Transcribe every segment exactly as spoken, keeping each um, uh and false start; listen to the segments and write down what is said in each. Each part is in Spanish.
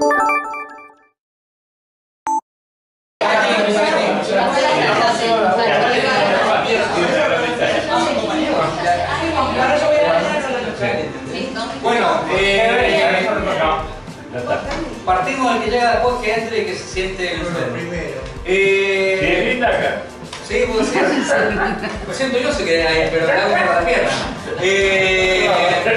Bueno, eh, partimos del que llega después, que entre y que se siente el suelo. Primero. Eh, ¿Sí, linda acá? Sí, puede ser. Lo siento, yo se quedé ahí, pero la hago por la pierna. Eh,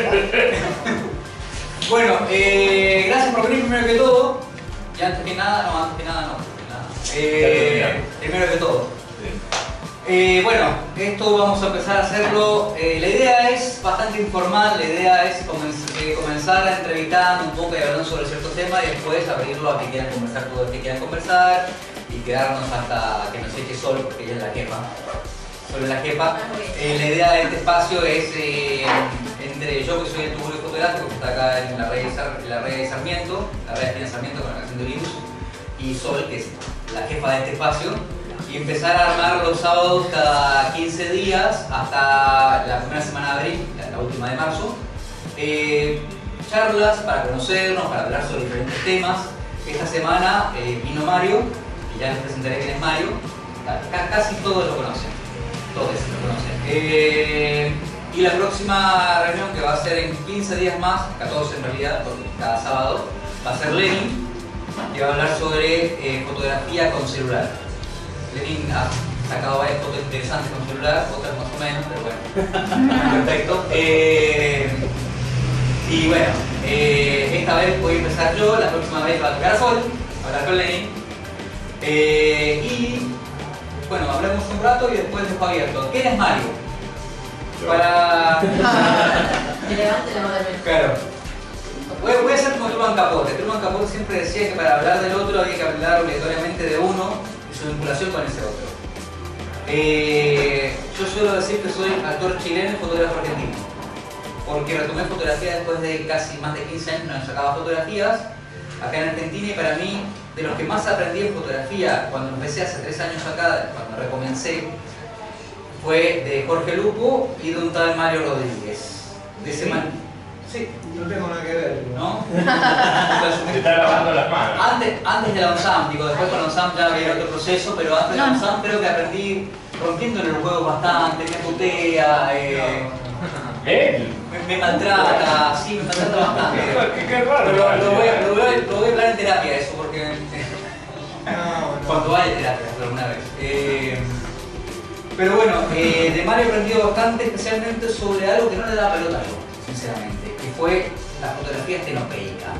bueno, eh, gracias por venir primero que todo. Y antes que nada, no, antes que nada no. Nada. Eh, primero que todo. Eh, bueno, esto vamos a empezar a hacerlo. Eh, la idea es bastante informal, la idea es comenz eh, comenzar entrevistando un poco y hablando sobre ciertos temas y después abrirlo a que quieran conversar todo lo que quieran conversar y quedarnos hasta que nos eche sol, porque ella es la jefa. Solo la jefa. Eh, la idea de este espacio es eh, entre yo, que soy el tuburio fotográfico, que está acá en la red de, Sar la red de Sarmiento, la red de Sarmiento con la canción de Linus, y Sol, que es la jefa de este espacio. Y empezar a armar los sábados cada quince días hasta la primera semana de abril, la última de marzo. Eh, charlas para conocernos, para hablar sobre diferentes temas. Esta semana eh, vino Mario, y ya les presentaré quién es Mario. C casi todos lo conocen, todos lo conocen. Eh, y la próxima reunión, que va a ser en quince días más, catorce en realidad, cada sábado, va a ser Lenin, que va a hablar sobre eh, fotografía con celular. Lenin ha sacado varias fotos interesantes con celular, otras más o menos, pero bueno, perfecto. Eh, y bueno, eh, esta vez voy a empezar yo, la próxima vez va a tocar Sol, a hablar con Lenin. Eh, y bueno, hablemos un rato y después dejo abierto. ¿Quién es Mario? Para... Claro. Voy, voy a hacer como Truman Capote. Truman Capote siempre decía que para hablar del otro había que hablar obligatoriamente de uno, su vinculación con ese otro. Eh, yo suelo decir que soy actor chileno y fotógrafo argentino, porque retomé fotografía después de casi más de quince años, no sacaba fotografías acá en Argentina, y para mí, de los que más aprendí en fotografía cuando empecé hace tres años acá, cuando recomencé, fue de Jorge Lupo y de un tal Mario Rodríguez. De ese ¿Sí? man... Sí. No tengo nada que ver, ¿No? Se está lavando las manos. Antes, antes de la ONSAM, digo, después con la ONSAM ya había otro proceso, pero antes de la ONSAM creo que aprendí rompiendo los juegos bastante, me putea, eh, ¿Eh? me, me maltrata, sí, me maltrata bastante. Qué, qué raro. Pero lo, lo, voy a, lo, voy a, lo voy a hablar en terapia eso, porque no, no. cuando vaya a terapia alguna vez. Eh, pero bueno, eh, de Mario he aprendido bastante, especialmente sobre algo que no le daba pelota yo, sinceramente, que fue la fotografía estenopeica.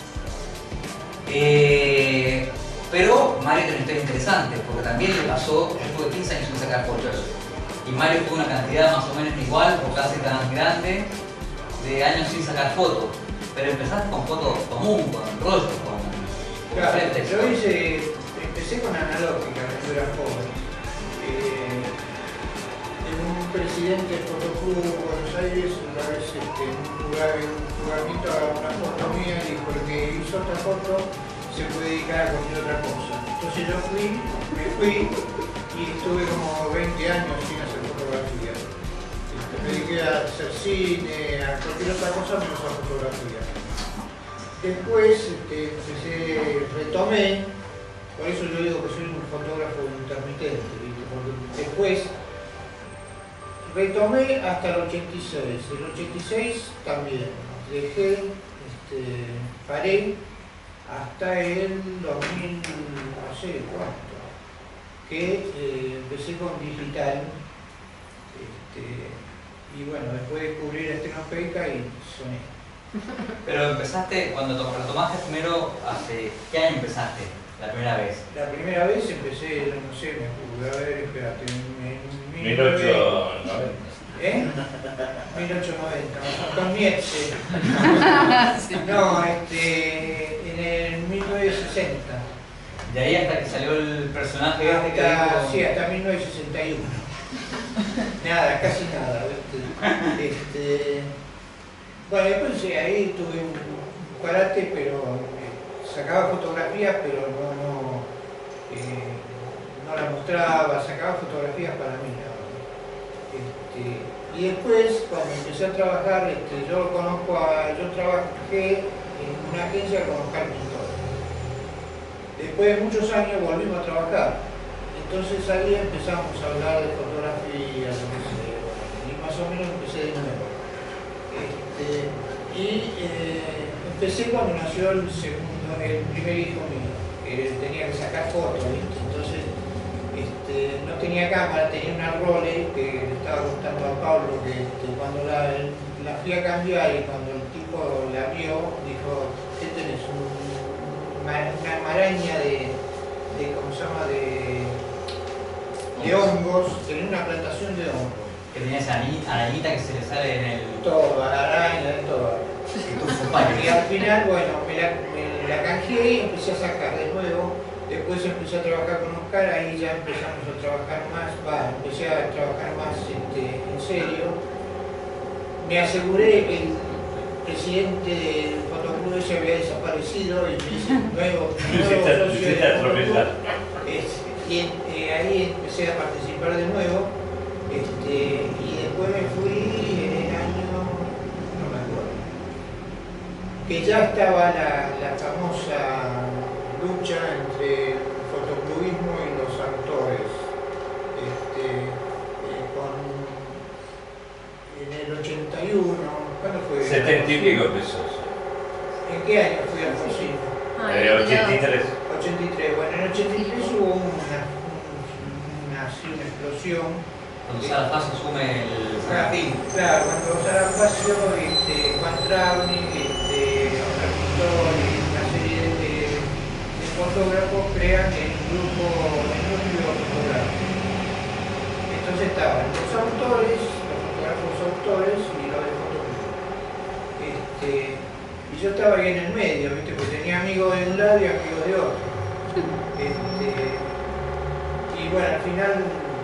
Eh, pero Mario tiene una historia interesante, porque también le pasó, yo tuve quince años sin sacar fotos, y Mario tuvo una cantidad más o menos igual, o casi tan grande, de años sin sacar fotos. Pero empezaste con fotos común, con rollos, con, con Claro, reflex. yo hice, empecé con analógica cuando era joven. Eh, en un presidente del Fotoclub de Buenos Aires, una vez este, en un lugar, en un jugamento a una foto mía, y porque hizo otra foto se puede dedicar a cualquier otra cosa. Entonces yo fui, me fui y estuve como veinte años sin hacer fotografía. Este, me dediqué a hacer cine, a cualquier otra cosa menos a fotografía. Después este, empecé, retomé, por eso yo digo que soy un fotógrafo intermitente, ¿viste? Porque después retomé hasta el ochenta y seis, el ochenta y seis también, dejé, este, paré hasta el dos mil, no sé cuánto, que eh, empecé con digital, este, y bueno, después descubrí la estenopeica y soné. Pero empezaste, cuando retomaste primero, ¿hace qué año empezaste? La primera vez. La primera vez empecé, no sé, me pude a ver, espérate, en, en mil ochocientos noventa. ¿Eh? mil ochocientos noventa, con Nietzsche. No, este, en el mil novecientos sesenta. De ahí hasta que salió el personaje este que Hasta, dijo... sí, hasta mil novecientos sesenta y uno. Nada, casi nada. ¿Viste? Este, bueno, después sí, ahí tuve un, un karate, pero eh, sacaba fotografías, pero no, no, eh, no las mostraba, sacaba fotografías para mí. Este, y después, cuando empecé a trabajar, este, yo conozco a, yo trabajé en una agencia con Oscar Pintor. Después de muchos años volvimos a trabajar. Entonces ahí empezamos a hablar de fotografía, lo que sea, y más o menos empecé de nuevo. Este, y eh, empecé cuando nació el segundo, el primer hijo mío, que tenía que sacar fotos, ¿viste? Entonces este, no tenía cámara, tenía una Rolex que le estaba gustando a Pablo, que este, cuando la, la fui a cambiar y cuando el tipo la vio, dijo, ¿qué tenés? Un, una maraña de, de, ¿cómo se llama? De, de hongos, tenía una plantación de hongos. Que tenía esa arañita que se le sale en el... Todo, a la araña, de todo. Y al final, bueno, me la, me la canjeé y empecé a sacar de nuevo. Después empecé a trabajar con Oscar, ahí ya empezamos a trabajar más, va, empecé a trabajar más este, en serio. Me aseguré que el presidente del fotoclub ese había desaparecido y me hice un nuevo, nuevo socio del fotoclub. Y eh, ahí empecé a participar de nuevo. Este, y después me fui en el año, no me acuerdo, que ya estaba la, la famosa lucha entre el fotoclubismo y los autores. Este, eh, con, en el ochenta y uno, ¿cuándo fue? setenta y pico pesos. ¿En qué año fui al cocina? Ah, Eh, ochenta y tres. ochenta y tres, bueno, en el ochenta y tres hubo una, una, así, una explosión. Cuando Sara Faso asume el Claro, Sagafín. claro, cuando Sara Facio, este, Juan Travni, este, Oscar Pintor y una serie de, de fotógrafos crean el grupo, el núcleo fotográfico. Entonces estaban los autores, los fotógrafos autores y los de fotografía. Este, y yo estaba ahí en el medio, ¿viste? Porque tenía amigos de un lado y amigos de otro. Este, y bueno, al final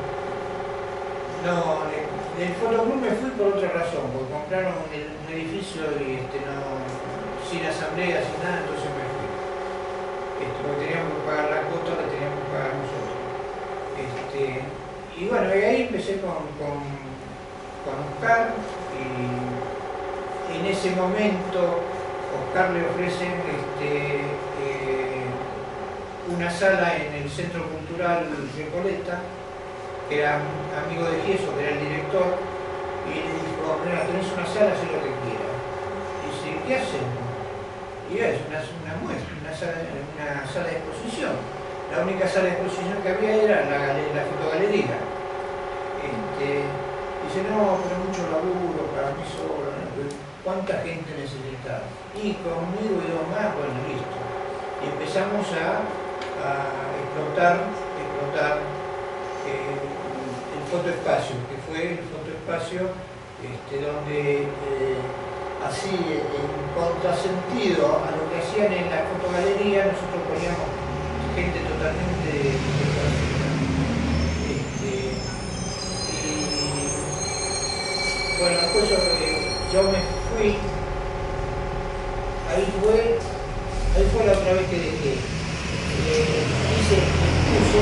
no, del fotoclub me fui por otra razón, porque compraron un, un edificio y este, no, sin asamblea, sin nada, entonces me fui. Este, porque teníamos que pagar la cuota, la teníamos que pagar nosotros. Este, y bueno, y ahí empecé con, con, con Oscar, y en ese momento Oscar le ofrecen este, eh, una sala en el Centro Cultural Recoleta, que era amigo de Gieso, que era el director, y le dijo, mira, tenés una sala, haz lo que quieras. Y dice, ¿qué hacemos? Y es una, una muestra, una sala, una sala de exposición. La única sala de exposición que había era la, la fotogalería. Este, dice, no, pero mucho laburo para mí solo, ¿no? ¿Cuánta gente necesitaba? Y conmigo y dos más, bueno, listo. Y empezamos a, a explotar, explotar eh, el fotoespacio, que fue el fotoespacio este, donde eh, así en contrasentido a lo que hacían en la fotogalería, nosotros poníamos gente totalmente desconocida. Este, y bueno, después yo, eh, yo me fui, ahí fue, ahí fue la otra vez que dejé. Eh, hice un curso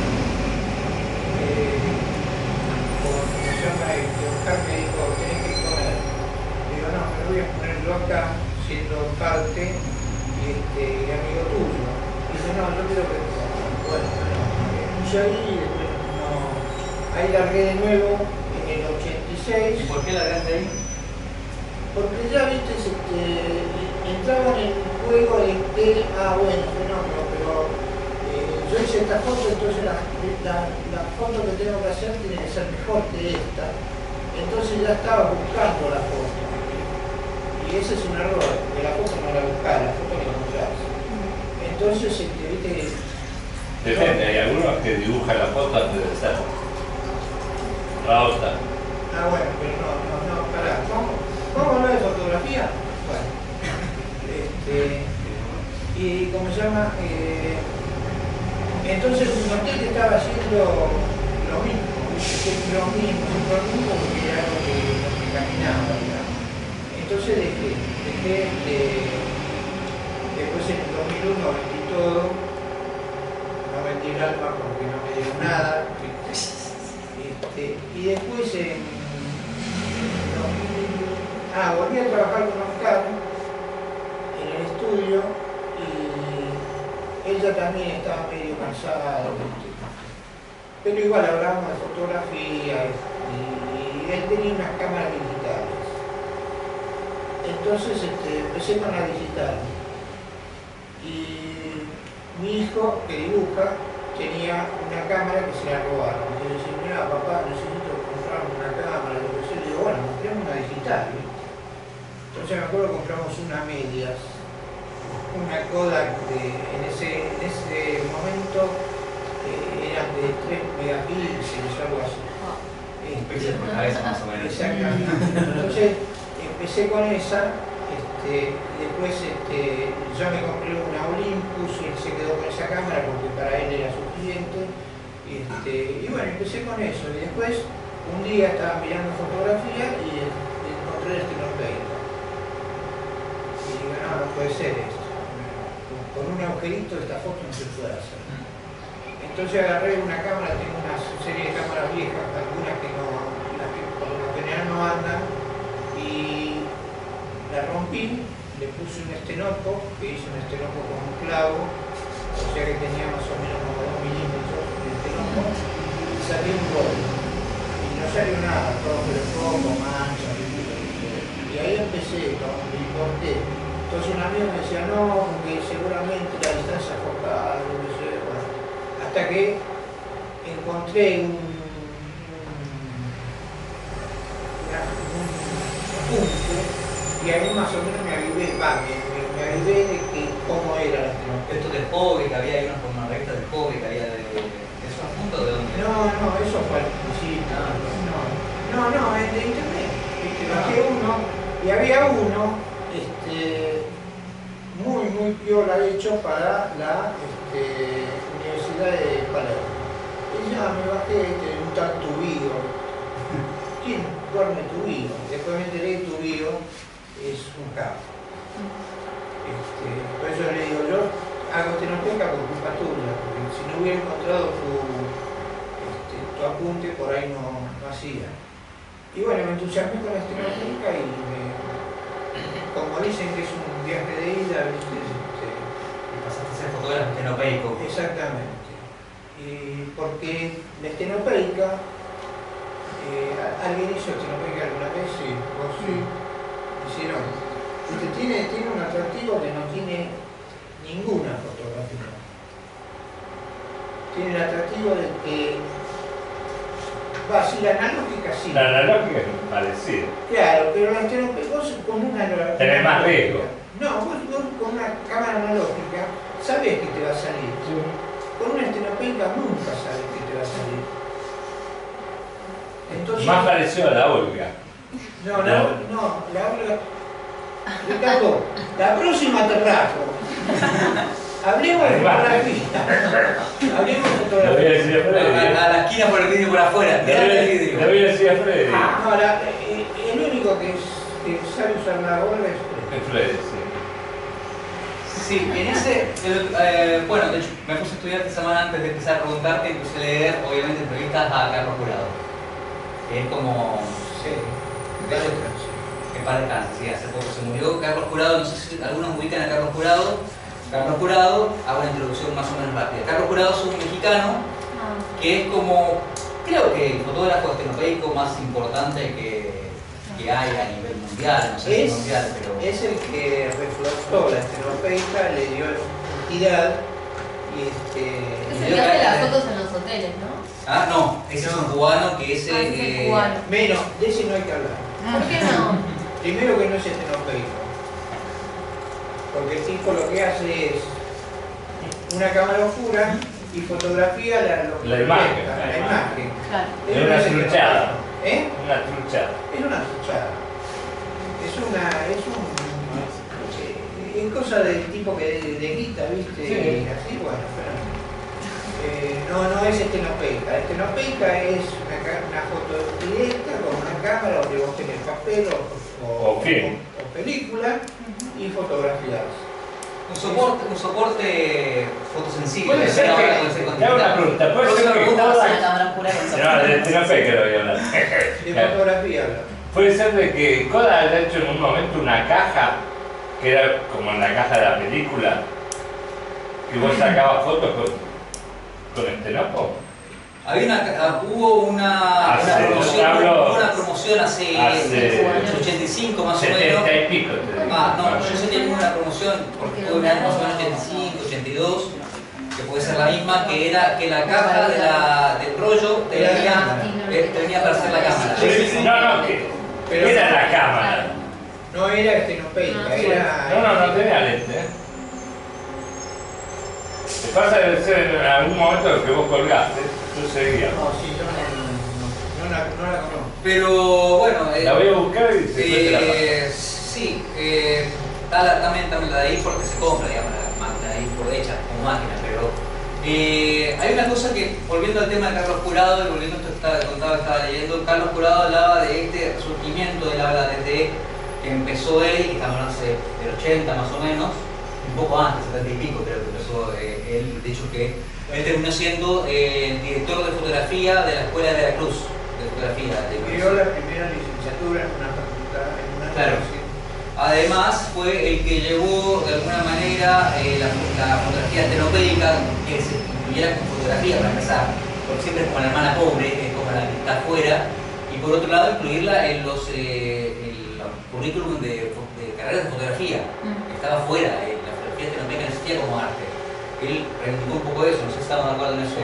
Eh, por como se llama este, Oscar me dijo, tenés que comer. Digo, no, me voy a poner yo acá, siendo parte este, y amigo tuyo. Dice, no, yo quiero que comas. Bueno, bueno, me puse ahí y después no. Ahí largué de nuevo en el ochenta y seis. ¿Y por qué largaste ahí? Porque ya viste, este, entraba en el juego de que, ah, bueno, fenómeno, pero yo hice esta foto, entonces la, la, la foto que tengo que hacer tiene que ser mejor que esta. Entonces ya estaba buscando la foto. Y ese es un error, porque la foto no la buscás, la foto la encontrás. Entonces, este, viste... Depende, hay algunos que dibujan la foto antes de hacerla. La otra. Ah, bueno, pero no, no, no, pará. ¿Vamos, ¿Vamos a hablar de fotografía? Bueno. Este, y, ¿cómo se llama? Eh, Entonces noté que estaba haciendo lo mismo, siempre lo mismo, siempre lo mismo, porque era algo que no me caminaba, digamos. Entonces dejé, dejé, de, después en el dos mil uno vendí todo, no vendí el alma porque no me dio nada, este, y después en, en dos mil, ah, volví a trabajar con Oscar en el estudio y ella también estaba medio cansada, ¿viste? Pero igual hablábamos de fotografía y él tenía unas cámaras digitales. Entonces este, empecé con la digital. Y mi hijo, que dibuja, tenía una cámara que se la robaron. Y yo decía, mira papá, necesito comprar una cámara. Y yo le digo, bueno, compremos una digital, ¿viste? Entonces me acuerdo que compramos una medias, una Kodak de, en, ese, en ese momento eh, eran de tres megapíxeles o algo así. Un píxel por cabeza más o menos. Exactamente. Entonces empecé con esa, este, y después este, yo me compré una Olympus y él se quedó con esa cámara porque para él era suficiente. Este, y bueno, empecé con eso. Y después un día estaba mirando fotografía y encontré este Norbeida. Y digo, no, no puede ser esto. Con un agujerito esta foto no se puede hacer. Entonces agarré una cámara, tengo una serie de cámaras viejas, algunas que no, las que por lo general no andan, y la rompí, le puse un estenopo, que hice un estenopo con un clavo, o sea que tenía más o menos como dos milímetros de estenopo, y salió un gol. Y no salió nada, todo poco, mancha, y ahí empecé, ¿no? Me importé. Entonces un amigo me decía, no, porque seguramente la distancia focal, no sé, bueno. Hasta que encontré un, un, una, un punto, y ahí más o menos me avivé, va, me, me, me avivé de que cómo era la tecnología. Esto del hobby, que había ahí una forma recta del hobby, que había de... ¿Esos puntos de dónde? No, no, eso fue al principio, no, no, no, es de internet, ¿viste? Bajé uno, y había uno, este, muy, muy piola hecho para la este, Universidad de Palermo. Y ya me bajé este, un tal Tubío. ¿Quién duerme Tubío? Después me enteré que Tubío es un capo. Este, por eso le digo, yo hago Tecnopeca por culpa tuya, porque si no hubiera encontrado tu, este, tu apunte, por ahí no, no hacía. Y bueno, me entusiasmé con la Tecnopeca y me, como dicen que es un viaje de ida, ¿viste? Este, Y pasaste a ser fotógrafo estenopeico. exactamente. Y porque la estenopeica, eh, ¿alguien hizo estenopeica alguna vez? Sí, vos sí. Hicieron. Este, tiene, tiene un atractivo que no tiene ninguna fotografía. Tiene el atractivo de que va, si la analógica sí. La analógica es parecida. Claro, pero la estenopeica, vos con una... Tenés más riesgo. No, vos, vos con una cámara analógica sabés que te va a salir. Sí. Con una estenopeica nunca sabes que te va a salir. Entonces, Más parecido a la Olga. no, la, no, la Olga. Ricardo, la próxima te rajo. Hablemos de fotografía. Hablemos de Lo voy a fotografía. decir a A, Freddy. a la esquina por el vidrio por afuera, Lo mirá voy a- el vidrio. lo voy a decir a Freddy. No, la, eh, el único que, es, que sabe usar la Olga es Fred. Es Freddy, sí. Sí, en ese, el, eh, bueno, de hecho, me puse a estudiar esta semana antes de empezar a preguntarte, empecé a leer, obviamente, entrevistas a Carlos Jurado, que es como, Sí, de hecho, que para descanse, sí, hace poco se murió Carlos Jurado, no sé si algunos ubican a Carlos Jurado. Carlos Jurado, hago una introducción más o menos rápida. Carlos Jurado es un mexicano que es como, creo que el fotógrafo estenopeico más importante que, que hay a nivel mundial, no sé si Es, mundial, pero... es el que reflotó la estenopeica, le dio entidad y este. Es el que hace las fotos en los hoteles, ¿no? Ah, no, ese es un cubano que ese... Ah, ese es el eh, cubano. Menos, de ese no hay que hablar. ¿Por qué no? Primero que no es estenopeico. Porque el tipo lo que hace es una cámara oscura y fotografía la, lo que La imagen. proyecta, la imagen. Claro. Es una Eso no truchada. ¿Eh? Una truchada. Es una truchada. Es una. Es un. eh, Es cosa del tipo que de, de guita, ¿viste? Sí. Y así, bueno, pero. Eh, no, no es estenopeica. Estenopeica es una, ca- una foto directa con una cámara donde vos tenés papel o, o, O film. o- o película y fotografías. Un soporte, un soporte fotosensible. Puede ser ahora que. con ese Te hago una pregunta. Puede Lo que ser me que preguntabas Una Kodak. cámara oscura con No, soporte. de Tecnopeca lo voy a hablar. De Claro. fotografía habla. Puede ser de que Kodak haya hecho en un momento una caja que era como en la caja de la película, ¿Y vos sacabas fotos con, con estenopo? Había una, hubo una, Hace, una, promoción, hablo, hubo una promoción hace, hace ochenta y cinco más o menos. setenta y pico te digo. Ah, no, yo sé que hay una promoción, porque tuve un año más o menos ochenta y cinco, ochenta y dos, que puede ser la misma, que era que la caja de la, del rollo tenía, eh, tenía para hacer la cámara. No, no, que Pero era la cámara. no era estenopeica, era... No, no, no tenía lente. ¿eh? Te pasa de ser en algún momento que vos colgaste, yo seguía. No, sí, yo no, no, no, la, no la conozco. Pero bueno, eh, La voy a buscar y después te la paso. eh, sí, eh, está la, también, también la de ahí porque se compra, digamos, la máquina de ahí por hecha como máquina, pero eh, hay una cosa que, volviendo al tema de Carlos Jurado y volviendo a esto que estaba, contaba, estaba leyendo, Carlos Jurado hablaba de este surgimiento del habla D T que empezó él, y estamos hablando del ochenta más o menos, un poco antes, setenta y pico creo que empezó eh, él, de hecho que él terminó siendo eh, director de fotografía de la Escuela de Veracruz, de fotografía. De Escribió la primera licenciatura en una facultad, en una Claro. universidad. Además fue el que llevó de alguna manera eh, la, la fotografía estenopeica, que se incluyera con fotografía para empezar, porque siempre es como la hermana pobre, es como la que está afuera, y por otro lado incluirla en los eh, el currículum de, de carreras de fotografía, que estaba fuera, eh, la fotografía estenopeica no existía como arte. Él reivindicó un poco eso, no sé si estamos de acuerdo en eso.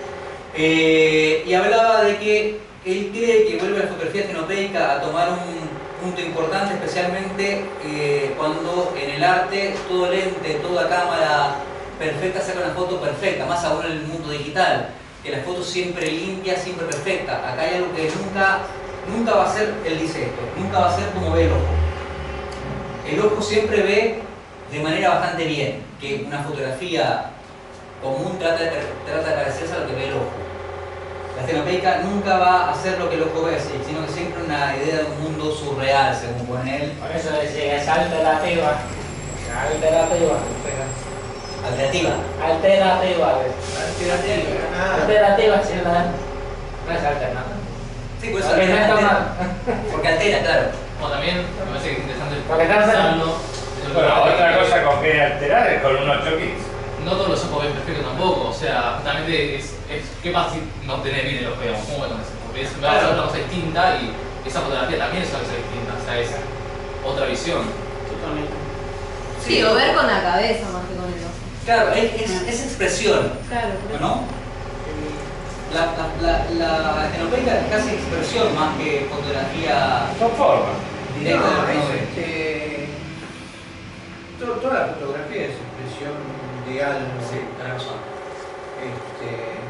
Eh, y hablaba de que él cree que vuelve la fotografía estenopeica a tomar un punto importante, especialmente eh, cuando en el arte todo lente, toda cámara perfecta saca una foto perfecta, más aún en el mundo digital, que la foto siempre limpia, siempre perfecta. Acá hay algo que nunca, nunca va a ser, él dice esto, nunca va a ser como ve el ojo. El ojo siempre ve de manera bastante bien, que una fotografía común trata de, trata de parecerse a lo que ve el ojo. La estenopeica nunca va a hacer lo que el ojo ve, sino que siempre una idea de un mundo surreal, según pone él. Por eso decía, es alternativa. Alternativa. Alternativa. Alternativa. Alternativa. Ah, Alternativa, sí, no, no es alternativa. Sí, por eso Porque no está altera, mal. porque altera, claro. O también me parece que es interesante Porque está pensarlo. Bueno, otra cosa con que alterar es con un ocho quince. No todos los ojos ven perfecto tampoco, o sea, justamente es, es ¿qué pasa si no tenés bien el ojo, digamos? ¿Cómo me conoces? Porque es, me va a ser una cosa distinta y esa fotografía también es una cosa distinta, o sea, es otra visión. Totalmente. Sí, o ver con la cabeza más que con el ojo. Claro, es, es, es expresión, Claro, por eso. ¿no? La, la, la, la estenopeica es casi expresión más que fotografía Son formas. directa de lo no, que uno es, ve. este, to- toda la fotografía es expresión de algo. Sí, tenés razón. Este,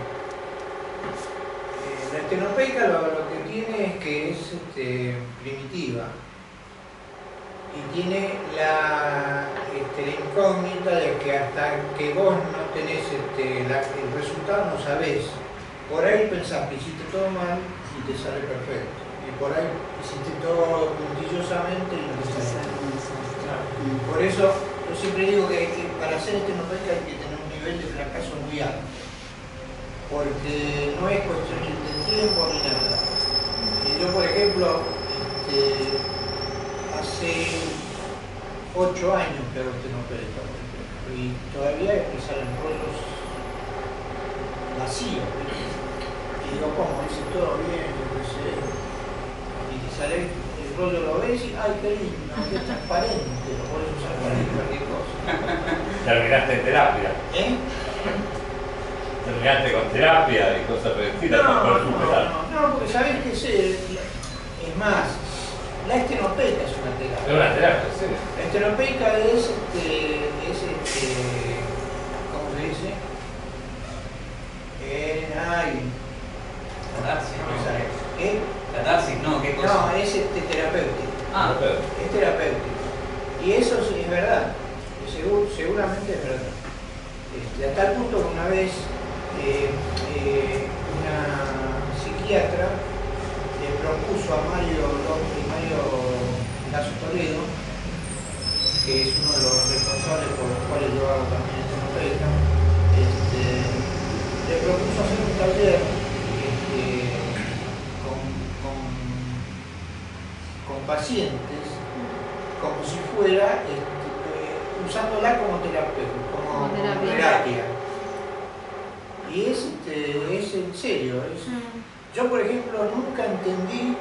eh, la estenopeica lo, lo que tiene es que es este, primitiva y tiene la, este, la incógnita de que hasta que vos no tenés este, la- el resultado no sabés. Por ahí pensás que hiciste todo mal y te sale perfecto, y por ahí hiciste todo puntillosamente y no te sale. Por eso yo siempre digo que, que para hacer estenopeica hay que tener un nivel de fracaso muy alto, porque no es cuestión ni de tiempo ni nada. Y yo, por ejemplo, este, hace ocho años que hago estenopeica, por ejemplo, y todavía me salen rollos vacíos. ¿Viste? Y digo, ¿cómo? Dice todo bien, yo qué sé. Y te sale el rollo, lo ves y ¡ay, qué lindo! ¡Qué transparente! Lo podés usar para cualquier cosa. Terminaste en terapia. ¿Eh? Terminaste con terapia y cosas por el estilo, No, por no, superar. no, no, porque sabés que es, es más, la estenopeica es una terapia. Es una terapia, sí. La estenopeica es, este, es este, ¿cómo se dice? Eh, ay, Catarsis, no me no. sale. ¿Qué? Catarsis, no, qué cosa. No, es este, terapéutico. Ah, Es terapéutico. Y eso sí es verdad. Y seguro, seguramente es verdad. Este, a tal punto que una vez eh, eh, una psiquiatra le propuso a Mario López, Mario Lazo Toledo, que es uno de los responsables por los cuales yo hago también estenopeica, este, le propuso hacer un taller este, con, con, con pacientes como si fuera este, eh, usándola como terapia, como, Como terapia. terapia. serio. Es, yo, por ejemplo, nunca entendí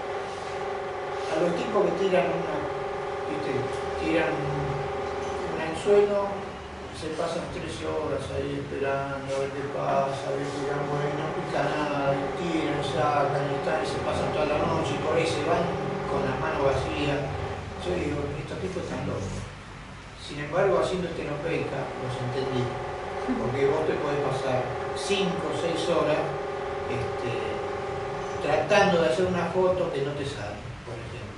a los tipos que tiran una, ¿viste? Tiran un anzuelo, se pasan trece horas ahí esperando a ver qué pasa, a ver qué dan, bueno, no pica nada, y tiran, sacan, y están, y se pasan toda la noche, y por ahí se van con las manos vacías. Yo digo, estos tipos están locos. Sin embargo, haciendo estenopeica, los entendí. Porque vos te podés pasar cinco o seis horas este, tratando de hacer una foto que no te sale, por ejemplo.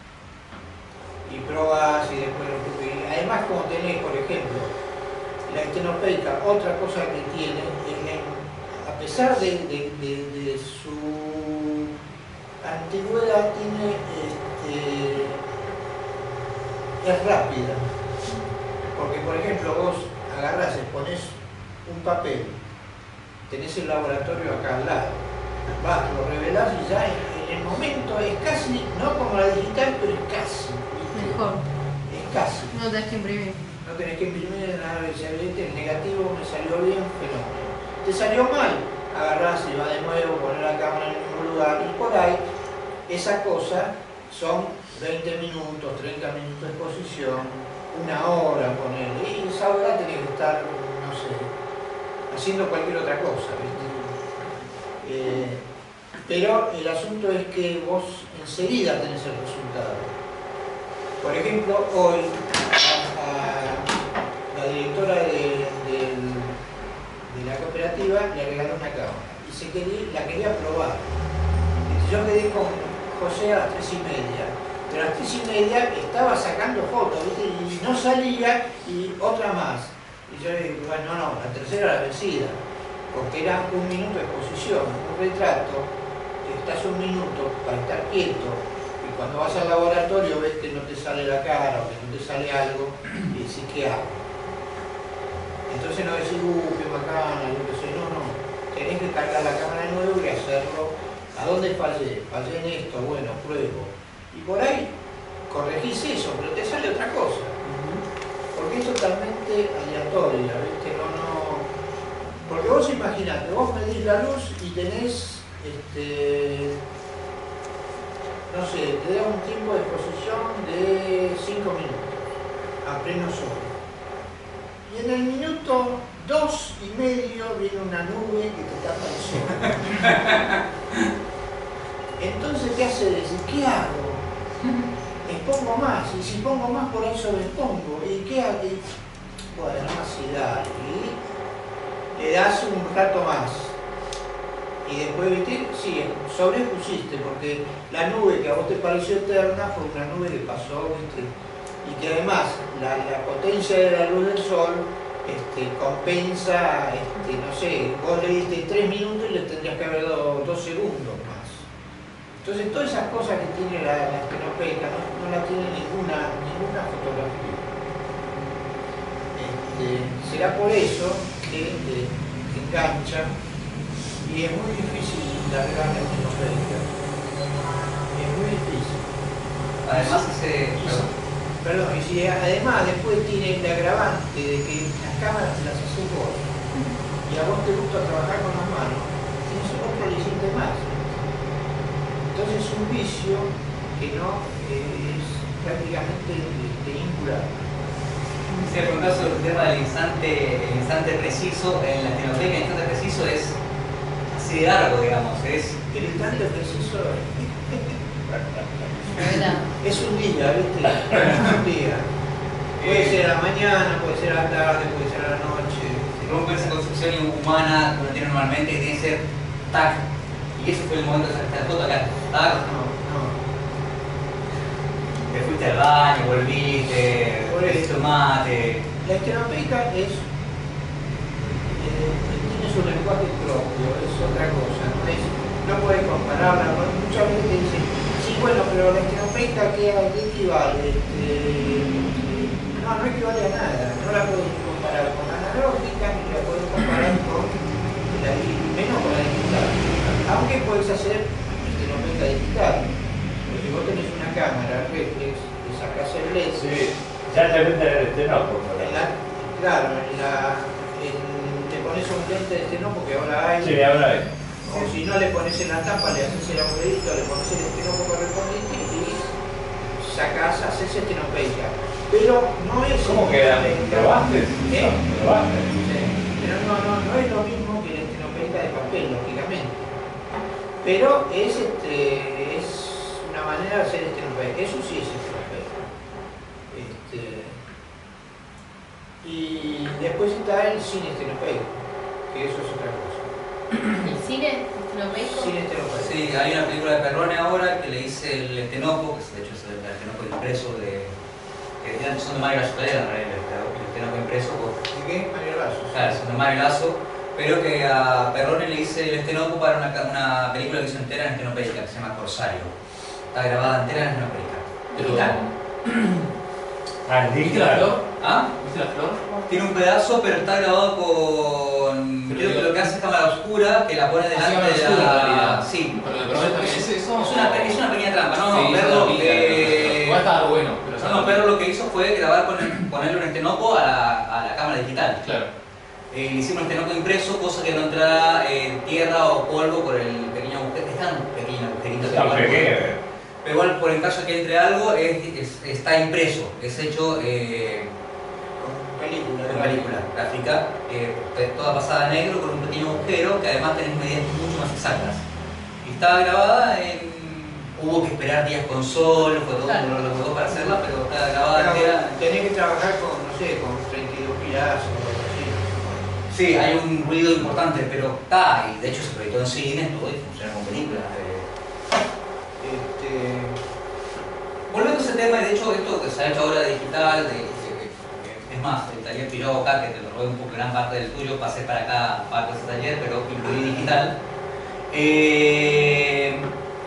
Y probás y después lo que... Además, como tenés, por ejemplo, la estenopeica, otra cosa que tiene, es que a pesar de, de, de, de su antigüedad, tiene, este, es rápida. Porque, por ejemplo, vos agarrás y ponés un papel, tenés el laboratorio acá al lado, vas, lo revelás y ya en, en el momento es casi, no como la digital, pero es casi. ¿Viste? Mejor. Es casi. No tenés que imprimir. No tenés que imprimir nada, el negativo me salió bien, fenómeno. Te salió mal, agarrás y vas de nuevo, poner la cámara en el mismo lugar y por ahí, esa cosa son veinte minutos, treinta minutos de exposición, una hora ponerle, y esa hora tenés que estar, no sé, haciendo cualquier otra cosa, ¿viste? Eh, pero el asunto es que vos enseguida tenés el resultado. Por ejemplo, hoy a, a la directora de, de, de la cooperativa le regaló una cámara y se quería, la quería probar. Yo quedé con José a las tres y media. Pero a las tres y media estaba sacando fotos, ¿viste? Y no salía, y otra más. Y yo le digo, bueno, no, no, la tercera era la vencida, porque era un minuto de exposición, un retrato, estás un minuto para estar quieto, y cuando vas al laboratorio ves que no te sale la cara, o que no te sale algo, y decís, ¿qué hago? Entonces no decís, uh, qué bacana, yo qué sé, no, no, tenés que cargar la cámara de nuevo y hacerlo. ¿A dónde fallé? Fallé en esto, bueno, pruebo. Y por ahí corregís eso, pero te sale otra cosa. Porque es totalmente aleatoria, ¿viste? No, no... Porque vos imaginate, vos medís la luz y tenés, este, no sé, te da un tiempo de exposición de cinco minutos, a pleno sol. Y en el minuto dos y medio viene una nube que te tapa el sol. Entonces, ¿qué hace? Decir, ¿qué hago? Expongo más, y si pongo más por ahí sobreexpongo, ¿y qué hago? Bueno, así dale, y le das un rato más, y después, ¿viste? Sí, sobrepusiste, porque la nube que a vos te pareció eterna fue una nube que pasó, ¿viste? Y que además la, la potencia de la luz del sol este, compensa, este, no sé, vos le diste tres minutos y le tendrías que haber dado dos segundos más. Entonces, todas esas cosas que tiene la, la estenopeica no, no la tiene ninguna, ninguna fotografía. Este, será por eso que eh, engancha y es muy difícil largar la estenopeica. Es muy difícil. Además, ese. Y si, perdón, y si además después tiene el agravante de que las cámaras te las haces vos y a vos te gusta trabajar con las manos, tienes otro aliciente más. Entonces es un vicio que no eh, es prácticamente de, de incurable. Se preguntaba sobre el tema del instante, el instante preciso. En la estenopeica el instante preciso es así de largo, digamos. Es El instante preciso es un día, ¿viste? Es un día. Puede ser a la mañana, puede ser a la tarde, puede ser a la noche. rompe esa construcción humana que uno tiene normalmente, que tiene que ser tac. Y ese fue el momento de sacar la foto acá. Tac. No, no. Te fuiste al baño, volviste, Por eso. tomate. La estenopeica es, eh, tiene su lenguaje propio, es otra cosa, no, es, no puedes compararla, ¿no? Muchas veces te dicen, sí, bueno, pero la estenopeica, ¿qué, ¿qué equivale? Este, no, no equivale a nada, no la puedes comparar con la analógica, ni la puedes comparar con la, menos con la digital, aunque puedes hacer estenopeica digital, porque vos tenés una cámara reflex, le sacás el L E D. Sí. Ya te venden el estenófono. En la, claro, en la, en, te pones un lente de esteno porque ahora hay. Sí, ahora hay. O si no le pones en la tapa, le haces el agujerito, le pones el estenopo correspondiente y sacás, haces estenopeica. Pero no es... ¿Cómo queda? ¿Probaste? ¿Eh? ¿Probaste? Sí. Pero no, no, no es lo mismo que la estenopeica de papel, lógicamente. Pero es, este, es una manera de hacer estenopeica. Eso sí es estenopeica. Este, y después está el cine estenopeico, que eso es otra cosa. ¿El cine estenopeico? Cine estenopeico. Sí, hay una película de Perrone ahora que le hice el estenopo, que de hecho es el estenopo impreso de... que eran- son de Mario Lazo Calera, en realidad, el estenopo impreso por... ¿Y qué? Mario Lazo. Claro, son de Mario Lazo, pero que a Perrone le hice el estenopo para una, ca- una película que hizo entera en estenopeica, que se llama Corsario. Está grabada entera en estenopeica. Digital. Ah, ¿Viste la flor? ¿Ah? ¿Viste la flor? Tiene un pedazo, pero está grabado con... Pero Creo que digo- lo que hace es cámara oscura, que la pone delante cámara de oscura, en la... realidad. Sí. Pero de Perrone también es eso. Es una, pe- es una pequeña trampa, no, no, Sí, Perro, eso lo vi, eh, Igual estaba bueno, pero no, no, Perro lo que hizo fue grabar con el- ponerle un estenopo a la, a la cámara digital. Claro. Eh, le hicimos un estenopo impreso, cosa que no entrara eh, tierra o polvo por el pequeño agujero, es tan pequeño agujerito que Tan igual- pequeño. pero igual por el caso de que entre algo, es, es- está impreso, es hecho eh, Con película. una película gráfica, eh, toda pasada a negro con un pequeño agujero que además tenés medidas mucho más exactas. Y estaba grabada en... Hubo que esperar días con sol, fue todo Claro. un dolor de huevos para hacerla, pero estaba grabada Pero entera. tenés que trabajar con, no sé, con treinta y dos pilazos o algo así. Sí, hay un ruido importante, pero está, y de hecho se proyectó en cine, todo y funciona como película. eh. Este, Volviendo a ese tema, y de hecho esto que se ha hecho ahora de digital, de, de- de- es más, el taller que yo hago acá, que te lo robé un poco gran parte del tuyo, pasé para acá parte de ese taller, pero incluí digital. Eh,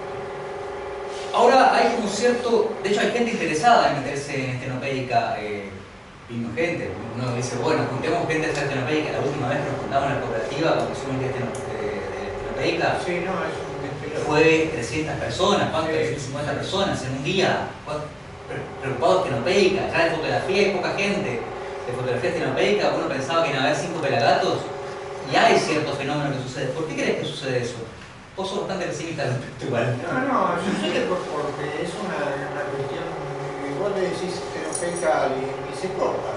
ahora hay como cierto, de hecho hay gente interesada en meterse en estenopeica, eh, vino gente, uno dice, bueno, juntemos gente a hacer estenopeica, la última vez que nos juntamos en la cooperativa cuando hicimos el día esteno- de, de estenopeica, sí, no, es un despelote. fue trescientas personas, ¿cuántas? Sí. trescientas cincuenta personas en un día, ¿cuánto? Pre- preocupados de estenopeica, ya de fotografía hay poca gente, de fotografía estenopeica, uno pensaba que iban a haber cinco pelagatos, y hay cierto fenómeno que sucede. ¿Por qué crees que sucede eso? Vos sos bastante pesimista al respecto igual. No, no, yo sé que por- porque es una, una cuestión, igual le decís estenopeica a alguien y se copa.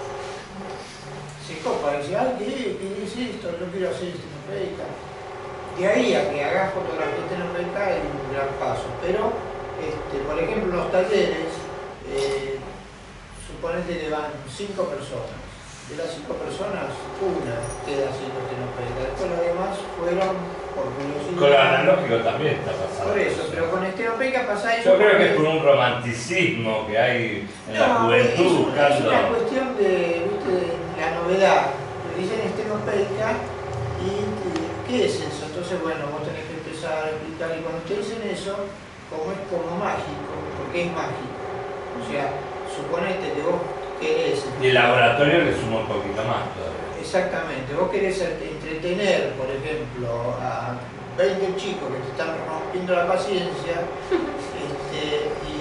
Se copa, dice, ay, ¿qué, qué es esto? Yo quiero hacer estenopeica. De ahí a que hagas fotografía estenopeica hay un gran paso, pero, este, por ejemplo, los talleres, eh, suponete que van cinco personas. De las cinco personas, una queda haciendo estenopeica. Después los demás fueron por curiosidad. Con lo analógico también está pasando. Por eso, pero con estenopeica pasa eso. Yo creo que porque- es por un romanticismo que hay en la No, juventud es, una- es buscando. una cuestión de, ¿viste? de la novedad. Le dicen estenopeica y, y ¿qué es eso? Entonces, bueno, vos tenés que empezar a explicar. Y cuando te dicen eso, como es como mágico, porque es mágico. O sea, suponete que vos querés. Y el laboratorio le suma un poquito más todavía. Exactamente, vos querés entretener, por ejemplo, a veinte chicos que te están rompiendo la paciencia, este, y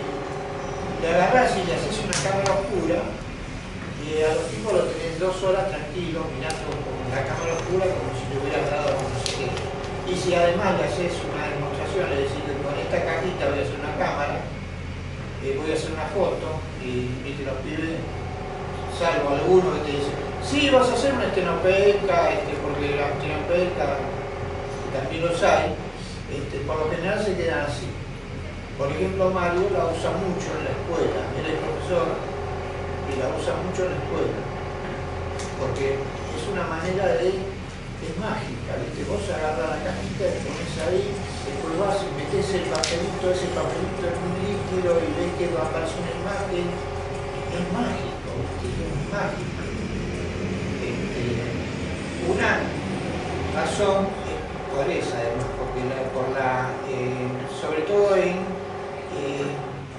le agarrás y le haces una cámara oscura, y a los tipos los tenés dos horas tranquilos mirando con la cámara oscura como si le hubieras dado no sé qué. Y si además le haces una demostración, le decís que con esta cajita voy a hacer una cámara, eh, voy a hacer una foto, y viste los pibes, salvo alguno que te dice, sí, vas a hacer una estenopeica, este, porque la estenopeica, que también los hay, este, por lo general se quedan así. Por ejemplo, Mario la usa mucho en la escuela, él es profesor y la usa mucho en la escuela, porque es una manera de, es mágica, ¿viste? Vos agarrás la cajita, te pones ahí, después vas y metés el papelito, ese papelito en un líquido y ves que va a aparecer una imagen, es mágico, ¿viste? Es mágico. Este, una razón es por esa, además, porque la, por la, eh, sobre todo en, eh,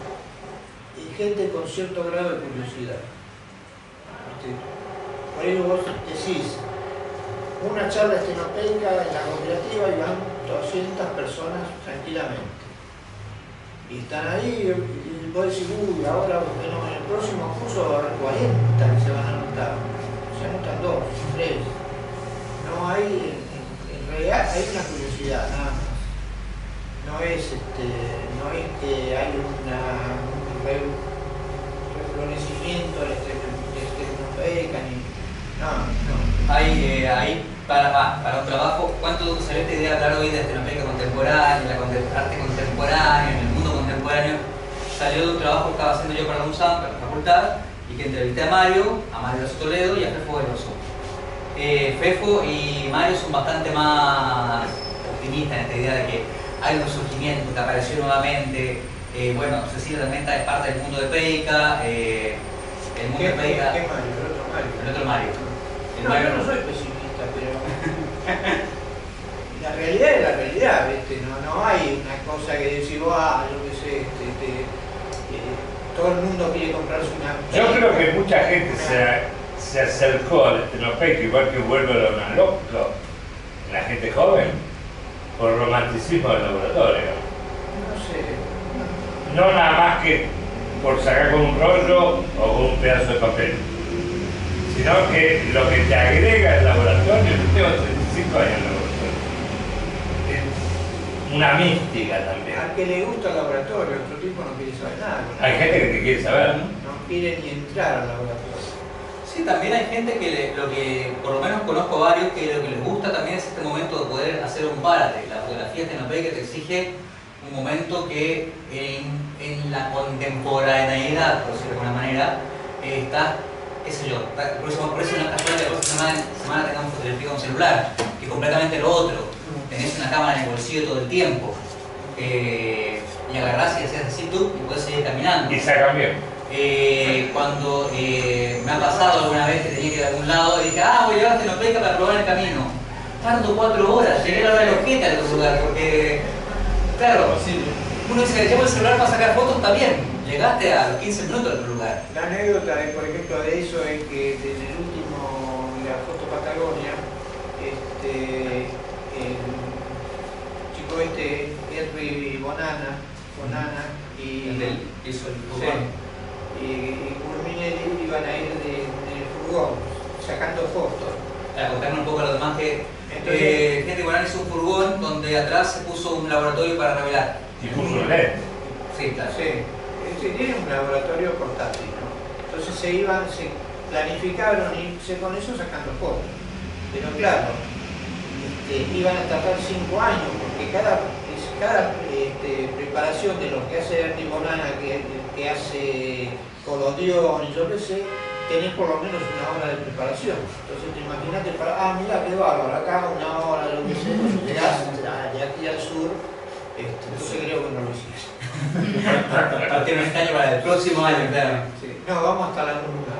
en gente con cierto grado de curiosidad. ¿Viste? Por ello vos decís, una charla estenopeica en la cooperativa y van doscientas personas tranquilamente. Y están ahí y vos decís, uy, ahora bueno, en el próximo curso va a haber cuarenta que se van a anotar. Se anotan dos, tres. No hay, en, en realidad hay hay una curiosidad, nada más. No es, este, no es que hay una, un re, reflorecimiento de Estenopeca, ni... No, no. Hay, eh, hay para, ah, para un trabajo, ¿cuánto salió esta idea de hablar hoy de Estenopeca contemporánea, la contem- arte contemporáneo, en el mundo contemporáneo? Salió de un trabajo que estaba haciendo yo para la UNSAM, para la facultad, y que entrevisté a Mario, a Mario Lazo Toledo y a Fefo Veloso. Eh, Fefo y Mario son bastante más optimistas en esta idea de que hay un resurgimiento, que apareció nuevamente. Eh, bueno, Cecilia también está, es parte del mundo de Peica. Eh, el mundo ¿Qué, de Peica. ¿Qué Mario? El otro Mario. El otro Mario. El No, Mario yo no soy pesimista, pero la realidad es la realidad, ¿viste? No, no hay una cosa que decir, ah, yo qué sé, este, este, eh, todo el mundo quiere comprarse una... Yo creo que mucha gente se, se acercó al Estenopeca, igual que vuelve a lo analógico, la gente joven, por romanticismo del laboratorio. No sé. No nada más que por sacar con un rollo o con un pedazo de papel, sino que lo que te agrega el laboratorio, yo tengo treinta y cinco años en el laboratorio, es una mística también. Al que le gusta el laboratorio, otro tipo no quiere saber nada. Hay gente que te quiere saber, ¿no? No quiere ni entrar al laboratorio. Sí, también hay gente que, le, lo que, por lo menos conozco varios, que lo que les gusta también es este momento de poder hacer un párate. La fotografía Estenopeca te exige un momento que en, en la contemporaneidad, por decirlo de alguna manera, eh, está, qué sé yo, está, por, eso, por eso no es casual que la próxima semana, semana tengamos fotografía con celular, que es completamente lo otro. Tenés una cámara en el bolsillo todo el tiempo, eh, y agarrás y haces así tú y puedes seguir caminando. Y se cambió. Eh, cuando eh, me ha pasado alguna vez que tenía que ir a algún lado y dije, ah, voy a llevar Estenopeca para probar el camino. Tardo cuatro horas, llegué a la hora de ojete al otro lugar, porque, claro, uno dice que llevo el celular para sacar fotos, está bien, llegaste a los quince minutos al otro lugar. La anécdota, de, por ejemplo, de eso es que desde el último, la foto Patagonia, este, el chico este, Henry Bonana, Bonana y... El del que hizo el Sí. fútbol. Y Curminelli iban a ir de, en el furgón, sacando fotos. Para contarme un poco a los demás que Entonces, eh, gente Morán hizo un furgón donde atrás se puso un laboratorio para revelar. Y puso un L E D. Sí, claro. sí, este, tiene un laboratorio portátil, ¿no? Entonces se iban, se planificaron irse con eso sacando fotos. Pero claro, este, iban a tardar cinco años, porque cada, cada este, preparación de lo que hace Ernie Bonana, que, que hace colodión y yo qué sé, tenés por lo menos una hora de preparación. Entonces te imaginaste para, ah, mira qué bárbaro, acá una hora, lo que sea, llegás de aquí al sur, este, entonces creo que no lo hiciste. Tiene un escaño para el próximo año, claro. Sí. No, vamos hasta la luna.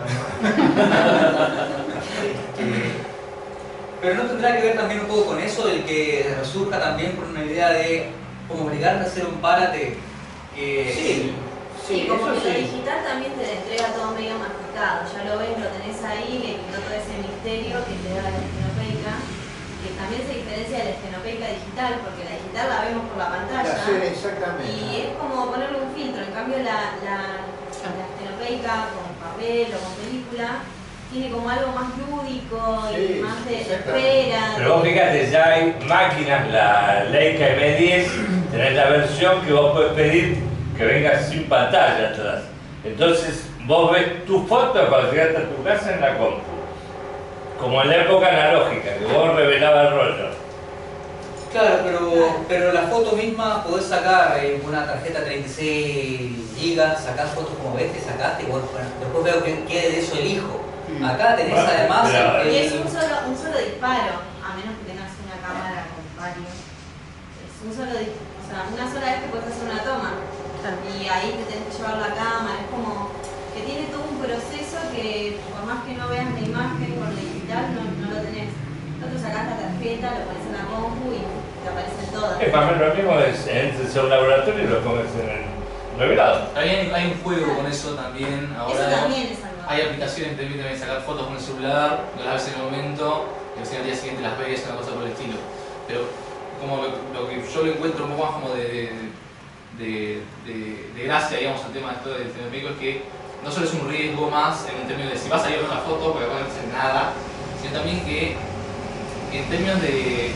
este, Pero no tendrá que ver también un poco con eso, el que resurja también por una idea de como obligarte a hacer un párate que... sí, sí, y como eso que lo sí. digital también te entrega todo medio masticado, ya lo ves, lo tenés ahí, le quitó todo ese misterio que te da la Estenopeca, que también se diferencia de la Estenopeca digital, porque la digital la vemos por la pantalla, Sí, exactamente. y es como ponerle un filtro, en cambio la, la, la Estenopeca con papel o con película, tiene como algo más lúdico Sí, y más de, de exactamente. espera. Pero vos fíjate, ya hay máquinas, la Leica M diez, tenés la versión que vos podés pedir que venga sin pantalla atrás. Entonces vos ves tu foto cuando llegaste a tu casa en la compu. Como en la época analógica, que vos revelabas el rollo. Claro, pero, pero la foto misma podés sacar eh, una tarjeta treinta y seis gigas, sacás fotos como ves, te sacaste y bueno, bueno, después veo que quede de eso elijo. Acá tenés Bueno, además pero- el- Y es un solo, un solo disparo, a menos que tengas una cámara con varios. Es un solo di- o sea, una sola vez que puedes hacer una toma. Y ahí te tenés que llevar la cámara, es como que tiene todo un proceso que por más que no veas la imagen con la digital no, no lo tenés. Nosotros sacás la tarjeta, lo pones en la compu y te aparecen todas. Es para mí lo mismo, es entres a un laboratorio y lo pones en el revelado. También hay un juego con eso también. Ahora Eso digamos, también es algo. hay aplicaciones que te permiten sacar fotos con el celular, no las ves en el momento, y recién al día siguiente las ves, una cosa por el estilo. Pero como lo, lo que yo le encuentro un poco más como de, de, de, de gracia, digamos, al tema de esto del Estenopeca es que no solo es un riesgo más en términos de si vas a ir a una foto, porque no hacer nada, sino también que en términos de,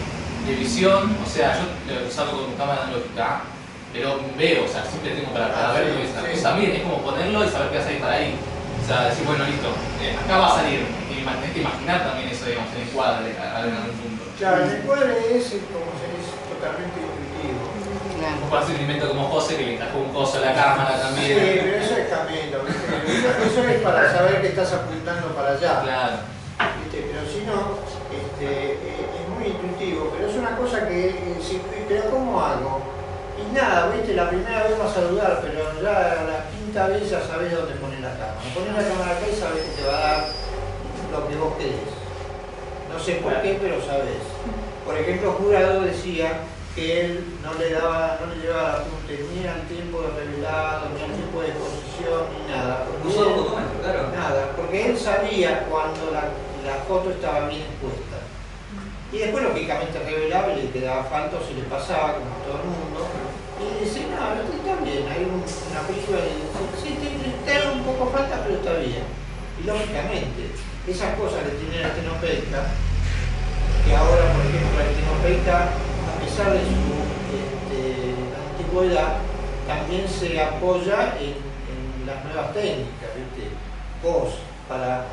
de visión, o sea, yo lo salgo con cámara analógica, pero veo, o sea, siempre tengo para, para Ah, ver sí, lo que es una sí. cosa. También es como ponerlo y saber qué va a salir para ahí. O sea, decir, bueno, listo, eh, acá va a salir. Y tenés que imaginar también eso, digamos, en el cuadro, en algún punto. Claro, el encuadre es como se es totalmente intuitivo. Vos podés hacer un invento como José que le encajó un coso a la cámara Sí, también. pero eso es camino, ¿viste? Eso es para saber que estás apuntando para allá. Claro. ¿Viste? Pero si no, este, eh, es muy intuitivo, pero es una cosa que, eh, si, pero ¿cómo hago? Y nada, ¿viste? La primera vez vas a dudar, pero ya la quinta vez ya sabes dónde poner la cámara. Pones la cámara acá y sabes que te va a dar lo que vos querés. No sé por qué, pero sabes. Por ejemplo, Jurado decía que él no le daba, no le llevaba la apunte ni al tiempo de revelado, ni al tiempo de exposición, ni nada. Porque Usó él- fotómetro, claro. Nada, porque él sabía cuando la, la foto estaba bien expuesta. Y después, lógicamente, revelaba y le quedaba falta o se le pasaba, como a todo el mundo. Y dice, no, no está bien, hay un- una película y dice, sí, te, te da un poco falta, pero está bien. Y lógicamente, esas cosas que tiene la estenopeica, que ahora, por ejemplo, la estenopeica, a pesar de su este, antigüedad, también se apoya en, en las nuevas técnicas, ¿viste? Vos, para,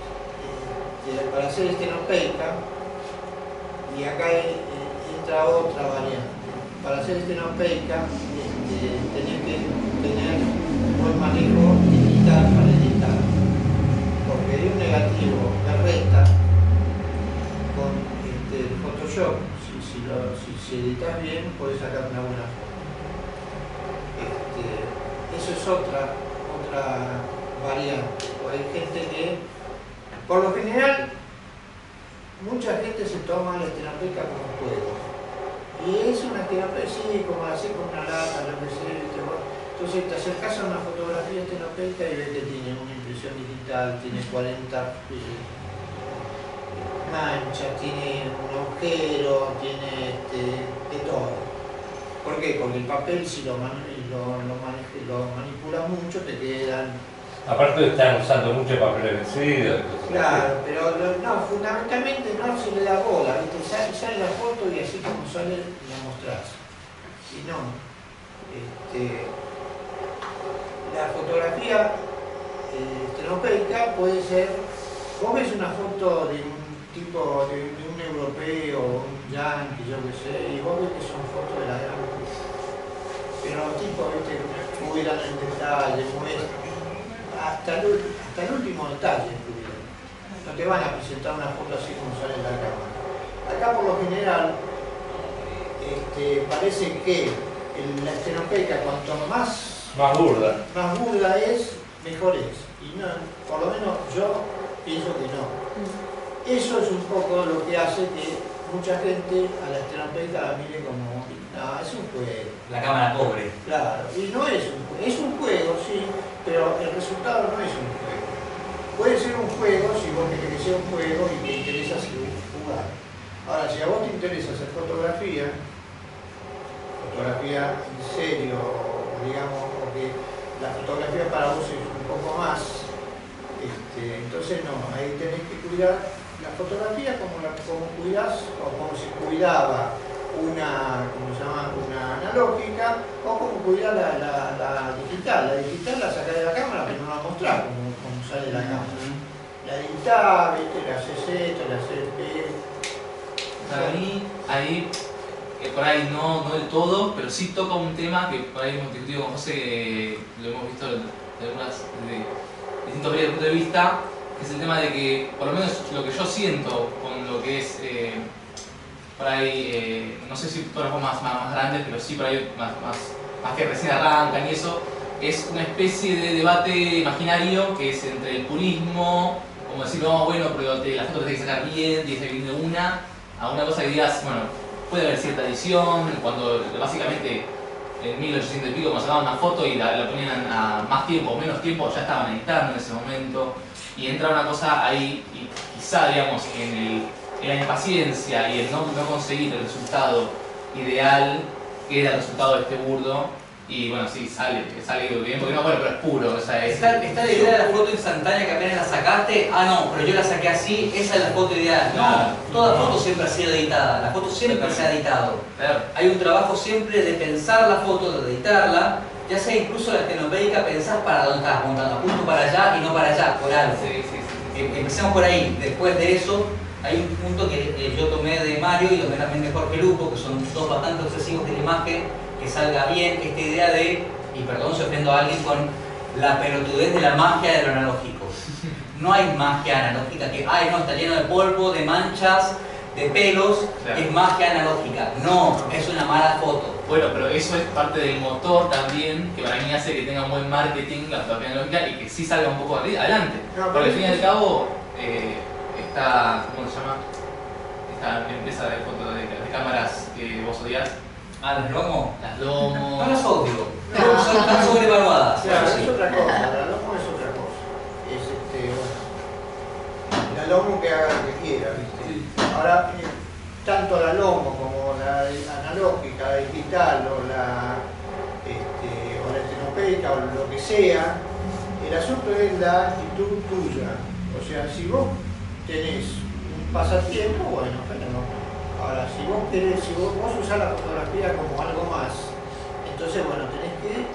eh, para hacer estenopeica, y acá eh, entra otra variante. Para hacer estenopeica, este, tenés que tener un buen manejo digital para editar. Porque de un negativo de recta, con este, Photoshop, si, si, lo, si, si editas bien, podés sacar una buena foto. Este, eso es otra, otra variante. O hay gente que, por lo general, mucha gente se toma la estenopeica como juego. Y es una estenopeica, sí, como así con una lata, lo que sea, ¿viste? Entonces te acercas a una fotografía estenopeica y ves que tiene una impresión digital, tiene cuarenta eh, manchas, tiene un agujero, tiene este, de todo. ¿Por qué? Porque el papel, si lo, man, lo, lo, maneje, lo manipulas mucho, te quedan. Aparte están usando mucho papel vencido. Claro, pero lo, no, fundamentalmente no se le da bola, ¿viste? Sale, sale la foto y así como sale la mostrás. Y no, este, la fotografía eh, estenopeica puede ser, vos ves una foto de un tipo, de, de un europeo, un yankee, yo qué sé, y vos ves que son fotos de la gran puta. Pero los tipos, ¿viste? Cuidan el detalle, muestran. Hasta el, hasta el último detalle estuvieron. No te van a presentar una foto así como sale en la cámara. Acá por lo general este, parece que el, la estenopeica cuanto más, Más burda. más burda es, mejor es. Y no, por lo menos yo pienso que no. Eso es un poco lo que hace que mucha gente a la estenopeica la mire como, no, es un juego. La cámara pobre. Claro, y no es un juego, es un juego, sí, pero el resultado no es un juego. Puede ser un juego si vos querés que sea un juego y te interesa jugar. Ahora, si a vos te interesa hacer fotografía, fotografía en serio, digamos, porque la fotografía para vos es un poco más, este, entonces no, ahí tenés que cuidar la fotografía como, la, como cuidás, o como se cuidaba una, ¿cómo se llama? Una analógica, o como cuidar la, la, la digital. La digital la sacás de la cámara, pero no la mostrás como, como sale la cámara. La editás, ¿viste? Le haces esto, le haces esto. Para mí, ahí, eh, por ahí no, no del todo, pero sí toca un tema que por ahí hemos discutido con José, que lo hemos visto de algunas de distintos vídeos de punto de vista, que es el tema de que, por lo menos lo que yo siento con lo que es, eh, por ahí, eh, no sé si fotógrafos más, más, más grandes, pero sí por ahí más, más, más que recién arrancan y eso, es una especie de debate imaginario que es entre el purismo, como decir, no, bueno, pero te, la foto te tiene que sacar bien, tiene que sacar bien de una, a una cosa que digas, bueno, puede haber cierta edición, cuando básicamente en mil ochocientos y pico cuando sacaban una foto y la, la ponían a más tiempo o menos tiempo, ya estaban editando en ese momento, y entra una cosa ahí, y quizá, digamos, en, el, en la impaciencia y el no, no conseguir el resultado ideal, que era el resultado de este burdo, Y bueno, sí, sale, sale bien, porque no, bueno, pero es puro, o sea, es... Está, está la idea de la foto instantánea que apenas la sacaste. Ah, no, pero yo la saqué así, esa es la foto ideal. No, toda foto siempre ha sido editada, la foto siempre se ha editado. Claro. Hay un trabajo siempre de pensar la foto, de editarla, ya sea incluso la estenopeica, pensás para dónde estás apuntando, apunto para allá y no para allá, por algo. Sí, sí, sí. Em- Empecemos por ahí. Después de eso, hay un punto que eh, yo tomé de Mario y tomé también de Jorge Lupo, que son dos bastante obsesivos de la imagen, que salga bien esta idea de, y perdón si ofendo a alguien con la pelotudez de la magia de lo analógico. No hay magia analógica que, ay no, está lleno de polvo, de manchas, de pelos, Claro. es magia analógica. No, es una mala foto. Bueno, pero eso es parte del motor también, que para mí hace que tenga un buen marketing la fotografía analógica y que sí salga un poco arri- adelante. No, Porque al pero- fin y al cabo, eh, esta, ¿cómo se llama? Esta empresa de, foto, de, de cámaras que vos odias, Ah, ¿las lomo? las Lomo... No las odio. No. Son tan sobrevaluadas. Claro, eso sí. es otra cosa, la lomo es otra cosa. Es este, bueno, la lomo que haga lo que quiera, ¿viste? Ahora, eh, tanto la lomo como la analógica, la digital o la, este, o la estenopeica o lo que sea, el asunto es la actitud tuya. O sea, si vos tenés un pasatiempo, bueno, pero ahora, si vos querés, si vos, vos usás la fotografía como algo más, entonces, bueno, tenés que,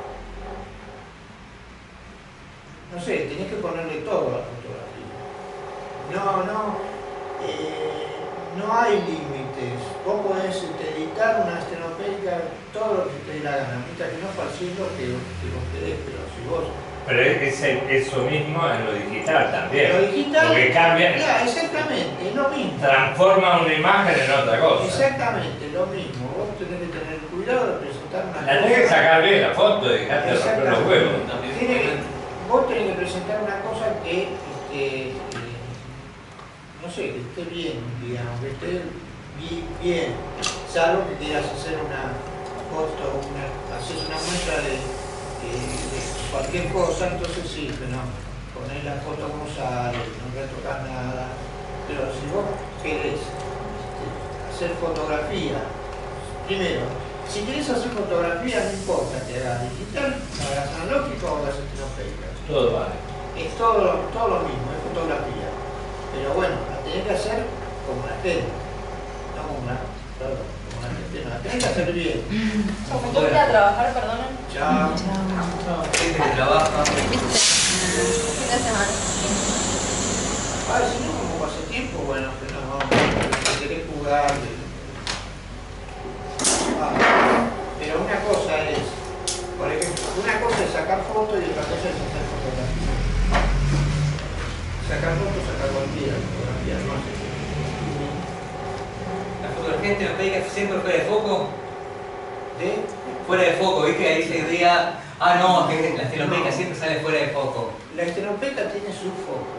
no sé, tenés que ponerle todo a la fotografía. No, no, eh, no hay límites. Vos podés este, editar una estenopeica, todo lo que te dé la gana, mientras que no falsies lo que, que vos querés, pero si vos... Pero es el- eso mismo en lo digital también. Lo digital, Porque cambia, ya, exactamente, es lo mismo. transforma una imagen en otra cosa. Exactamente, lo mismo. Vos tenés que tener cuidado de presentar una La tenés que sacar bien la foto, dejate de romper los huevos. También, Tiene que- vos tenés que presentar una cosa que, este, eh, no sé, que esté bien, digamos, que esté bi- bien, salvo que quieras hacer una foto, una, haces una muestra de, de- de cualquier cosa, entonces sí, pero no, ponés la foto como sale, no retocas nada, pero si vos querés este, hacer fotografía, primero, si querés hacer fotografía, no importa que hagas digital, hagas analógico o hagas estenopeica. Todo vale. Es todo, todo lo mismo, es fotografía. Pero bueno, la tenés que hacer como la gente. No como la, perdón, como la gente, no, la tenés que hacer bien. Como yo voy a trabajar, perdonen. Chao. Gente que trabaja. Fin de semana. Ah, si no, como pasatiempo, bueno, que no, que querés jugar. que- Ah, pero una cosa es, por ejemplo, una cosa es sacar fotos y otra cosa es hacer fotografía. Sacar fotos, sacar cualquiera, fotografía no hace. La fotografía estenopeica siempre fuera de foco. ¿De? Fuera de foco, ¿viste? Ahí se diría, ah no, que la estenopeica siempre sale fuera de foco. La estenopeica tiene su foco.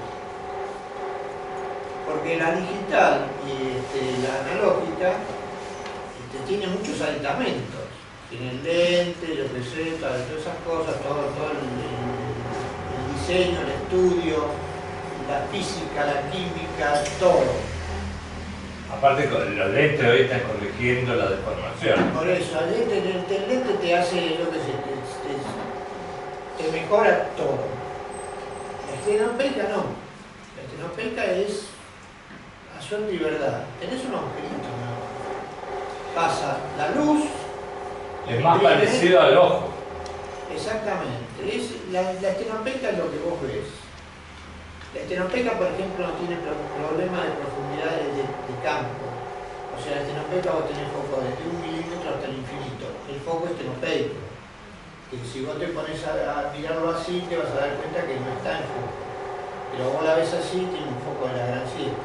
Porque la digital y este, la analógica este, tiene muchos aditamentos. Tiene el lente, lo que sé, todas esas cosas, todo, todo el, el- el diseño, el estudio, la física, la química, todo. Aparte, con los lentes hoy están corrigiendo la deformación. Por eso, el lente, el, el lente te hace, yo qué sé, te, te- te mejora todo. La estenopeica no. La estenopeica es acción de verdad. Tenés un agujerito, ¿no? Pasa la luz, Es más Bien. parecido al ojo. exactamente. Es, la, la estenopeica es lo que vos ves. La estenopeica, por ejemplo, no tiene pro- problema de profundidad de, de- de campo. O sea, la estenopeica vos tenés foco desde un milímetro hasta el infinito. El foco estenopeico. Que si vos te pones a, a mirarlo así, te vas a dar cuenta que no está en foco. Pero vos la ves así, tiene un foco de la gran siete.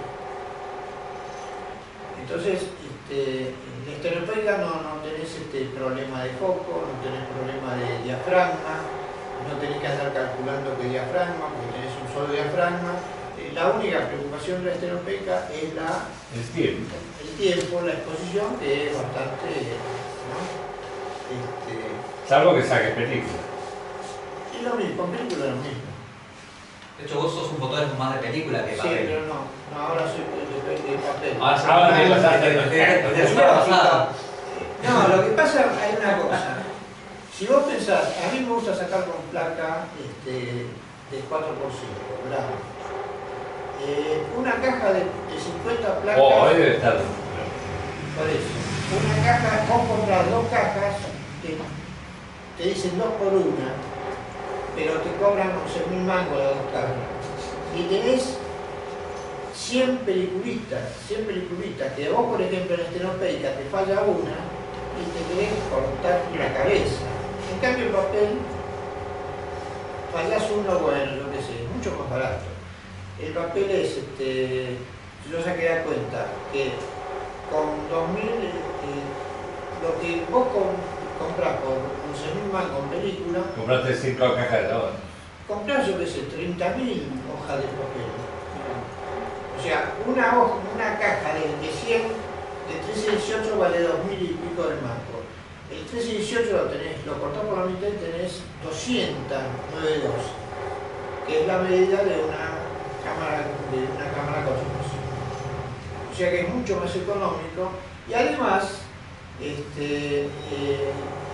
Entonces, este, en la estenopeica no, no tenés este problema de foco, no tenés problema de diafragma, no tenés que andar calculando qué diafragma, porque tenés un solo diafragma. Eh, la única preocupación de la estenopeica es la, El tiempo. el tiempo, la exposición, que es bastante, ¿no? Este, Salvo que saques película. es lo mismo, con película es lo mismo. De hecho, vos sos un fotógrafo más de película que Sí, papel. pero no, no, ahora soy de, de, de papel. Ahora Ahora te pasaste de- de- de- de- de- de- de- No, lo que pasa, hay una cosa. Si vos pensás, a mí me gusta sacar con placa este, de cuatro por cinco, gramos. Eh, una caja de, de cincuenta placas. Oh, ahí debe estar. Por eso. Una caja, vos compras dos cajas, te, te dicen dos por una, pero te cobran once mil mangos las dos cajas. Y tenés cien peliculitas, cien peliculitas, que vos, por ejemplo, en estenopeica te falla una y te querés cortar la cabeza. En cambio, el papel, fallás uno, bueno, yo qué sé, mucho más barato. El papel es, este, yo saqué la cuenta que con dos mil, eh, lo que vos com comprás por once mil mangos en película, Compraste cinco cajas de ahora. comprás, yo qué sé, treinta mil hojas de papel. O sea, una, hoja, una caja de, de cien, de trece dieciocho vale dos mil y pico de mango. El trece dieciocho lo tenés, lo cortás por la mitad y tenés doscientos noventa y dos, que es la medida de una cámara, de una cámara con supresión. O sea que es mucho más económico y además este, eh,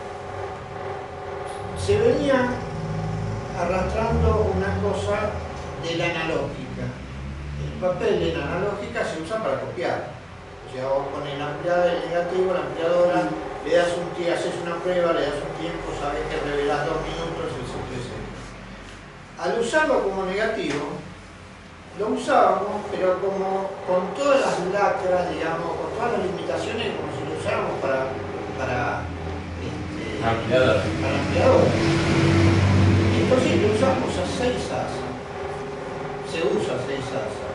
se venía arrastrando una cosa de la analógica. El papel en analógica se usa para copiar. O sea, vos con el ampliador, el negativo, la ampliadora, le das un tiempo, haces una prueba, le das un tiempo, sabes que revelás dos minutos, etcétera. Al usarlo como negativo, lo usábamos, pero como con todas las lacras, digamos, con todas las limitaciones, como si lo usáramos para, para, este, Ampliador. para ampliador. Entonces lo usamos a seis asa. Se usa a seis asa.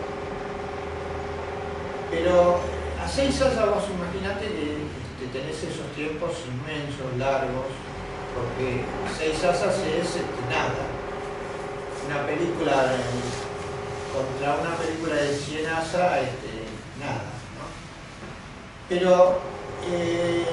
Pero a seis asa vos imaginate que este, tenés esos tiempos inmensos, largos, porque seis asas es este, nada. Una película de, contra una película de cien asas, este, nada, ¿no? Pero eh,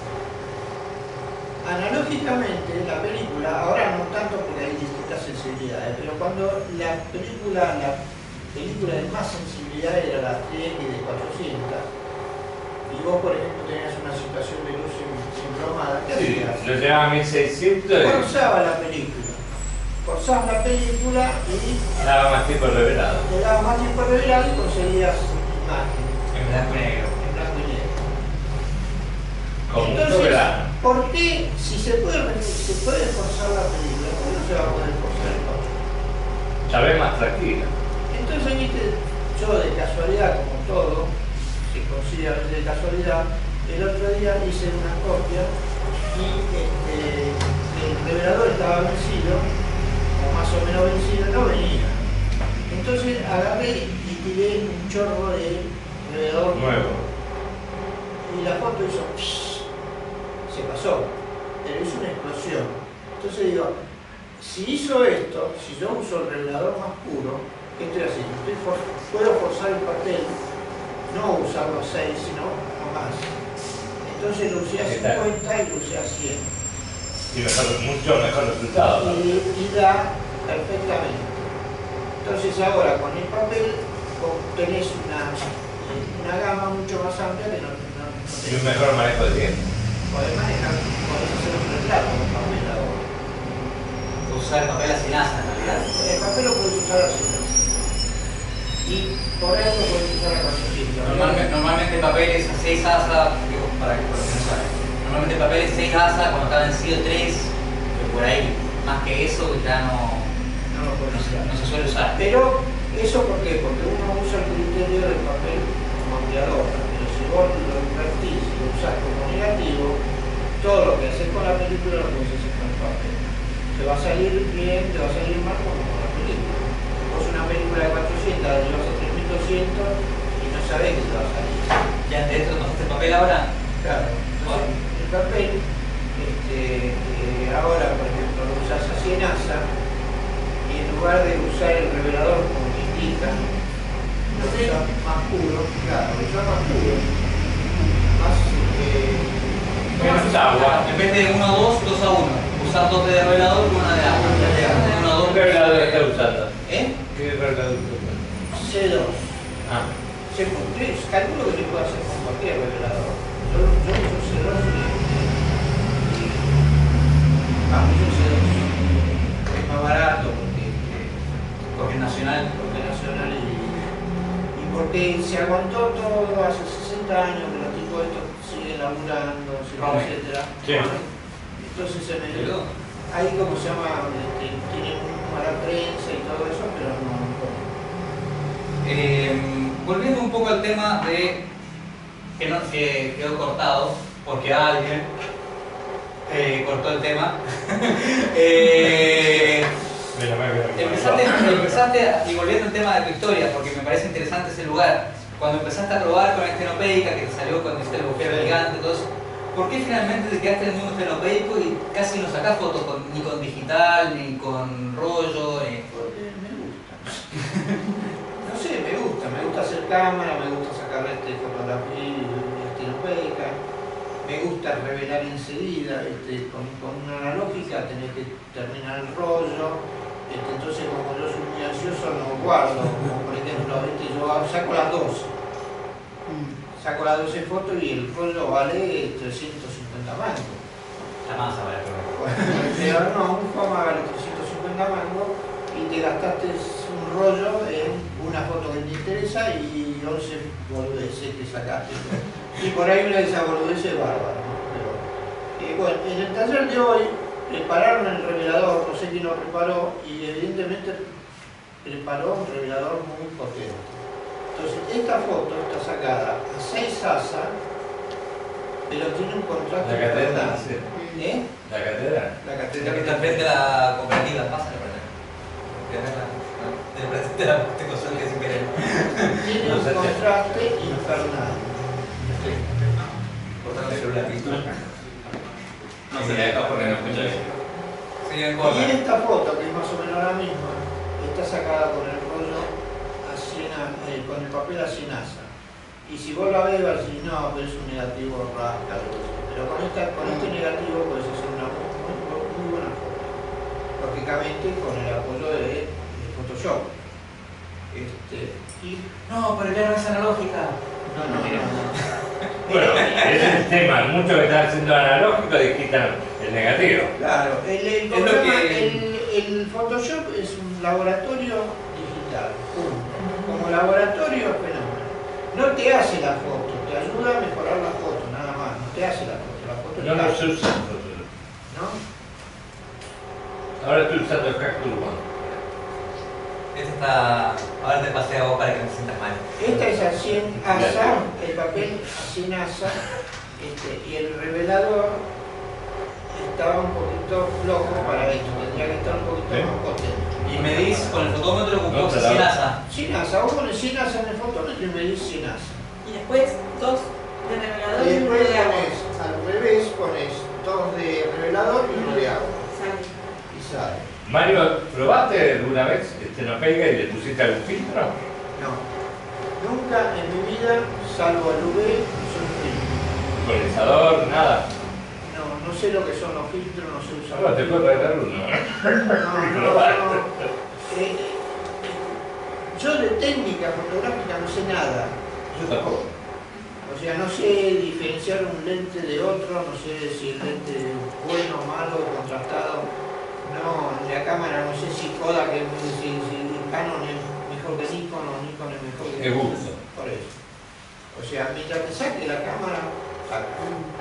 analógicamente la película, ahora no tanto porque hay distintas sensibilidades, pero cuando la película, la película de más sensibilidad era la tres X de cuatrocientos, y vos por ejemplo tenías una situación de luz embromada, ¿qué Sí, hacías? lo llevaba a mil seiscientos y Forzaba la película, forzabas la película y daba más tiempo revelado. te daba más tiempo revelado y conseguías imagen En blanco y negro. en blanco y negro. Como un Entonces, soberano. ¿por qué si se puede, se puede forzar la película, por qué no se va a poder forzar el papel? Ya ves más tranquila. Entonces, viste, yo de casualidad, como todo, se consigue a veces de casualidad, el otro día hice una copia y este, el revelador estaba vencido, o más o menos vencido, no venía. Entonces agarré y tiré un chorro de revelador Nuevo. y la foto hizo psh, se pasó, pero hizo una explosión. Entonces digo, si hizo esto, si yo uso el revelador más puro, ¿qué estoy haciendo? Estoy for puedo forzar el papel, no usarlo a seis, sino a más. Entonces lo usé a cincuenta y lo usé a cien. Y mejor, mucho mejor resultado. ¿no? Y, y da perfectamente. Entonces ahora con el papel tenés una, una gama mucho más amplia que no, no, no Y un mejor manejo de tiempo. podés manejar, podés hacer un retrato con papel ahora. Usar el papel así nasa en realidad. El papel lo puedes usar así. Y por eso lo puedes usar a cuatrocientos. Normalmente, normalmente el papel es a seis asas, digo, para que por lo que no saben. Normalmente el papel es seis asas, cuando está vencido tres, que por ahí, más que eso, ya no, No lo puedes no, se, usar. no se suele usar. Pero, ¿eso por qué? Porque uno usa el criterio del papel como ampliador. Pero si vos lo invertís y lo usás como negativo, todo lo que haces con la película lo puedes hacer con el papel. Te va a salir bien, te va a salir mal como con la película. Vos una película de cuatrocientos la llevas a tres mil doscientos y no sabés que te va a salir. ¿Ya dentro no el papel ahora? Claro, entonces el papel, este, eh, ahora por ejemplo lo usas a cien asa y en lugar de usar el revelador como te indica, lo usas más puro, claro, lo usas más puro, más eh, Menos agua. En vez de uno a dos, dos a uno. Usar dos de revelador y una de agua. uno a dos. ¿Qué revelador está usando? ¿Eh? ¿Qué revelador está usando? C dos. Ah. Se puede, calculo que se puede hacer con cualquier revelador. Yo, yo uso C dos y, y a muchos es, es más barato porque, Porque es nacional. porque es nacional y, y porque se aguantó todo hace sesenta años que los tipos estos siguen laburando, Rome. etcétera. Sí. Entonces se me ¿Pero? ahí como se llama, este, tienen mala prensa y todo eso, pero no. Eh, volviendo un poco al tema de que, no, que quedó cortado, porque alguien eh, cortó el tema. eh, Menos mal que no empezaste, empezaste, a- y volviendo al tema de tu historia, porque me parece interesante ese lugar, cuando empezaste a probar con estenopeica, que te salió cuando hiciste el agujero gigante, todo eso, ¿por qué finalmente te quedaste en el mundo estenopeico y casi no sacás fotos con- ni con digital, ni con rollo? Ni... Porque me gusta. No sé, me gusta, me gusta hacer cámara, me gusta sacar este, fotografía estenopeica, me gusta revelar enseguida, este, con, con una analógica tenés que terminar el rollo, este, entonces como yo soy muy ansioso no guardo, como por ejemplo, ¿viste? Yo saco las doce, saco las doce fotos y el rollo vale trescientos cincuenta mangos. La masa, vale. Pero no, un fama vale trescientos cincuenta mangos y te gastaste un rollo en una foto que te interesa y once boludeces que sacaste. Y por ahí una de esas boludeces es bárbara, ¿no? Pero, eh, bueno, en el taller de hoy prepararon el revelador, no sé quién lo preparó, y evidentemente preparó un revelador muy potente. Entonces, esta foto está sacada a seis asa, pero tiene un contraste La catedral, importante. sí. ¿Eh? La catedral. La La catedral que está frente a la cooperativa, pásale para allá. Que verla. Del presente de la te cosó que sin querer. tiene No un sé qué. contraste infernal. Cortar el celular. No se le deja porque no escucha bien. Sí, en Y corta. esta foto, que es más o menos la misma, está sacada con el rollo a cien a- eh, con el papel a cien asa. Y si vos la ves, vas a decir, no, pero es un negativo rasca. Pero con, esta, con este negativo puedes hacer una muy, muy, muy buena foto. Lógicamente con el apoyo de, de Photoshop. Este, y No, pero ya no es analógica. no, no, no, no. Bueno, ese es el tema. Muchos que están haciendo analógico y quitan el negativo. Claro, el, el, Es lo programa- que- el- el Photoshop es un laboratorio digital, punto. Como laboratorio es fenómeno. No te hace la foto, te ayuda a mejorar la foto, nada más. No te hace la foto, la foto No está- lo sé usar Photoshop. ¿no? Ahora estoy usando el casco urbano. Este está. Ahora te pasé a vos para que no te sientas mal. Esta es a cien asa, el papel a cien asa, este, y el revelador estaba un poquito flojo para esto, tendría que estar un poquito ¿Sí? más potente. Y medís con el fotómetro con No, vos te la- cien asa. cien asa, vos pones cien asa en el fotómetro y medís cien asa. Y después dos de revelador Y y uno después de agua. pones, al revés, pones dos de revelador y uno de agua. Sale. Y sale. Mario, ¿probaste alguna vez estenopeica y le pusiste algún filtro? No. Nunca en mi vida, salvo el U V, usé un filtro. Condensador, nada. No, no sé lo que son los filtros, no sé usar. Ahora te puedo regalar uno. No, no, no. Eh, yo de técnica fotográfica no sé nada. Yo tampoco. O sea, no sé diferenciar un lente de otro, no sé si el lente es bueno, malo, contrastado. No, en la cámara no sé si Kodak es, si, si Canon es mejor que Nikon o Nikon es mejor que Es gusto. Por eso. O sea, mientras te saque la cámara, saca.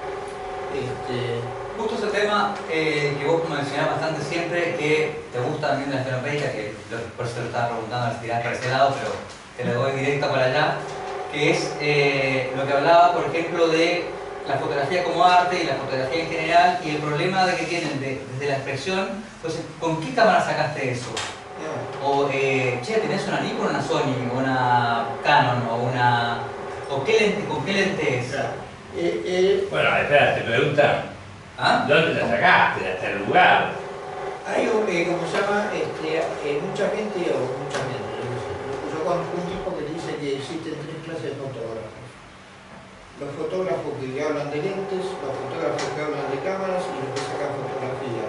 Este, Justo ese tema eh, que vos mencionás bastante siempre, que te gusta también de la estenopeica, que lo- por eso te lo estaba preguntando a ver si tirás para ese lado, pero te lo doy directa para allá, que es eh, lo que hablaba, por ejemplo, de la fotografía como arte y la fotografía en general, y el problema de que tienen de- desde la expresión. Entonces, ¿con qué cámara sacaste eso? no. O, eh, che, ¿tenés una Nikon, una Sony, o una Canon, o una... ¿O qué lente, con qué lente es? Eh, eh, Bueno, espera, te preguntan, ¿Ah? ¿dónde la sacaste? ¿Hasta el lugar? hay un, eh, como se llama, este, eh, mucha gente, o mucha gente, yo no sé, yo conozco un tipo que dice que existen tres clases de fotógrafos. Los fotógrafos que hablan de lentes, los fotógrafos que hablan de cámaras y los que sacan fotografía.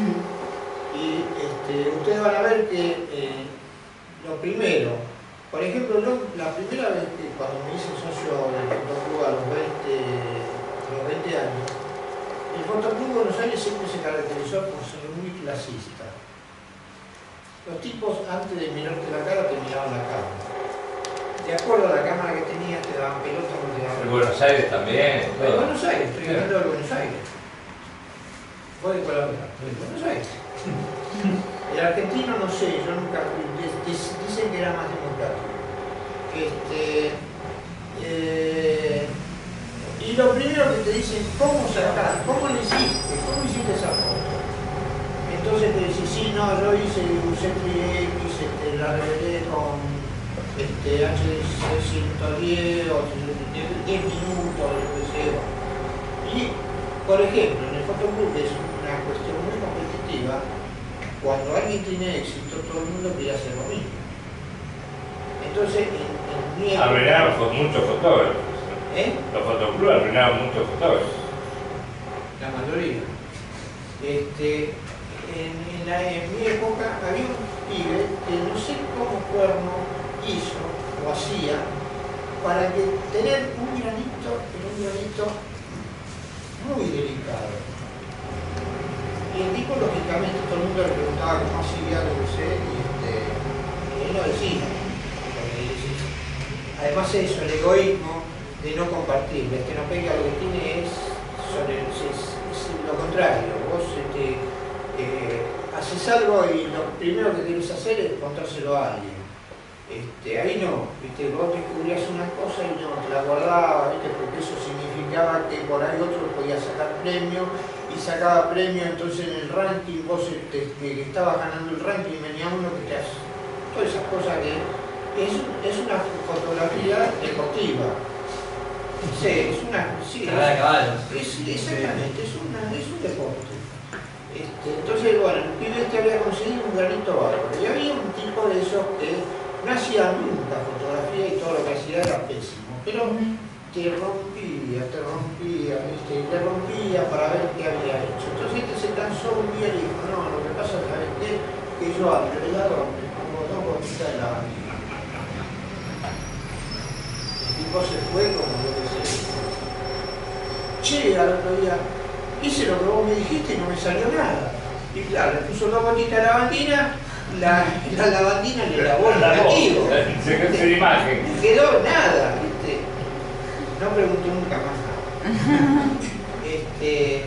Y este, ustedes van a ver que eh, lo primero, por ejemplo, yo la primera vez que cuando me hice socio del Fotoclub a los veinte, a los veinte años, el Fotoclub Buenos Aires siempre se caracterizó por ser muy clasista. Los tipos, antes de mirarte la cara, te miraban la cara. De acuerdo a la cámara que tenías, te daban pelota o no te daban. En Buenos Aires también. En Buenos Aires, estoy hablando de Buenos Aires. Vos de Colombia, de Buenos Aires. El argentino no sé, yo nunca fui, dicen que era más democrático. Este, eh, y lo primero que te dicen, ¿cómo sacás? ¿Cómo lo hiciste? ¿Cómo hiciste esa foto? Entonces te decís, sí, no, yo hice, usé tri equis, este, la revelé con este, H ciento diez o diez minutos, lo que sea. Y, por ejemplo, en el Photoclub, que es una cuestión muy competitiva, cuando alguien tiene éxito, todo el mundo quiere hacer lo mismo. Entonces, en, en mi época... Arruinaron muchos fotógrafos. ¿Eh? Los fotoclubs arruinaron muchos fotógrafos. La mayoría. Este, en, en, la, en mi época había un pibe que no sé cómo cuerno hizo o hacía para que tener un granito, pero un granito muy delicado. Y el tipo, lógicamente, todo el mundo le preguntaba cómo hacía lo que sé, y, este, y él lo decía. Además eso, el egoísmo de no compartir, el que no pega lo que tiene es, sobre, es, es lo contrario. Vos este, eh, haces algo y lo primero que querés hacer es contárselo a alguien. Este, ahí no, ¿viste? Vos descubrías una cosa y no, te la guardabas, ¿viste? Porque eso significaba que por ahí otro podía sacar premio y sacaba premio, entonces en el ranking vos te, te, estabas ganando el ranking y venía uno que te hace todas esas cosas que es, es una fotografía deportiva. Sí, es una... Sí, es, es, exactamente, es, una, es un deporte. Este, entonces, bueno, el pibe este había conseguido un granito bárbaro y había un tipo de esos que no hacía nunca fotografía y todo lo que hacía era pésimo, pero te rompía, te rompía, ¿viste? Y te rompía para ver qué había hecho. Entonces este se cansó un día y dijo, no, lo que pasa es que, que yo hablo de ladrón, me pongo dos gotitas de lavandina. El tipo se fue como lo que se dijo. Che, al otro día, hice lo que vos me dijiste y no me salió nada. Y claro, le puso dos gotitas de lavandina. La, la lavandina le lavó el negativo. Se quedó sin imagen. No quedó nada, ¿viste? No preguntó nunca más nada. Este,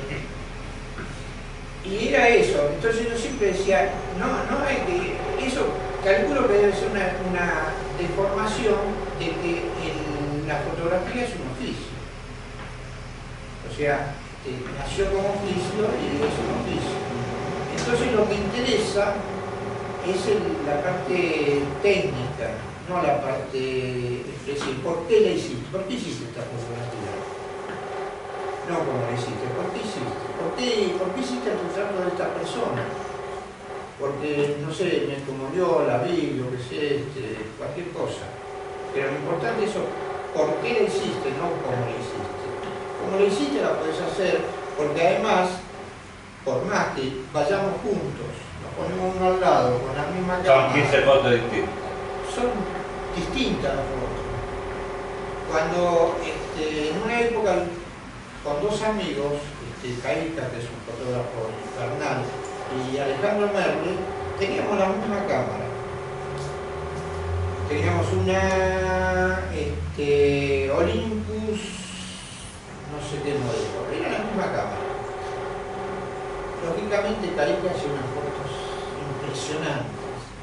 y era eso. Entonces yo siempre decía, no, no hay que. Eso calculo que debe ser una, una deformación de que el, la fotografía es un oficio. O sea, eh, nació como oficio y es un oficio. Entonces lo que interesa es el, la parte técnica, no la parte expresiva. ¿Por qué la hiciste? ¿Por qué hiciste esta fotografía? No como la hiciste, ¿por qué hiciste? ¿Por qué, por qué hiciste el retrato de esta persona? Porque, no sé, me conmovió, la vi, lo que sé, este, cualquier cosa. Pero lo importante es eso, ¿por qué la hiciste? No cómo la hiciste. Como la hiciste la podés hacer, porque además, por más que vayamos juntos, ponemos uno al lado, con la misma cámara. Son quince fotos distintas. Son distintas las fotos. Cuando este, en una época con dos amigos, este, Caíca, que es un fotógrafo infernal, y Alejandro Merle, teníamos la misma cámara. Teníamos una este, Olympus, no sé qué modelo, era la misma cámara. Lógicamente Caíca hacía unas fotos impresionantes.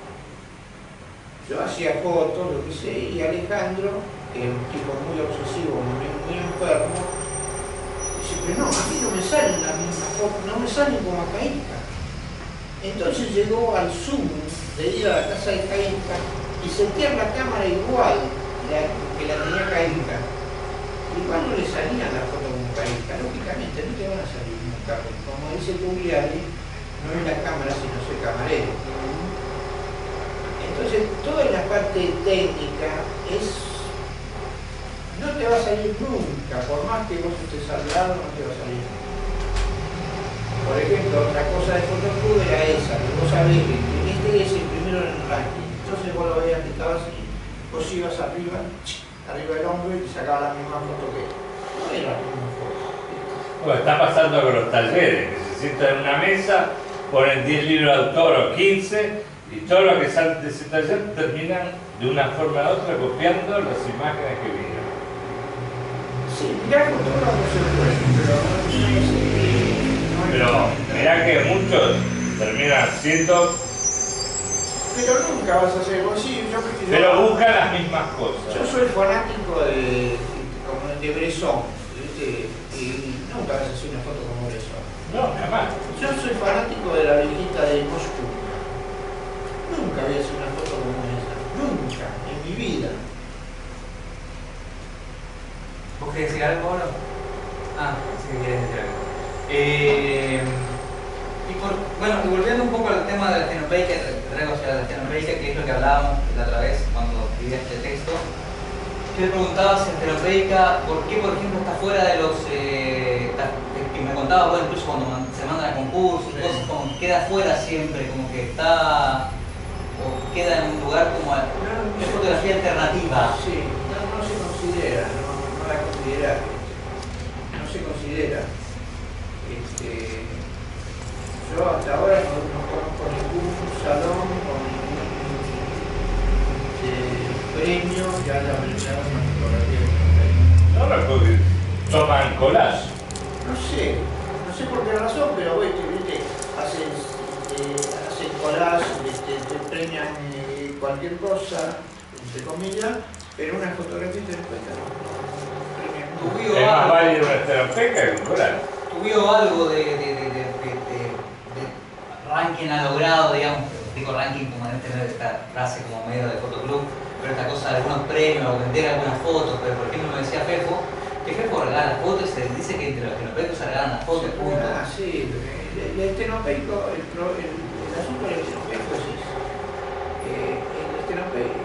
Yo hacía fotos, lo que sé, y Alejandro, que era un tipo muy obsesivo, muy, muy enfermo, dice, pero no, a mí no me salen las mismas fotos, no me salen como a Caíca. Entonces llegó al Zoom de ir a la casa de Caíca y setear la cámara igual la, que la tenía Caíca. Igual no le salían las fotos como Caíca, lógicamente no te van a salir nunca. Como dice Pugliari, no es la cámara sino es el camarero. Entonces toda la parte técnica es, no te va a salir nunca, por más que vos estés al lado no te va a salir nunca. Por ejemplo, otra cosa de Photoclub era esa, que vos sabés que este es el primero en el ranking. Entonces vos lo veías que estabas así, vos ibas arriba, arriba del hombro y te sacabas la misma foto que él. No era la misma foto. Bueno, está pasando con los talleres, que se sientan en una mesa, ponen diez libros de autor o quince, y todo lo que sale de ese taller terminan de una forma u otra copiando las imágenes que vieron. Sí, mirá que todo no se puede, pero no es, eh, no es- Pero mirá que muchos terminan siendo, Pero nunca vas a ser vos, sí, yo creo que yo- pero buscan las mismas Yo cosas. soy fanático de, como de Bresson, ¿viste? Y nunca vas a hacer una foto como Bresson. No, jamás. Yo soy fanático de la viejita de Moscú. Nunca voy a hacer una foto como esa. Nunca, en mi vida. ¿Vos querés decir algo ahora? Ah, sí, querés decir algo. Eh, y por, bueno, y volviendo un poco al tema de la estenopeica, te traigo hacia la estenopeica, que es lo que hablábamos la otra vez cuando escribí este texto. Yo le preguntaba si la estenopeica, ¿por qué, por ejemplo, está fuera de los. Eh, la- que me contaba, bueno, incluso cuando man- se mandan a concursos y cosas, como que queda fuera siempre, como que está. O queda en un lugar como. Es fotografía alternativa. Sí, no, no se considera, no, no la considera. No se considera. Este, yo hasta ahora no, no conozco ningún salón o ningún este, premio que haya brindado una fotografía de Estenopeica. No, porque toman collage. No sé, no sé por qué razón, pero viste, viste, hacen, eh, hacen collage, este, te premian eh, cualquier cosa, entre comillas, pero una fotografía de Estenopeica no. Premian Tu nunca. bio Es más algo- válido una esteropeca que un collage. ¿Tuvió algo de, de, de, de, de, de- de ranking a logrado, digamos? Digo ranking como en tener esta frase como medio de fotoclub, pero esta cosa de algunos premios o vender algunas fotos, pero por ejemplo me decía Fefo, que Fefo regala fotos y se dice que entre los estenopecos se regalan las fotos, punto. Ah, sí, el, el estenopeico, el, pro- el, el asunto del estenopeico es eso. Eh, el estenopeico,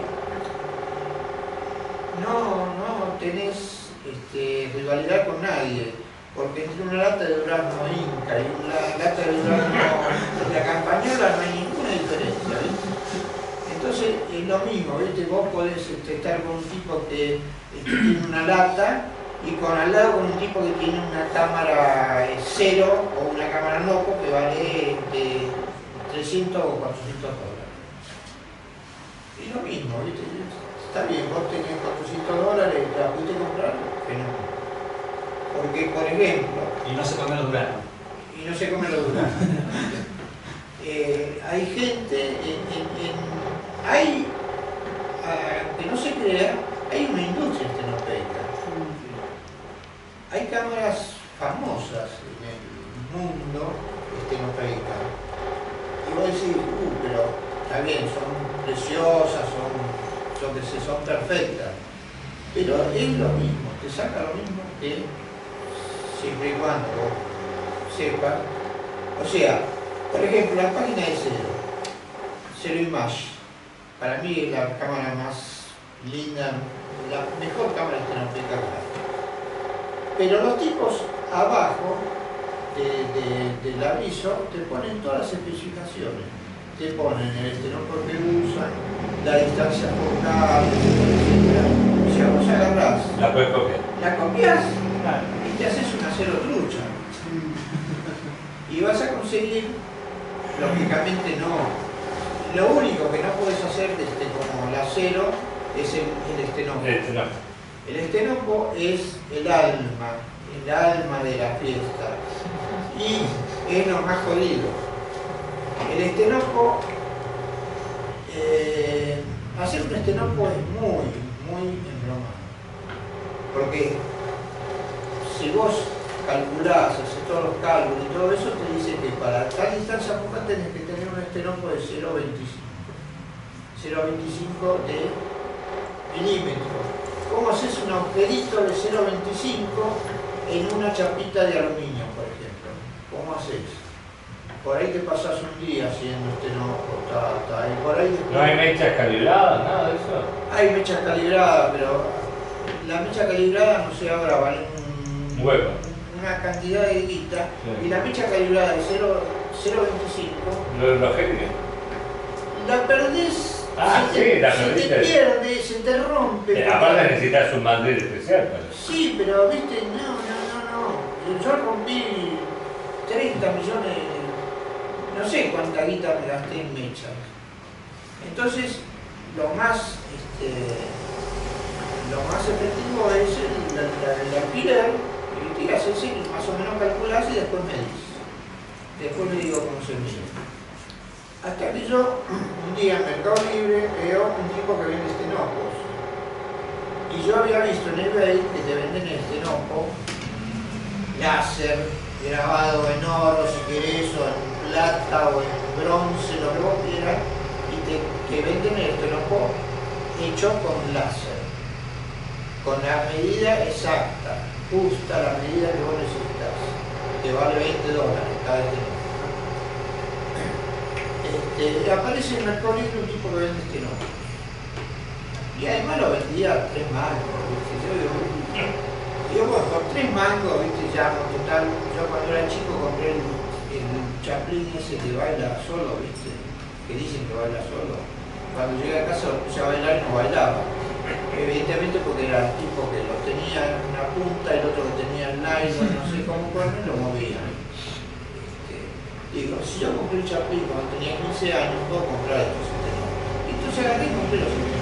no, no tenés este, rivalidad con nadie, porque entre una lata de durazno inca y una lata de durazno de la campañola no hay ninguna diferencia, ¿viste? Entonces es lo mismo, ¿viste? Vos podés este, estar con un tipo que este, tiene una lata y con al lado con un tipo que tiene una cámara eh, cero o una cámara loco que vale de trescientos o cuatrocientos dólares. Y lo mismo, ¿viste? Está bien, vos tenés cuatrocientos dólares, ¿la pudiste comprar? Que no. Porque, por ejemplo, Y no se come los duranos. y no sé cómo lo duran. eh, hay gente, en, en, en, hay, aunque no se crea, hay una industria estenopeica. Hay cámaras famosas en el mundo estenopeica. Y vos decís, uh, pero está bien, son preciosas, son, son, que se- son perfectas. Pero es lo mismo, te saca lo mismo que siempre y cuando vos sepas. O sea, por ejemplo, la página de Cero, Cero Image, para mí es la cámara más linda, la mejor cámara estenopeica que hay. Pero los tipos abajo de- de- del aviso te ponen todas las especificaciones. Te ponen el estenopo que usan, la distancia focal, etcétera. O sea, vos agarrás, La puedes copiar. la copias y te haces una cero trucha. Y vas a conseguir, lógicamente no. Lo único que no puedes hacer este, como la cero es el, el estenopo. Este no. El estenopo es el alma, el alma de la fiesta. Y es lo más jodido. El estenopo, eh, hacer un estenopo es muy, muy embromado. Porque si vos calculás, haces todos los cálculos y todo eso, te dice que para tal distancia focal tenés que tener un estenopo de cero coma veinticinco. cero coma veinticinco de milímetros. ¿Cómo haces un agujerito de cero coma veinticinco en una chapita de aluminio, por ejemplo? ¿Cómo haces? Por ahí te pasas un día haciendo estenopo, ta, ta, y por ahí después... No hay mechas calibradas, nada de eso. Hay mechas calibradas, pero la mecha calibrada, no sé ahora, vale un- Un huevo. una cantidad de guita, Sí. y la mecha calibrada de cero coma veinticinco, Lo, lo genio. la perdés, Ah, se te, sí, la se te perdiste. pierde, se te rompe. Eh, aparte necesitas un mandril especial para eso. Sí, pero viste, no, no, no, no. Yo rompí treinta millones, no sé cuánta guita me gasté en mechas. Entonces, lo más, este, lo más efectivo es el, el, el alquiler, y te haces más o menos calculás y después me dices. Después le digo cómo se mide. Hasta que yo, un día en Mercado Libre, veo un tipo que vende estenopos. Y yo había visto en eBay que te venden el estenopo láser, grabado en oro, si querés, o en plata, o en bronce, lo que vos quieras, y te, que venden el estenopo hecho con láser, con la medida exacta, justa la medida que vos necesitas, que vale veinte dólares cada estenopo. Este, aparece en Mercado Libre un tipo que vende estenopo. Y además lo vendía a tres mangos, ¿viste? Yo digo, digo, bueno, por tres mangos, ¿viste? Ya, total, yo cuando era chico compré el, el Chaplin ese que baila solo, ¿viste? Que dicen que baila solo. Cuando llegué a casa lo puse a bailar y no bailaba. Evidentemente porque era el tipo que lo tenía en una punta, el otro que tenía el nylon, no sé cómo ponerlo, y lo movían. Digo, si yo compré el Chaplin cuando tenía quince años, puedo comprar estos estenopos. Entonces agarré y compré los estenopos.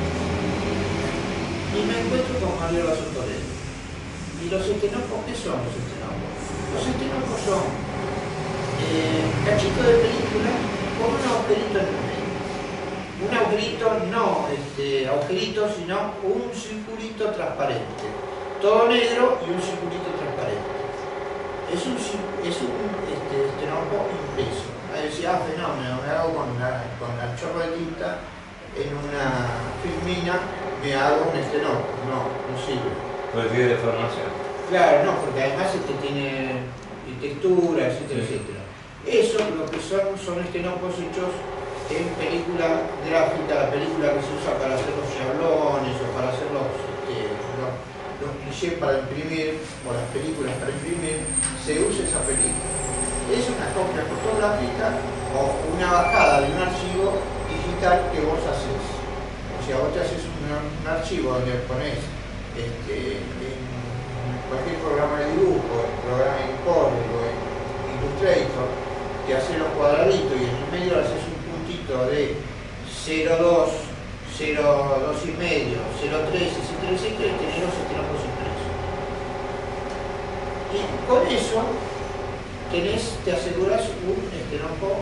Y me encuentro con Mario Basotorel. ¿Y los estenopos qué son los estenopos? Los estenopos son eh, cachitos de película con un agujerito en el medio. Un agujerito, no este, agujerito, sino un circulito transparente. Todo negro y un circulito transparente. Es un, es un este, estenopo impreso. Ahí decía, ah, fenómeno, me hago con la, con la chorra de tinta en una filmina, me hago un estenopo. No, no sirve. Porque tiene deformación. Claro, no, porque además este tiene textura, etcétera, sí. etcétera. Eso lo que son, son estenopos hechos en película gráfica, la película que se usa para hacer los chablones o para hacer los, este, los los clichés para imprimir, o las películas para imprimir, se usa esa película. Es una copia fotográfica o una bajada de un archivo digital que vos haces. O sea, vos te haces un, un archivo donde pones este, en cualquier programa de dibujo, en programa en Corel o en Illustrator, te haces los cuadraditos y en el medio haces un puntito de cero coma dos, cero coma dos y medio, cero coma tres, etcétera, etcétera, y tenés los estenopos impresos. Y con eso tenés, te aseguras un estenopo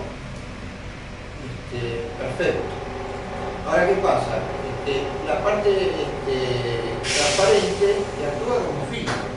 este, perfecto. Ahora, ¿qué pasa? Este, la parte este, transparente te actúa como filtro.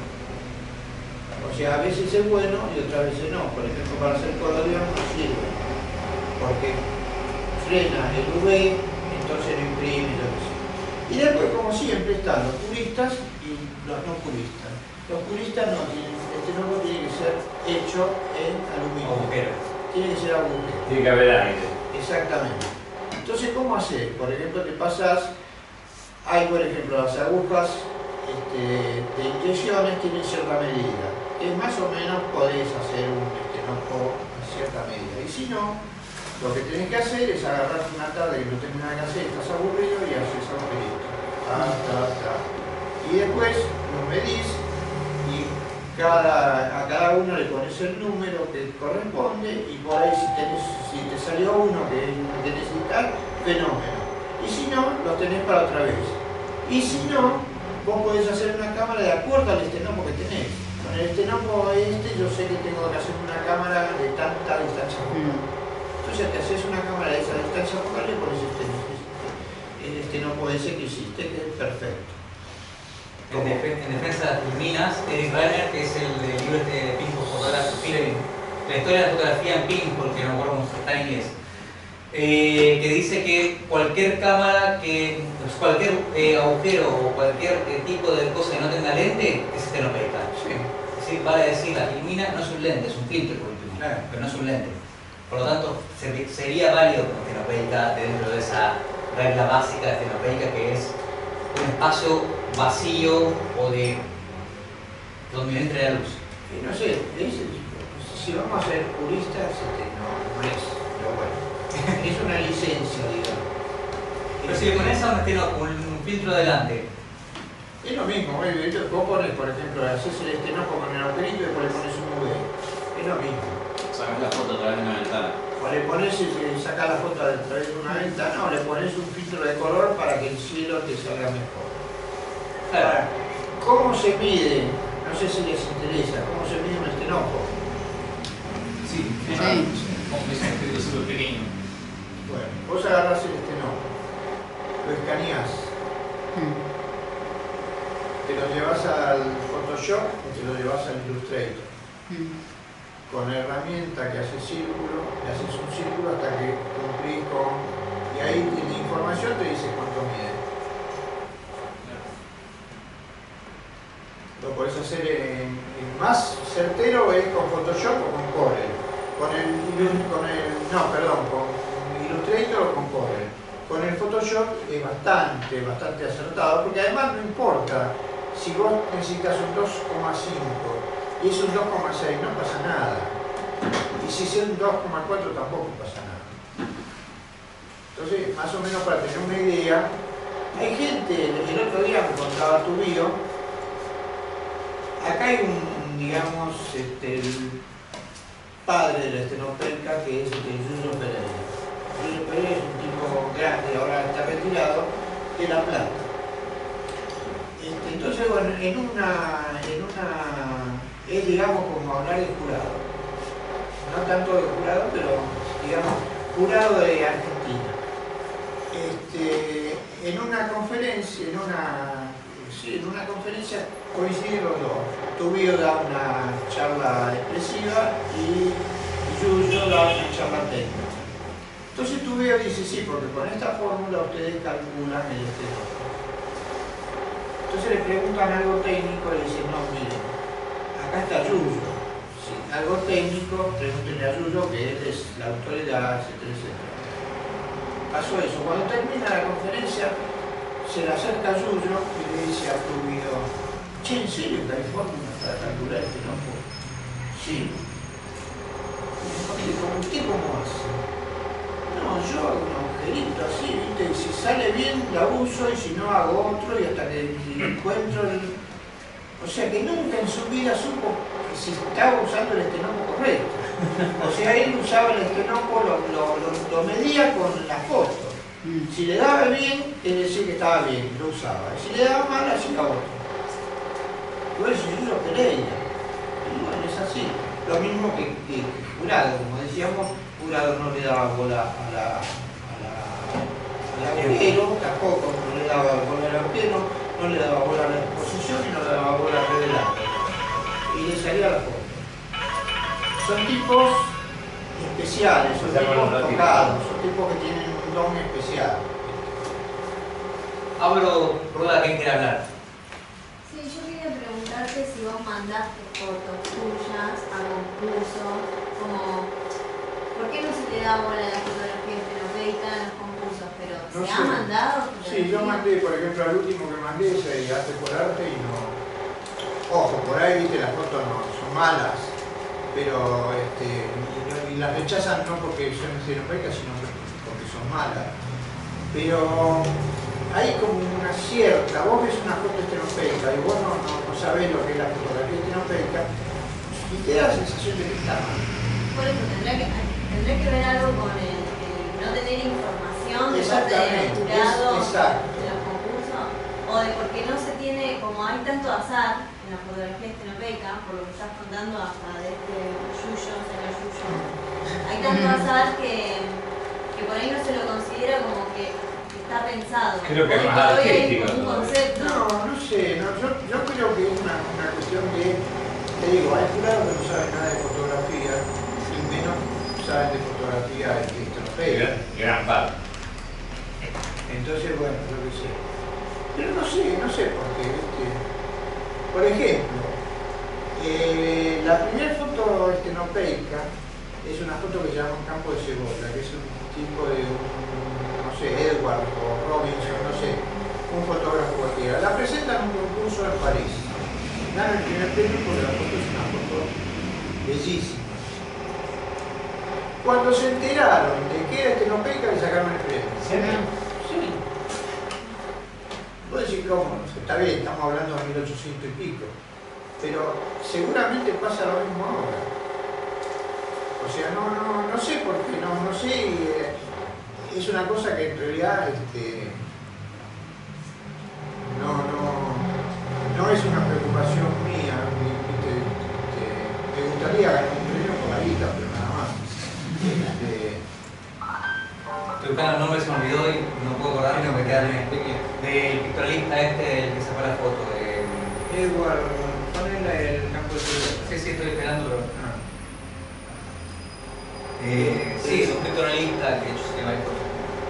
O sea, a veces es bueno y otras veces no. Por ejemplo, para hacer colorear no sirve, porque frena el U V, entonces no imprime, lo que sea. Y después, como siempre, están los puristas y los no puristas. Los puristas no tienen, este no tiene que ser hecho en aluminio. Agujero. Tiene que ser agujero. Tiene que haber aire. Exactamente. Entonces, ¿cómo hacer? Por ejemplo, te pasas, hay por ejemplo las agujas este, de inyecciones tienen cierta medida. Es más o menos podés hacer un estenopo a cierta medida. Y si no, lo que tenés que hacer es agarrar una tarde que no tenés nada que hacer, estás aburrido y haces agujerito. Ta, ta, ta. Y después lo medís y cada, a cada uno le pones el número que corresponde y por ahí si, tenés, si te salió uno que, que necesitas, fenómeno. Y si no, lo tenés para otra vez. Y si no, vos podés hacer una cámara de acuerdo al estenopo que tenés. Con el estenopo este yo sé que tengo que hacer una cámara de tanta distancia focal. Entonces te haces una cámara de esa distancia focal y pones este, el estenopo ese que hiciste, que es perfecto. En, def en defensa de las filminas, Eric Reiner, que es el del libro este de Pinhole Photography, la historia de la fotografía en Pinhole, que no me acuerdo cómo está en inglés, eh, que dice que cualquier cámara, que pues cualquier eh, agujero o cualquier eh, tipo de cosa que no tenga lente, es estenopeica. Sí. Es decir, vale decir, la filmina no es un lente, es un filtro por último, claro, pero no es un lente. Por lo tanto, sería válido como estenopeica dentro de esa regla básica de estenopeica, que es un espacio vacío o de donde entre la luz. Y no sé, es, si vamos a ser puristas, este, no, no es, pero bueno, es una licencia, digamos. Pero si le pones a un, estenopo, un filtro adelante, es lo mismo, vos pones, por ejemplo, haces el estenopo con el agujerito y después le pones un U V. es lo mismo. Sacas la foto a través de una ventana. O le pones, si sacas la foto a través de una ventana, o le pones un filtro de color para que el cielo te salga mejor. Ahora, ¿cómo se mide? No sé si les interesa, ¿cómo se mide un estenófono? Sí, Sí. como es un escrito súper pequeño. Bueno, vos agarrás el estenófono, lo escaneás, te lo llevas al Photoshop o te lo llevas al Illustrator. Con la herramienta que hace círculo, le haces un círculo hasta que cumplís con... Y ahí la información te dice cuánto mide. Lo podés hacer en, en más certero es con Photoshop o con Corel. Con el, con el no, perdón, con Illustrator o con Corel. Con el Photoshop es bastante, bastante acertado, porque además no importa si vos necesitas un dos coma cinco y es un dos coma seis, no pasa nada. Y si es un dos coma cuatro tampoco pasa nada. Entonces, más o menos para tener una idea, hay gente, el otro día me contaba tu bio, acá hay un, digamos, este, el padre de la estenopelca que es este, Yuyo Pereira. Yuyo Pereira es un tipo grande, ahora está retirado, de La Plata. Este, entonces, bueno, en una, en una, es digamos como hablar de jurado. No tanto de jurado, pero digamos, jurado de Argentina. Este, en una conferencia, en una, sí, en una conferencia coinciden los dos. Tubio da una charla expresiva y Yuyo da una charla técnica. Entonces Tubio dice, sí, porque con esta fórmula ustedes calculan el estenófono. Entonces le preguntan algo técnico y le dicen, no, miren, acá está Yuyo. Sí, algo técnico, pregúntenle a Yuyo que él es la autoridad, etcétera, etcétera. Pasó eso. Cuando termina la conferencia, se le acerca a Yuyo y le dice a Tubio, che, ¿en serio que hay fórmulas para calcular el estenófono? Sí. ¿Y usted cómo hace? No, yo hago un agujerito así, ¿viste? Y si sale bien la uso y si no hago otro y hasta que encuentro el... O sea que nunca en su vida supo que si estaba usando el estenófono correcto. O sea, él usaba el estenófono, lo, lo, lo, lo medía con la foto. Si le daba bien, quiere decir que estaba bien, lo usaba. Y si le daba mal, hacía otro. Por eso yo lo Pereira. Y bueno, es así. Lo mismo que, que, que Jurado, como decíamos, Jurado no le daba bola a la, a la, al agujero, tampoco no le daba bola al agujero, no le daba bola a la exposición y no le daba bola al revelado. Y le salía la foto. Son tipos especiales, son tipos tocados, son tipos que tienen un don especial. Abro rueda, ¿quién quiere hablar? Sí, yo quería preguntarte si vos mandaste fotos tuyas a concursos, como, ¿por qué no se le da bola a la fotografía estenopeica en los concursos? Pero No ¿se sé. ha mandado? Sí, yo mandé, por ejemplo, al último que mandé es el Arte por Arte y no... Ojo, por ahí, viste, las fotos no son malas, pero este, y, no- y las rechazan no porque son estenopeicas, sino porque son malas. Pero hay como una cierta, vos ves una foto estenopeica y vos no, no, no sabés lo que es la fotografía estenopeica y te da la sensación de que está mal. Por eso tendrá que, tendrá que ver algo con el, el no tener información de parte Exactamente, del jurado es- exacto. de los concursos, o de porque no se tiene, como hay tanto azar en la fotografía estenopeica, por lo que estás contando hasta de este Yuyo, señor Yuyo, hay tanto azar que, que por ahí no se lo considera como que está pensado. Creo que Hoy es más por hoy hay artístico, como un ¿no? concepto. No, no sé, no, yo, yo creo que es una, una cuestión de, te digo, hay jurados que no saben nada de fotografía y menos saben de fotografía estenopeica. Gran, gran parte. Entonces, bueno, yo qué sé. Pero no sé, no sé por qué, ¿viste? Por ejemplo, eh, la primera foto estenopeica es una foto que se llama Campo de Cebolla, que es un tipo de un, no sé, Edward o Robinson, no sé, un fotógrafo cualquiera. La presentan en un concurso en París. Dan el primer premio porque la foto es una foto bellísima. Cuando se enteraron de que era estenopeica, le sacaron el premio. Sí. Vos decís, ¿cómo? Está bien, estamos hablando de mil ochocientos y pico, pero seguramente pasa lo mismo ahora. O sea, no, no, no sé por qué, no, no sé, eh, es una cosa que en realidad este, no, no, no es una preocupación mía, ¿viste? Este, me gustaría ganar un premio por la guita, pero nada más. Este, Estoy buscando el nombre, se me olvidó y no puedo acordarme, no me queda en el del pictorialista este, el que sacó la foto de... Edward, ponle el campo de seguridad. Sí, sí, estoy esperando. Ah. Eh, sí, es un pictorialista que hecho se llama esto.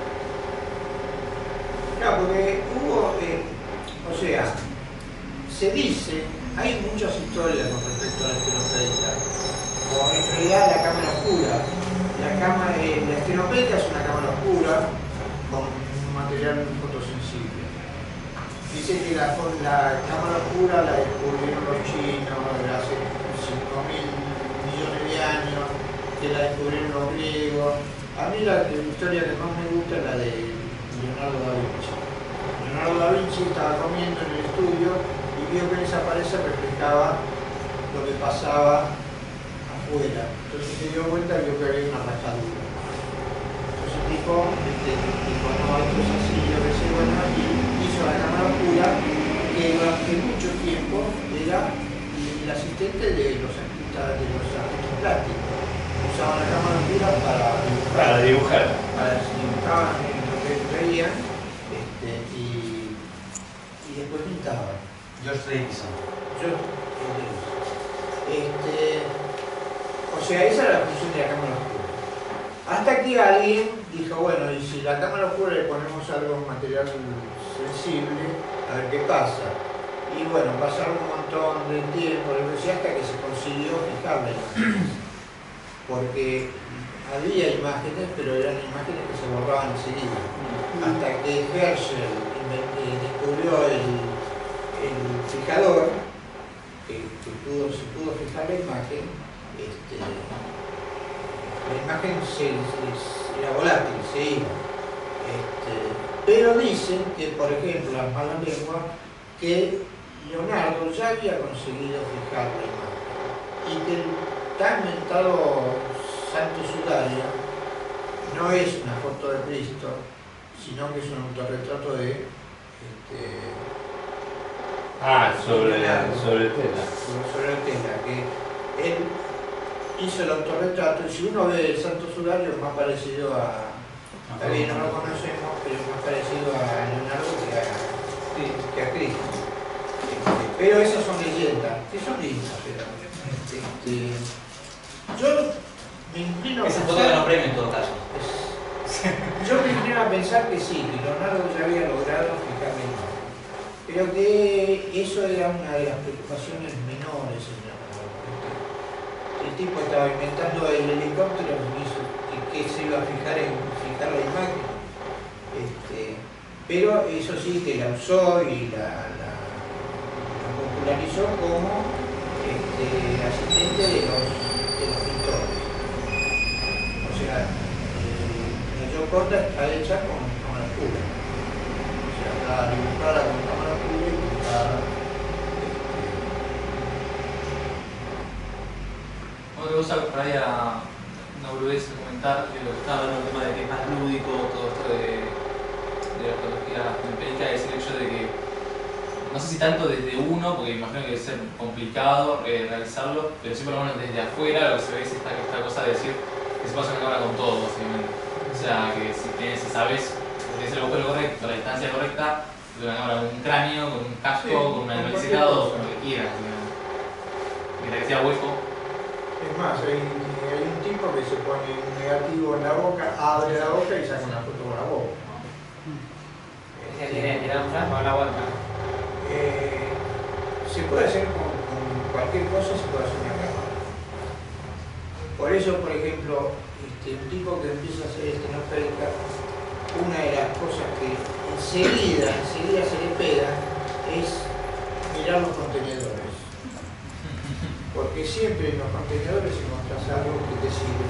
No, porque hubo, eh, o sea, se dice, hay muchas historias con respecto a la estenopeica, o en realidad la cámara oscura. La cámara, eh, la estenopeica es una cámara oscura con un material fotosensible. Dice que la, la cámara oscura la descubrieron los chinos hace cinco mil millones de años, que la descubrieron los griegos. A mí la, la historia que más me gusta es la de Leonardo da Vinci. Leonardo da Vinci estaba comiendo en el estudio y vio que en esa pared se reflejaba lo que pasaba afuera. Entonces se dio cuenta y vio que había una rajadura. Entonces dijo, este, dijo, no, esto es así, yo que sé, bueno, y hizo la cámara oscura, que durante mucho tiempo era el asistente de los artistas, de los artistas plásticos. Usaban la cámara oscura para dibujar. Para dibujar. Para dibujaban lo que veían este, y, y después pintaban. George Davidson. Yo, este, o sea, esa era la función de la cámara oscura. Hasta que alguien dijo, bueno, y si la cámara oscura le ponemos algo material sensible, a ver qué pasa. Y bueno, pasaron un montón de tiempo, hasta que se consiguió fijarla. Porque había imágenes, pero eran imágenes que se borraban enseguida. Hasta que Herschel descubrió el, el fijador, que, que pudo, se pudo fijar la imagen, este, la imagen se, se, era volátil, se iba. Este, pero dicen que, por ejemplo, las malas lenguas, que Leonardo ya había conseguido fijar la imagen y que el tan mentado Santo Sudario no es una foto de Cristo, sino que es un autorretrato de este, Ah, sobre, Leonardo, sobre tela. sobre, sobre la tela, que él hizo el autorretrato, y si uno ve el Santo Sudario es más parecido a, está bien, no lo conocemos, pero es más parecido a Leonardo que a, que a Cristo. Este, pero esas son leyendas, que son lindas, pero este, yo me inclino a Esa pensar, foto ganó premio en todo caso. yo me inclino a pensar que sí, que Leonardo ya había logrado fijar la imagen, pero que eso era una de las preocupaciones menores en Leonardo. El tipo estaba inventando el helicóptero y hizo que, que se iba a fijar en fijar la imagen, este, pero eso sí que la usó y la, la, la popularizó como este, asistente de los, de los pintores. O sea, eh, la Gioconda está hecha con cámara oscura. O sea, está dibujada con cámara oscura y pintada. Otra cosa por ahí a una boludez de comentar, que lo que estaba hablando del tema de que es más lúdico todo esto de, de la fotografía empírica, es el hecho de que no sé si tanto desde uno, porque imagino que debe ser complicado eh, realizarlo, pero sí por lo menos desde afuera lo que se ve es esta, esta cosa de decir que se pasa una cámara con todo, básicamente. O sea, que si, tienes, si sabes, tienes el agujero correcto, la distancia correcta, de una cámara con un cráneo, con un casco, Sí, con un analizado, con lo que quieras. Mientras que sea hueco. Es más, hay, hay un tipo que se pone un negativo en la boca, abre la boca y saca una foto con la boca. Tiene un frasco a la vuelta. Eh, se puede hacer con, con cualquier cosa, se puede hacer una cámara. Por eso, por ejemplo, este, un tipo que empieza a hacer estenopeica, una de las cosas que enseguida, enseguida se le pega es mirar los contenedores. Porque siempre en los contenedores encontrás algo que te sirve.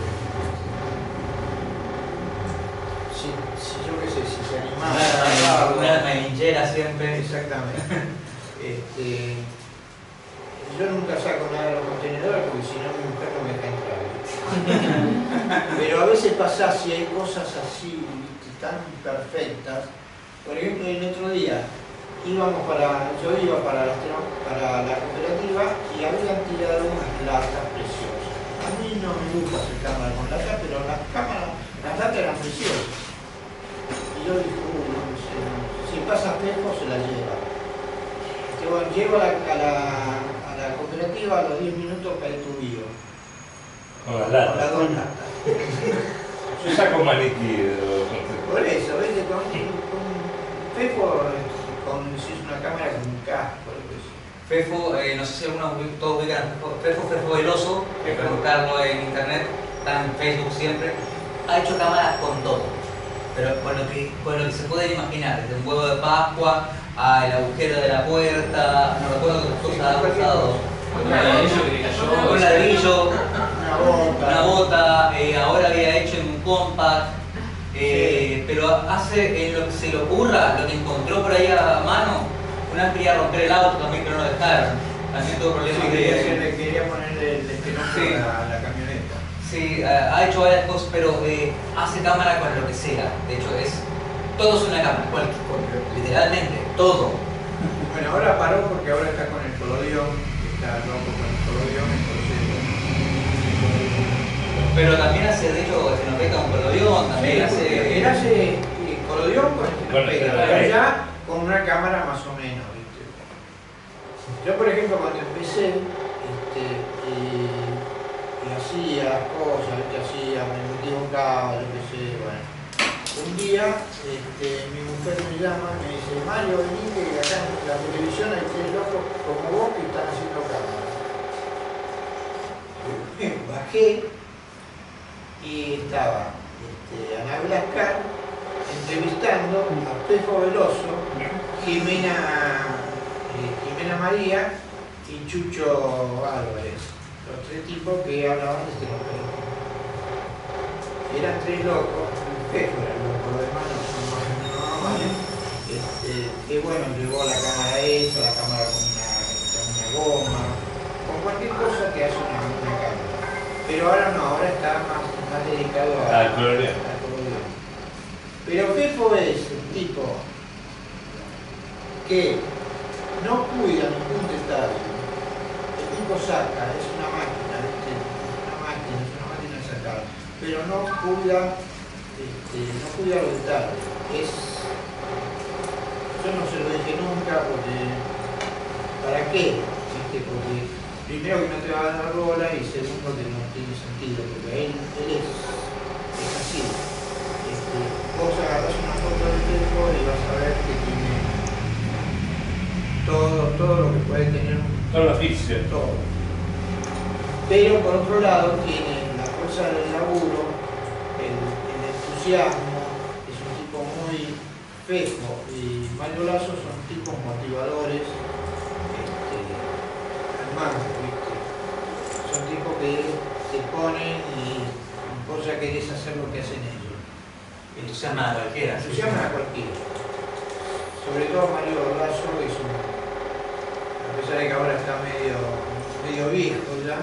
Si, si yo qué sé, si se animaba a Una manillera siempre. exactamente. Este, yo nunca saco nada de los contenedores porque si no mi mujer no me deja entrar. pero a veces pasa si hay cosas así, ¿viste? Tan perfectas. Por ejemplo, el otro día íbamos para, yo iba para la, para la cooperativa y habían tirado unas latas preciosas. A mí no me gusta hacer cámara con latas, pero las cámaras, las latas eran preciosas. Y yo dije, uy, no sé, no sé, si pasa Pepo se la lleva. Y bueno, llego a la, a, la, a la cooperativa a los diez minutos para el tubillo. Con las latas. Con las dos latas. Yo saco maniquí. Por eso, ¿ves? Con, con Pepo, con, si es una cámara con un casco. Fefo, eh, no sé si algunos todos ubican Fefo, Fefo Veloso, que pueden buscarlo en internet, está en Facebook siempre. Ha hecho cámaras con todo, pero con lo que, con lo que se pueden imaginar, desde un huevo de Pascua al agujero de la puerta, no recuerdo qué cosas ha usado. Un ladrillo que le cayó. Un ladrillo, Una bota. una bota, eh, ahora había hecho en un compact, eh, Sí. pero hace en lo que se le ocurra, lo que encontró por ahí a mano. Una vez quería romper el auto también, que no lo dejaron. También tuvo problemas Sí, de... quería, hacerle- quería ponerle el espinoso Sí. a la, la camioneta. Sí, ha ha hecho varias cosas, pero eh, hace cámara con lo que sea. De hecho, es todo es una cámara, cual- con- literalmente, todo. Bueno, ahora paró porque ahora está con el colodión, está loco con el colodión, entonces... Pero también hace, de hecho, Xenopeca con colodión, también Sí, hace... él hace eh, colodión con Con el el pero Xenopeca. ya con una cámara más o menos, ¿viste? Yo, por ejemplo, cuando empecé, este, y, y hacía cosas, ¿viste? Hacía, me metía un cable, empecé, bueno. Un día, este, mi mujer me llama y me dice, Mario, vení que acá en la televisión hay tres locos como vos que están haciendo cámara. Bajé y estaba este, Ana Blascar entrevistando a Fefo Veloso, Jimena, eh, Jimena María y Chucho Álvarez, los tres tipos que hablaban de este papel. Eran tres locos, Fefo era el loco, los demás no son más o menos normales. Este, que bueno, llevó la cámara esa, la cámara con una, con una goma, con cualquier cosa que hace una, una cámara. Pero ahora no, ahora está más, más dedicado a, Al colorión. al colorión. Pero Fefo es un tipo que no cuida ningún detalle. El tipo saca, es una máquina, ¿viste? Una máquina, es una máquina de sacar. Pero no cuida, este, no cuida los detalles. Es, yo no se lo dije nunca porque, ¿para qué? ¿Viste? Porque primero que no te va a dar bola y segundo que no tiene sentido, porque él, él es, es así. Este, vos agarrás una foto de Fefo y vas a ver que tiene todo, todo lo que puede tener un Todo el oficio. todo. Pero por otro lado tiene la fuerza del laburo, el, el entusiasmo, es un tipo muy Fefo y Mario Lazo son tipos motivadores, este, al mango, ¿viste? Son tipos que se ponen y vos ya querés hacer lo que hacen ellos. Entusiasma a cualquiera. Entusiasman a cualquiera. Sobre todo Mario Lazo, que es un, a pesar de que ahora está medio, medio viejo ya,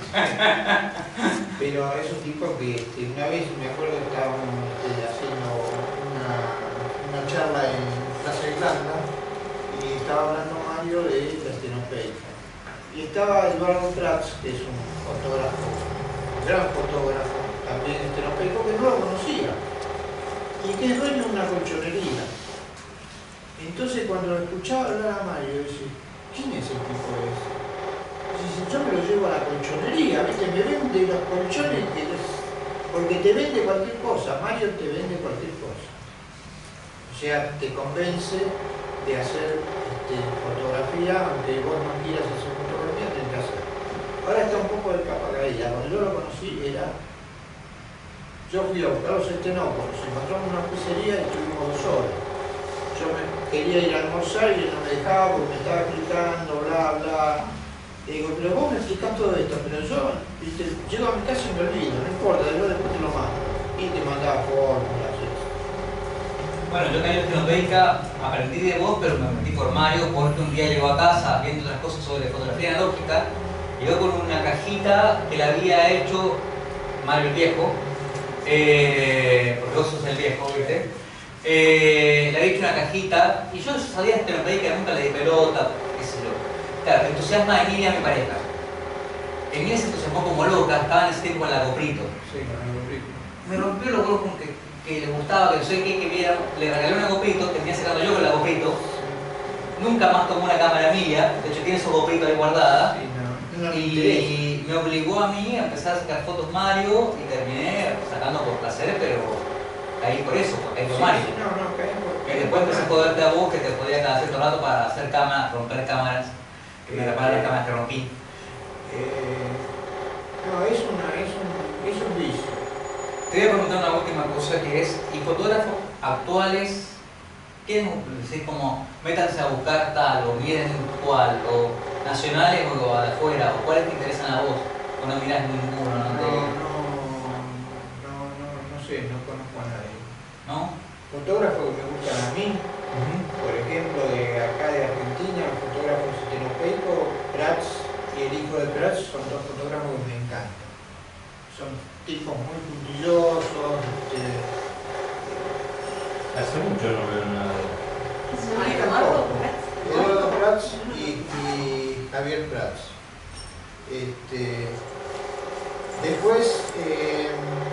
pero es un tipo que este, una vez me acuerdo que estábamos este, haciendo una, una charla en Plaza Irlanda y estaba hablando Mario de la estenopeica. Y estaba Eduardo Prats, que es un fotógrafo, un gran fotógrafo, también estenopeico, que no lo conocía y que es dueño de una colchonería. Entonces cuando lo escuchaba hablar a Mario, dice, ¿quién es el tipo ese? Dice, yo me lo llevo a la colchonería, ¿viste? Me vende los colchones que los... porque te vende cualquier cosa, Mario te vende cualquier cosa. O sea, te convence de hacer este, fotografía, aunque vos no quieras hacer fotografía, tenés que hacer. Ahora está un poco de capa caída, cuando yo lo conocí era... Yo fui a buscar los estenópolos, encontramos una pizzería y estuvimos dos horas. Yo me quería ir a almorzar y él no me dejaba porque me estaba explicando, bla, bla. Le digo, pero vos me explicás todo esto, pero yo, viste, llego a mi casa y me olvido, no importa, yo después te lo mando. Y te mandaba fórmulas, eso. Bueno, yo también en Xenopeca aprendí de vos, pero me aprendí por Mario, porque un día llegó a casa viendo otras cosas sobre fotografía analógica, llegó con una cajita que la había hecho Mario el Viejo, Eh, porque vos sos el viejo, ¿viste? Eh, le había hecho una cajita y yo sabía que me pedí que nunca le di pelota, qué sé yo. Claro, me entusiasma Emilia, mi pareja. Emilia se entusiasmó como loca, estaba en ese tiempo en la Coprito. Sí, con el gorrito. Me rompió los huevos con que, que le gustaba, que no sé qué, que viera. Le regalé una Coprito, terminé sacando yo con la Coprito. Nunca más tomó una cámara Emilia, de hecho tiene su Coprito ahí guardada. Sí, no, no me interesa. Y me obligó a mí a empezar a sacar fotos Mario y terminé sacando por placer, pero caí por eso, porque caí por Sí, Mario. sí, no, no, caí por- Y después empecé a joderte a vos que te podía cada cierto rato para hacer cámaras, romper cámaras, que me reparan las cámaras que rompí. Eh, no, es, una, es, un, es un vicio. Te voy a preguntar una última cosa que es, ¿y fotógrafos actuales quieren decir como métanse a buscar tal o miren cuál, o nacionales o de afuera, o cuáles te interesan a vos? O no mirás ninguno, no No, te... no, no, no, no sé, no conozco a nadie. ¿No? Fotógrafos que me gustan a mí, por ejemplo, de acá de Argentina, el fotógrafo Stenopeico, Prats y el hijo de Prats son dos fotógrafos que me encantan. Son tipos muy puntillosos. Este, Hace mucho no veo nada. ¿Se a llama mí Eduardo tampoco. Prats? Eduardo Prats y, y Javier Prats. Este, después, eh,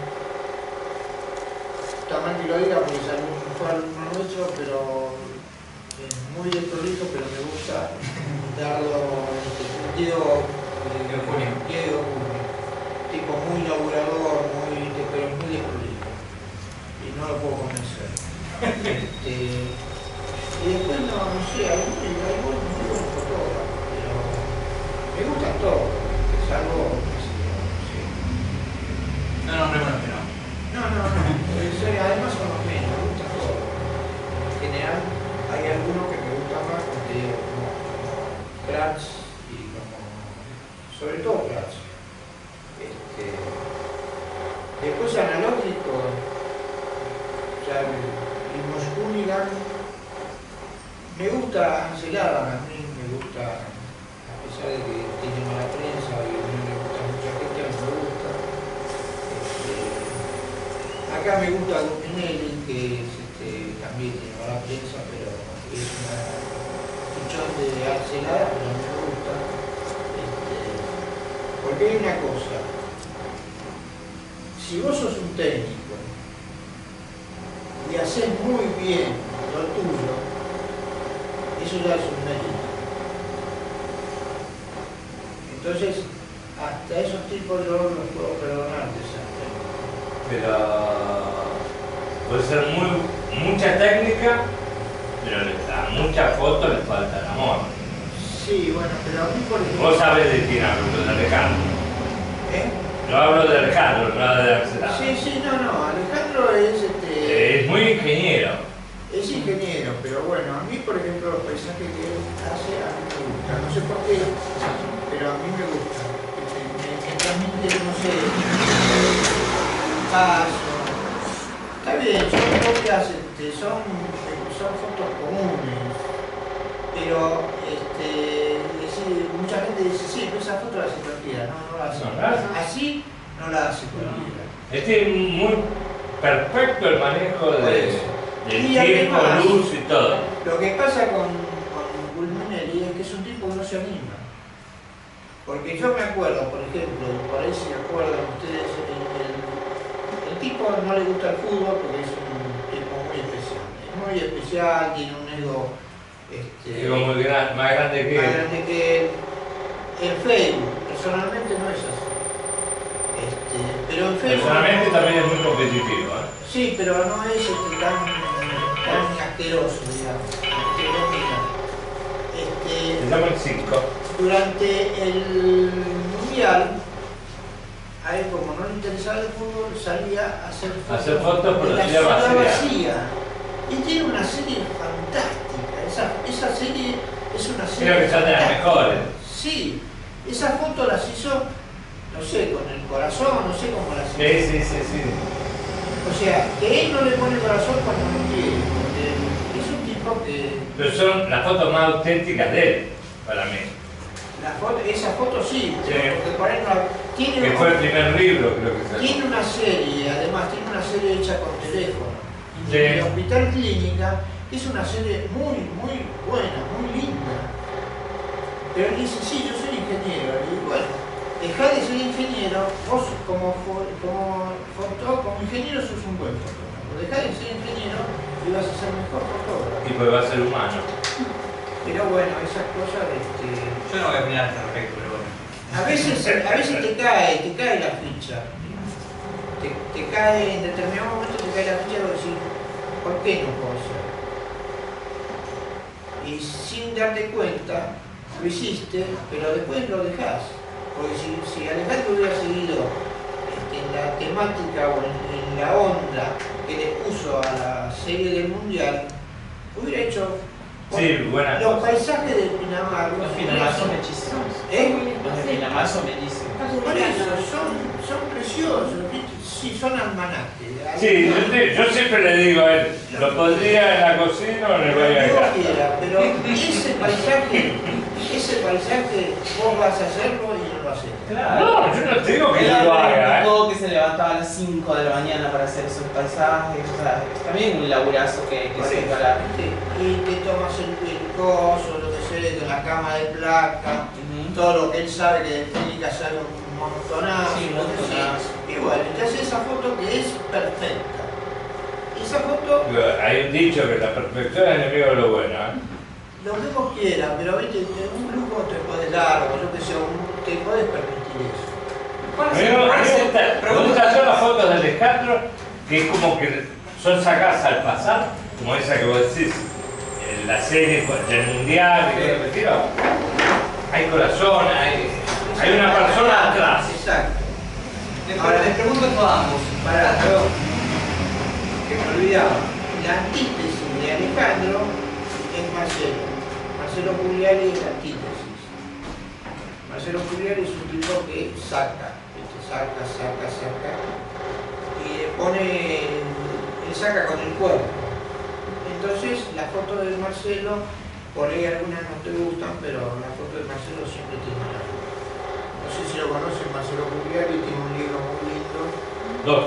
está mal que lo diga porque es algún, fue alumno nuestro, pero es muy desprolijo, pero me gusta darlo este, Diego eh, Junio. Diego Junio. Tipo muy laburador, muy, pero muy desprolijo. Y no lo puedo convencer. Este, y después no, no sé, hay muy, hay muy, muy buenos fotógrafos, pero me gustan todos, es algo, qué sé yo, no sé. No, no, no, no. No, no, no. Pues, eh, además son los menos, me gusta todo. En general, hay algunos que me gustan más, como te digo, como, como Prats y como. Sobre todo Prats. Este, después analógico, ya el, el Moscúnigan. Me gusta Ansel Adams, a mí me gusta, a pesar de que tiene mala prensa y no me gusta mucha gente, a mí me gusta. Este, Acá me gusta Guggenheim, que es, este, también tiene mala prensa, pero es una fichón de Arcelada, pero a mí me gusta. Este, porque hay una cosa, si vos sos un técnico y haces muy bien lo tuyo, eso ya es un mérito. Entonces, hasta esos tipos yo los puedo perdonar de esa técnica. Pero puede ser muy, mucha técnica, pero a muchas fotos le falta el amor. Sí, bueno, pero a mí por ejemplo... Vos sabés de quién hablo, de Alejandro. ¿Eh? Yo hablo de Alejandro, no de Arcelada. Sí, sí, no, no, Alejandro es este... Es muy ingeniero. Es ingeniero, pero bueno, a mí por ejemplo los paisajes que él hace a mí me gustan, no sé por qué, pero a mí me gusta. Me, me, me transmite, no sé, paso. Está bien, son fotos, este, son, son fotos comunes, pero este, decir, mucha gente dice, sí, pero esa foto la hace cualquiera, no, no la hace. No la hace. Así no la hace cualquiera. Este es muy perfecto el manejo Por de, eso. del Y tiempo, además, luz y todo. Lo que pasa con, con Gulminelli es que es un tipo que no se anima. Porque yo me acuerdo, por ejemplo, por ahí si acuerdan ustedes, el, el, el tipo no le gusta el fútbol porque es un tipo muy especial. Es muy especial, tiene un ego este, Digo, muy gran, más grande que más él. grande que él. En Facebook, personalmente no es así. Este, pero en Facebook. Personalmente también es muy competitivo. ¿eh? Sí, pero no es este, tan, tan asqueroso, digamos. Este, Se llama el cinco. durante el Mundial, a él como no le interesaba el fútbol, salía a hacer fotos, Hacer fotos por de la la ciudad ciudad vacía. vacía. Y tiene una serie fantástica. Esa, esa serie es una serie Creo que son de las fantástica. mejores. Sí, esas fotos las hizo, no sé, con el corazón, no sé cómo las hizo. Sí, sí, sí, sí. O sea, que él no le pone corazón cuando no quiere, porque es un tipo que... Pero son las fotos más auténticas de él, para mí. La foto, esa foto sí, Sí. porque por ahí no, Tiene que un- fue el primer libro, creo que salió. Tiene una serie, además, tiene una serie hecha con teléfono. Sí. De Hospital Clínica, que es una serie muy, muy buena, muy linda. Pero él dice, sí, yo soy ingeniero. Y bueno, dejá de ser ingeniero, vos como, fo- como, foto- como ingeniero sos un buen fotógrafo. Dejá de ser ingeniero y vas a ser mejor fotógrafo. Y pues va a ser humano. Pero bueno, esas cosas, este, Yo no voy a opinar al respecto, pero bueno. a veces, a veces te cae, te cae la ficha. Te, te cae, en determinado momento te cae la ficha de decir, ¿por qué no puedo ser? Y sin darte cuenta, lo hiciste, pero después lo dejás. Porque si, si Alejandro hubiera seguido este, en la temática o en, en la onda que le puso a la serie del Mundial, hubiera hecho Sí, buena los cosa. paisajes de Pinamar. Los Pinamar son bellísimos. ¿Eh? Los de Pinamar son bellísimos. Por eso, son, son preciosos, ¿viste? Sí, son almanaques. Sí, yo, te- yo siempre le digo a él, lo pondría en la cocina o en el baño de Lo que casa. quiera, pero ese paisaje, ese paisaje vos vas a hacerlo y no lo haces. Claro. No, yo no te digo que Él yo lo haga, ¿eh? todo que se levantaba a las cinco de la mañana para hacer esos paisajes. O sea, es también un laburazo que, que se para. ¿Viste? Y te tomas el, el coso, lo que sé, de la cama de placa, todo lo que él sabe que de técnica sabe un montonazo. Sí, un lo que montonazo. sea. Y bueno, te hace esa foto que es perfecta. Esa foto, Hay un dicho que la perfección es enemigo de lo bueno, ¿eh? lo que vos quieras, pero viste, un lujo te podés dar, o yo que sé, un- te podés permitir eso. A mí, me- a mí me gusta- me gustan hacer las fotos de Alejandro, que es como que son sacadas al pasar, como esa que vos decís, en la serie del mundial y todo el estilo. Hay corazón, hay, hay una persona atrás. Exacto. Les, Ahora- les pregunto esto a ambos. Pará, yo, que me olvidaba. La antítesis de Alejandro es Marcelo. Marcelo Pugliari es la antítesis. Marcelo Pugliari es un tipo que saca, ¿viste? saca, saca, saca, y le pone, le saca con el cuerpo. Entonces, la foto de Marcelo, por ahí algunas no te gustan, pero la foto de Marcelo siempre tiene una foto. No sé si lo conocen, Marcelo Pugliari tiene un libro muy lindo. Dos.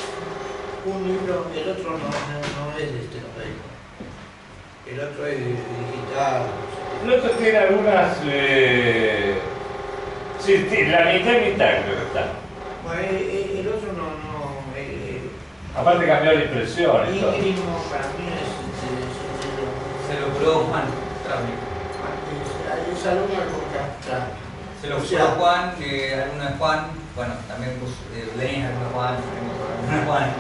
Un libro, el otro no, no, no es de este papel. El otro es de, de digital. El otro tiene algunas. Eh... Sí, sí, la mitad y mitad creo que está. Bueno, el, el- el otro no, no. El, Aparte cambió la impresión el y todo. íngrimo para mí es, es, es un libro. Se lo juró Juan Travnik. Es, es alumno con Castro. Se lo O juró sea- Juan, eh, alumno de Juan. Bueno, también puso eh, Lenin, alumno de Juan. Tenemos otro alumno de Juan.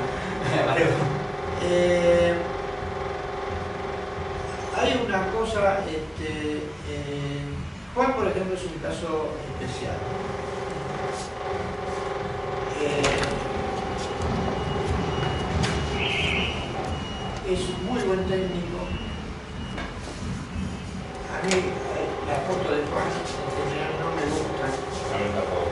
Eh, hay una cosa, este, eh, Juan por ejemplo es un caso especial. Eh, es muy buen técnico. A mí eh, la foto de Juan en general no me gusta, A mí tampoco.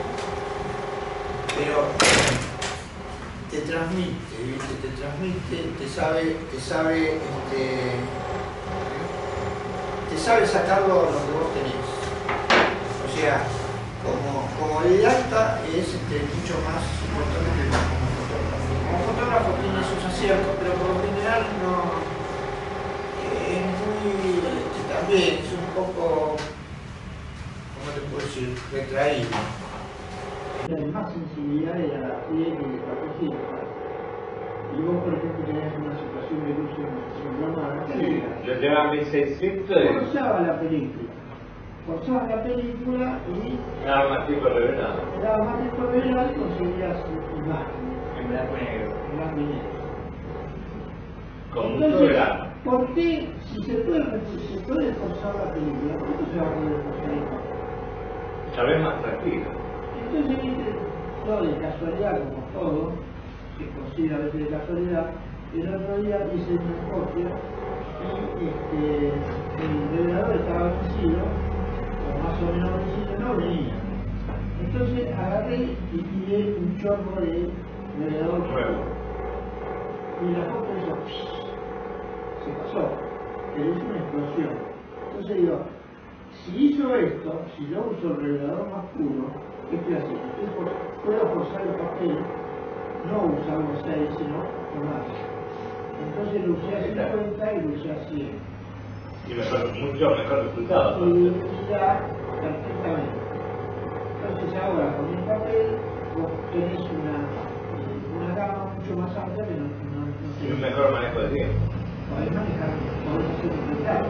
pero te transmite, ¿viste? Te transmite, te sabe, te sabe, este, te sabe sacar lo, lo que vos tenés. O sea, como, como didacta es este, mucho más importante que como fotógrafo. Como fotógrafo tiene sus aciertos, pero por lo general no es muy, este, también es un poco, ¿cómo te puedo decir? Retraído. Hay más sensibilidad de la piel que de cualquier cosa. Y vos, por ejemplo, tenías una situación de luz en el programa, Yo llevaba mil seiscientos y forzaba la película. Forzabas la película y nada más tipo revelado. daba más tiempo de verla y conseguías imágenes En blanco y negro. en blanco y negro. Con mucho Entonces, verano. ¿por qué, si se puede, se puede forzar la película, por qué no se va a poder forzar la imagen? Ya ves más tranquilo. Entonces, viste, todo de casualidad, como todo, se considera a veces de casualidad. El otro día hice una copia y este, el revelador estaba vencido, o más o menos vencido, no venía. Entonces agarré y tiré un chorro de revelador Nuevo. y la foto hizo psh, se pasó, pero hizo una explosión. Entonces digo, si hizo esto, si yo uso el revelador más puro, ¿qué estoy haciendo? Estoy for- usar el papel, no usamos seis, sino más. Entonces lo usé a cincuenta y lo usé a cien. Y mejor, mucho mejor resultado. Y ya perfectamente. Entonces ahora con el papel vos tenés una, una gama mucho más amplia que no, no, no Y un mejor manejo de tiempo. podés manejar, podés hacer un retrato.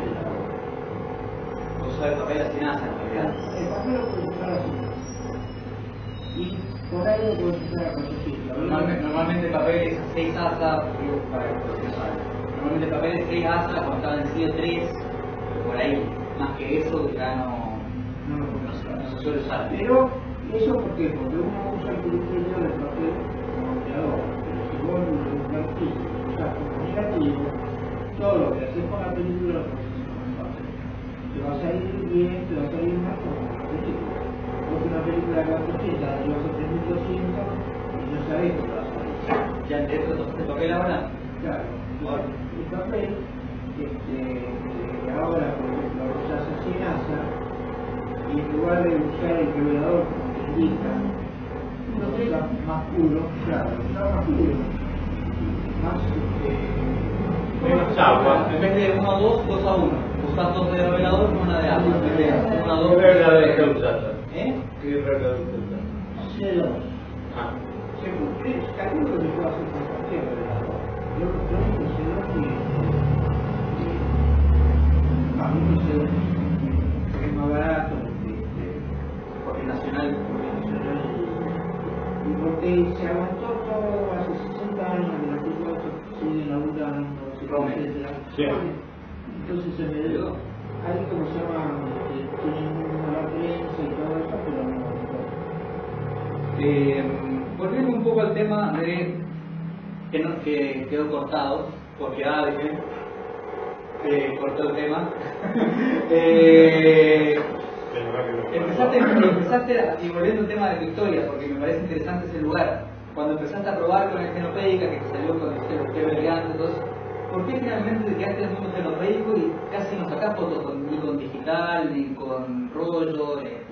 Usar el papel así nada en realidad. El papel lo puedes usar así. Y por ahí lo puedes usar a cuatrocientos. Normalmente, normalmente el papel es seis asa, digo, para que lo que no saben. Normalmente el papel es seis asa, cuando estaba vencido tres, por ahí. Más que eso ya no, No, no, no, se, no se suele usar. pero eso ¿por qué? Porque uno usa el criterio del papel como creador. Pero si vos lo invertís, usás como negativo, todo lo que haces con la película lo haces con el papel. Te va a salir bien, te va a salir más como la película. Vos una película de cuatrocientos, la llevas a tres mil doscientos y no sabés cómo va a salir. ¿Ya dentro de papel ahora? Claro, bueno, el papel, este, que ahora por ejemplo lo usas a cien asa, y en lugar de usar el revelador como te indica, lo usas más puro, claro, lo usas más puro, más este, Menos agua. En vez de uno a dos, dos a uno. Usás dos de revelador con una de agua. En vez de uno a dos. ¿Qué revelador está usando? ¿Eh? ¿Qué revelador está usando? C dos. Ah. Calculo que puedo hacer con cualquier revelador. Yo lo único C dos que a mí me C dos es más barato, Porque nacional. y porque se aguantó todo hace sesenta años que las películas siguen laburando, etcétera. Sí. Entonces se me dio, ahí como se llama, este, tienen una prensa y todo eso, pero no. Eh, volviendo un poco al tema de que, no, que quedó cortado, porque alguien eh, cortó el tema. eh, Empezaste, empezaste a, y volviendo al tema de tu historia, porque me parece interesante ese lugar. Cuando empezaste a probar con el genopédica, que te salió con el T-Vergante, entonces, ¿por qué finalmente te quedaste en el mundo genopédico y casi no sacás fotos con, ni con digital, ni con rollo? Eh?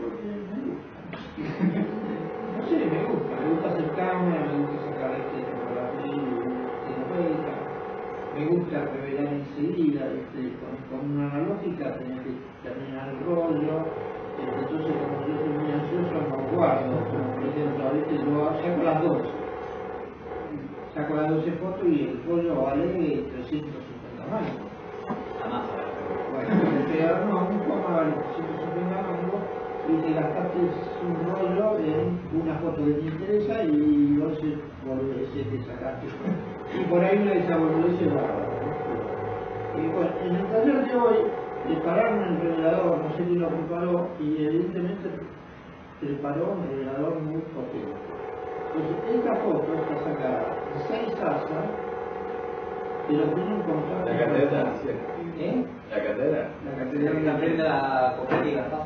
No sé, me gusta, me gusta hacer cámara, me gusta sacar este fotografía genopédica, me gusta revelar enseguida, este, con, con una analógica tenés que terminar el rollo. Entonces, como yo soy muy ansioso, no guardo. Como por ejemplo, a veces yo saco las doce. Saco las doce fotos y el rollo vale trescientos cincuenta mangos. Jamás. Bueno, pero no, un coma vale trescientos cincuenta mangos y te gastaste un rollo en una foto que te interesa y doce boludeces que sacaste. Y por ahí una de esas boludeces va. Y bueno, en el taller de hoy prepararon el revelador, no sé quién lo preparó, y evidentemente preparó un revelador muy potente. Entonces, esta foto está sacada de seis asas, pero tiene un contraste. La catedral, sí. ¿Eh? La catedral. La Tendría catedral que también de la cooperativa, ¿no?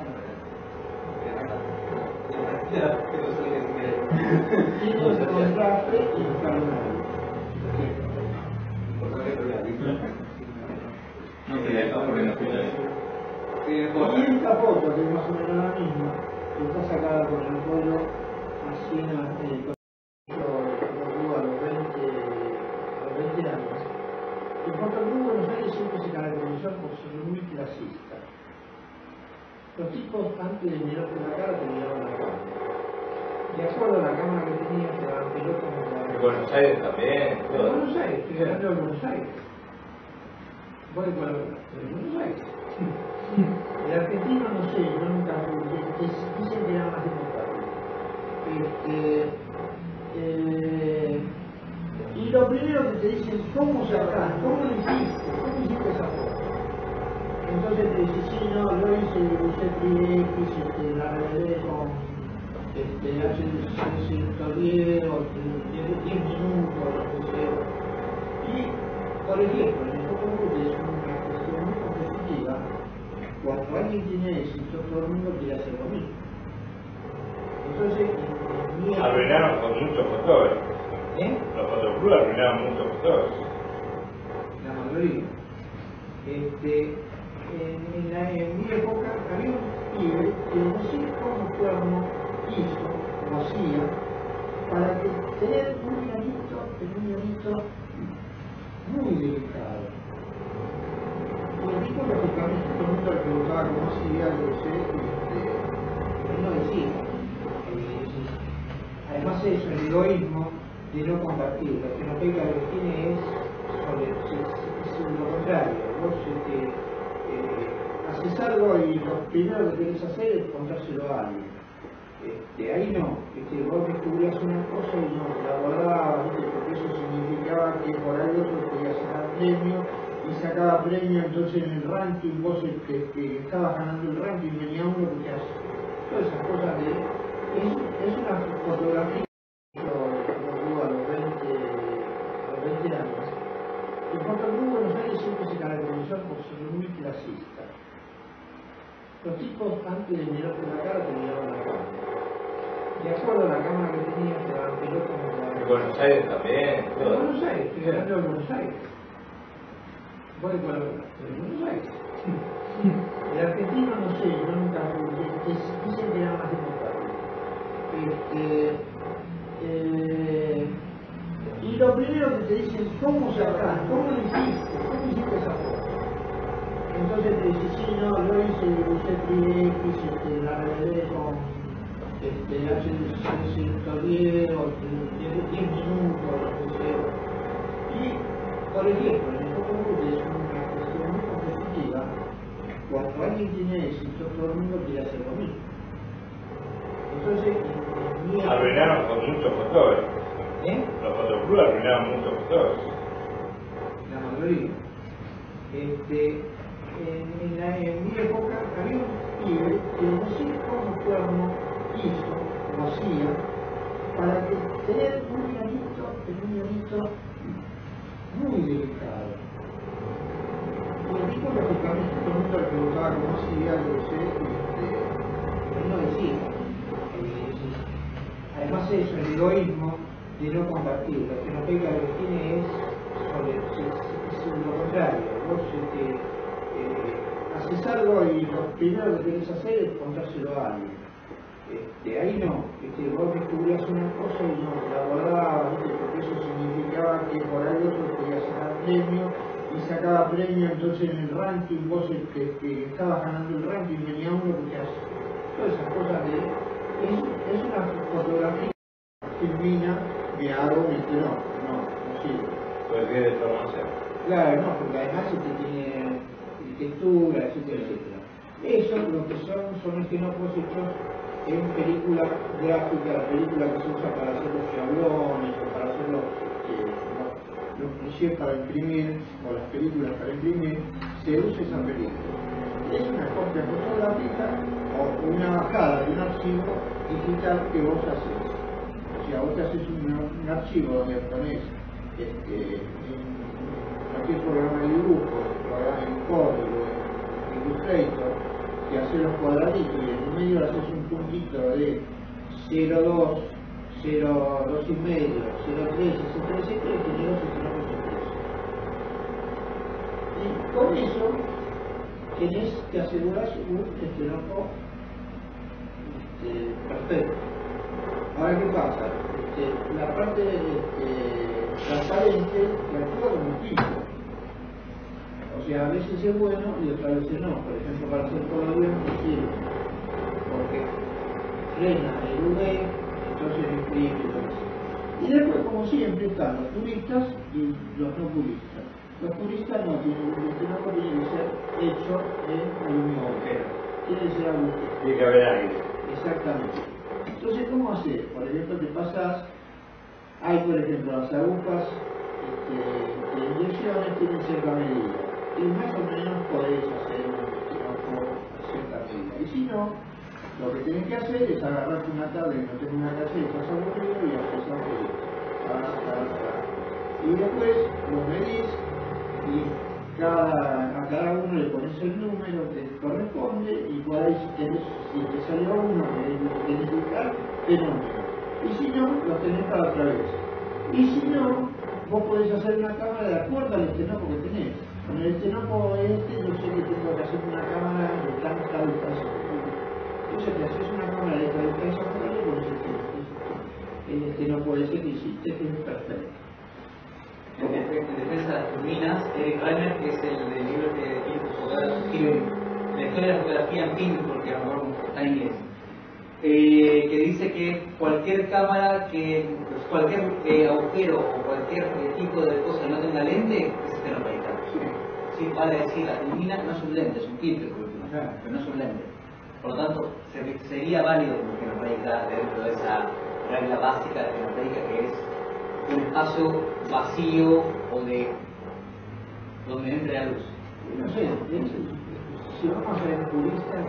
Tiene ese contraste y está No te dejas porque no fui Y esta foto, que es más o menos la misma, está sacada con el rollo así en el a los veinte años. El Fotoclub de Buenos Aires siempre se caracterizó por ser muy clasista. Los tipos antes de mirarte la cara te miraban la cámara. De acuerdo a la cámara que tenías te daban pelota como te daban. Buenos Aires también. En Buenos Aires, estoy hablando de Buenos Aires. Voy para Buenos Aires. El argentino no sé, yo nunca dicen que era más democrático. Este, eh, y lo primero que te dicen, ¿cómo sacás? ¿Cómo lo hiciste? ¿Cómo hiciste esa foto? Entonces te dice, sí, no, yo hice, usé T X, este, la revelé con este, H ciento diez o diez minutos, lo que sea. Y, por ejemplo, en el Fotoclub es una cuestión muy competitiva. Cuando alguien tiene éxito, todo el mundo quiere hacer lo mismo. Entonces, en mi Arruinaron con muchos fotógrafos. ¿Eh? Los fotoclubs arruinaron muchos fotógrafos. La mayoría. Este, en, en, la, en mi época había un pibe que no sé cómo cuerno hizo, como hacía, tener un granito, un granito muy delicado. Y el tipo, lógicamente, todo el mundo le preguntaba cómo hacía, yo sé, este, él no decía. Eh, además eso, el egoísmo de no compartir, lo que no pega lo que tiene es, sobre, es, es lo contrario. Vos este, eh, haces algo y lo primero que querés hacer es contárselo a alguien. Este, ahí no, este, vos descubrías una cosa y no, la guardabas, porque eso significaba que por ahí otro podía sacar premio y sacaba premio, entonces en el ranking vos este, que estabas ganando el ranking venía uno que te hace todas esas cosas de... Es, es una fotografía que lo tuvo a los veinte, a los veinte años. El Fotoclub Buenos Aires siempre se caracterizó por ser muy clasista. Los tipos antes de mirarte la cara te miraban la cámara. De acuerdo a la cámara que tenías, te daban pelota como te daban. En Buenos Aires también. En Buenos Aires, estoy hablando de Buenos Aires. ¿Vos de cuál hablas? De Buenos Aires. El argentino no sé, yo nunca dicen que era más democrático. Este, eh, y lo primero que te dicen, ¿cómo sacás? ¿Cómo lo hiciste? ¿Cómo hiciste esa foto? Entonces te dice, sí, no, yo hice, usé tres X, este, la revelé con este, H ciento diez o diez minutos, lo que sea. Y, por ejemplo, en el Fotoclub es una cuestión muy competitiva, cuando alguien tiene éxito, todo el mundo quiere hacer lo mismo. Entonces, en mi época, Arruinaron con muchos fotógrafos. ¿eh? Los Fotoclub arruinaron muchos fotógrafos. La mayoría. Este, en, en, la, en mi época había un pibe que no sé cómo cuerno hizo, o hacía, para que tener un granito, un granito muy delicado. Y el tipo, lógicamente, todo el mundo le preguntaba cómo hacía, yo sé, este, él no decía. Eh, además eso, el egoísmo de no compartir, lo que no pega lo que tiene es, sobre, es, es lo contrario. Vos este, eh, haces algo y lo primero que querés hacer es contárselo a alguien. Este, ahí no, este, vos descubrías una cosa y no, la guardabas, porque eso significaba que por ahí otro podía sacar premio y sacaba premio, entonces en el ranking vos este, que estabas ganando el ranking venía uno que te hace todas esas cosas de... Es, es una fotografía que ilumina de hago este no, no, no sirve. Pues de formación. Claro, no, porque además este tiene textura, etcétera, etcétera. Eso lo que son, son escenógrafos hechos en película gráfica, la película que se usa para hacer los chablones o para hacer los, eh, los, los clichés para imprimir, o las películas para imprimir, se usa esa película. Es una copia fotográfica o una bajada de un archivo digital que vos haces. O sea, vos te haces un, un archivo donde pones este, en cualquier programa de dibujo, programa en código, en Illustrator, que hace los cuadraditos y en el medio le haces un puntito de cero coma dos, cero coma dos y medio, cero coma tres, etcétera, etcétera, y tiene dos escenógrafos impresos. Y con eso tenés, te aseguras un escenógrafo este, perfecto. Ahora, ¿qué pasa? Este, la parte este, transparente que actúa como un filtro. O sea, a veces es bueno y otras veces no. Por ejemplo, para hacer colorido no sirve, porque frena el U V, entonces imprime y todo eso. Y después, como siempre, están los puristas y los no puristas. Los puristas no tienen, este no tiene que ser hecho en aluminio agujero. Tiene que ser agujero. Tiene que haber aire. Exactamente. Entonces, ¿cómo hacer? Por ejemplo, te pasas, hay por ejemplo las agujas este, de inyecciones tienen cierta medida. Y más o menos podés hacer un esquinojo a cierta medida. Y si no, lo que tenés que hacer es agarrarte una tablet, no tenés una casa y estás aburrido y haces un poquito. Y después lo medís y cada, a cada uno le pones el número que corresponde y por ahí si, tenés, si te salió uno que tenés que buscar, fenómeno. Y si no, lo tenés para otra vez. Y si no, vos podés hacer una cámara de acuerdo al estenopo que tenés. Con el estenopo este, yo sé que tengo que hacer una cámara de tanta distancia. Entonces te haces una cámara de esta distancia por ahí, pones el estenopo decir que hiciste que es perfecto. En defensa de las turbinas, Eric Reimer, que es el del libro que tiene fotografía, la historia de la fotografía en film, porque a lo mejor está en inglés, eh, que dice que cualquier cámara, que cualquier eh, agujero o cualquier eh, tipo de cosa que no tenga lente, es estenoplaica. Sí, vale decir, la turbina no es un lente, es un filtro, pero no es un lente. Por lo tanto, se, sería válido como estenoplaica dentro de esa regla básica de estenoplaica, que es un espacio vacío o de donde entre la luz. No sé, si vamos a ver puristas,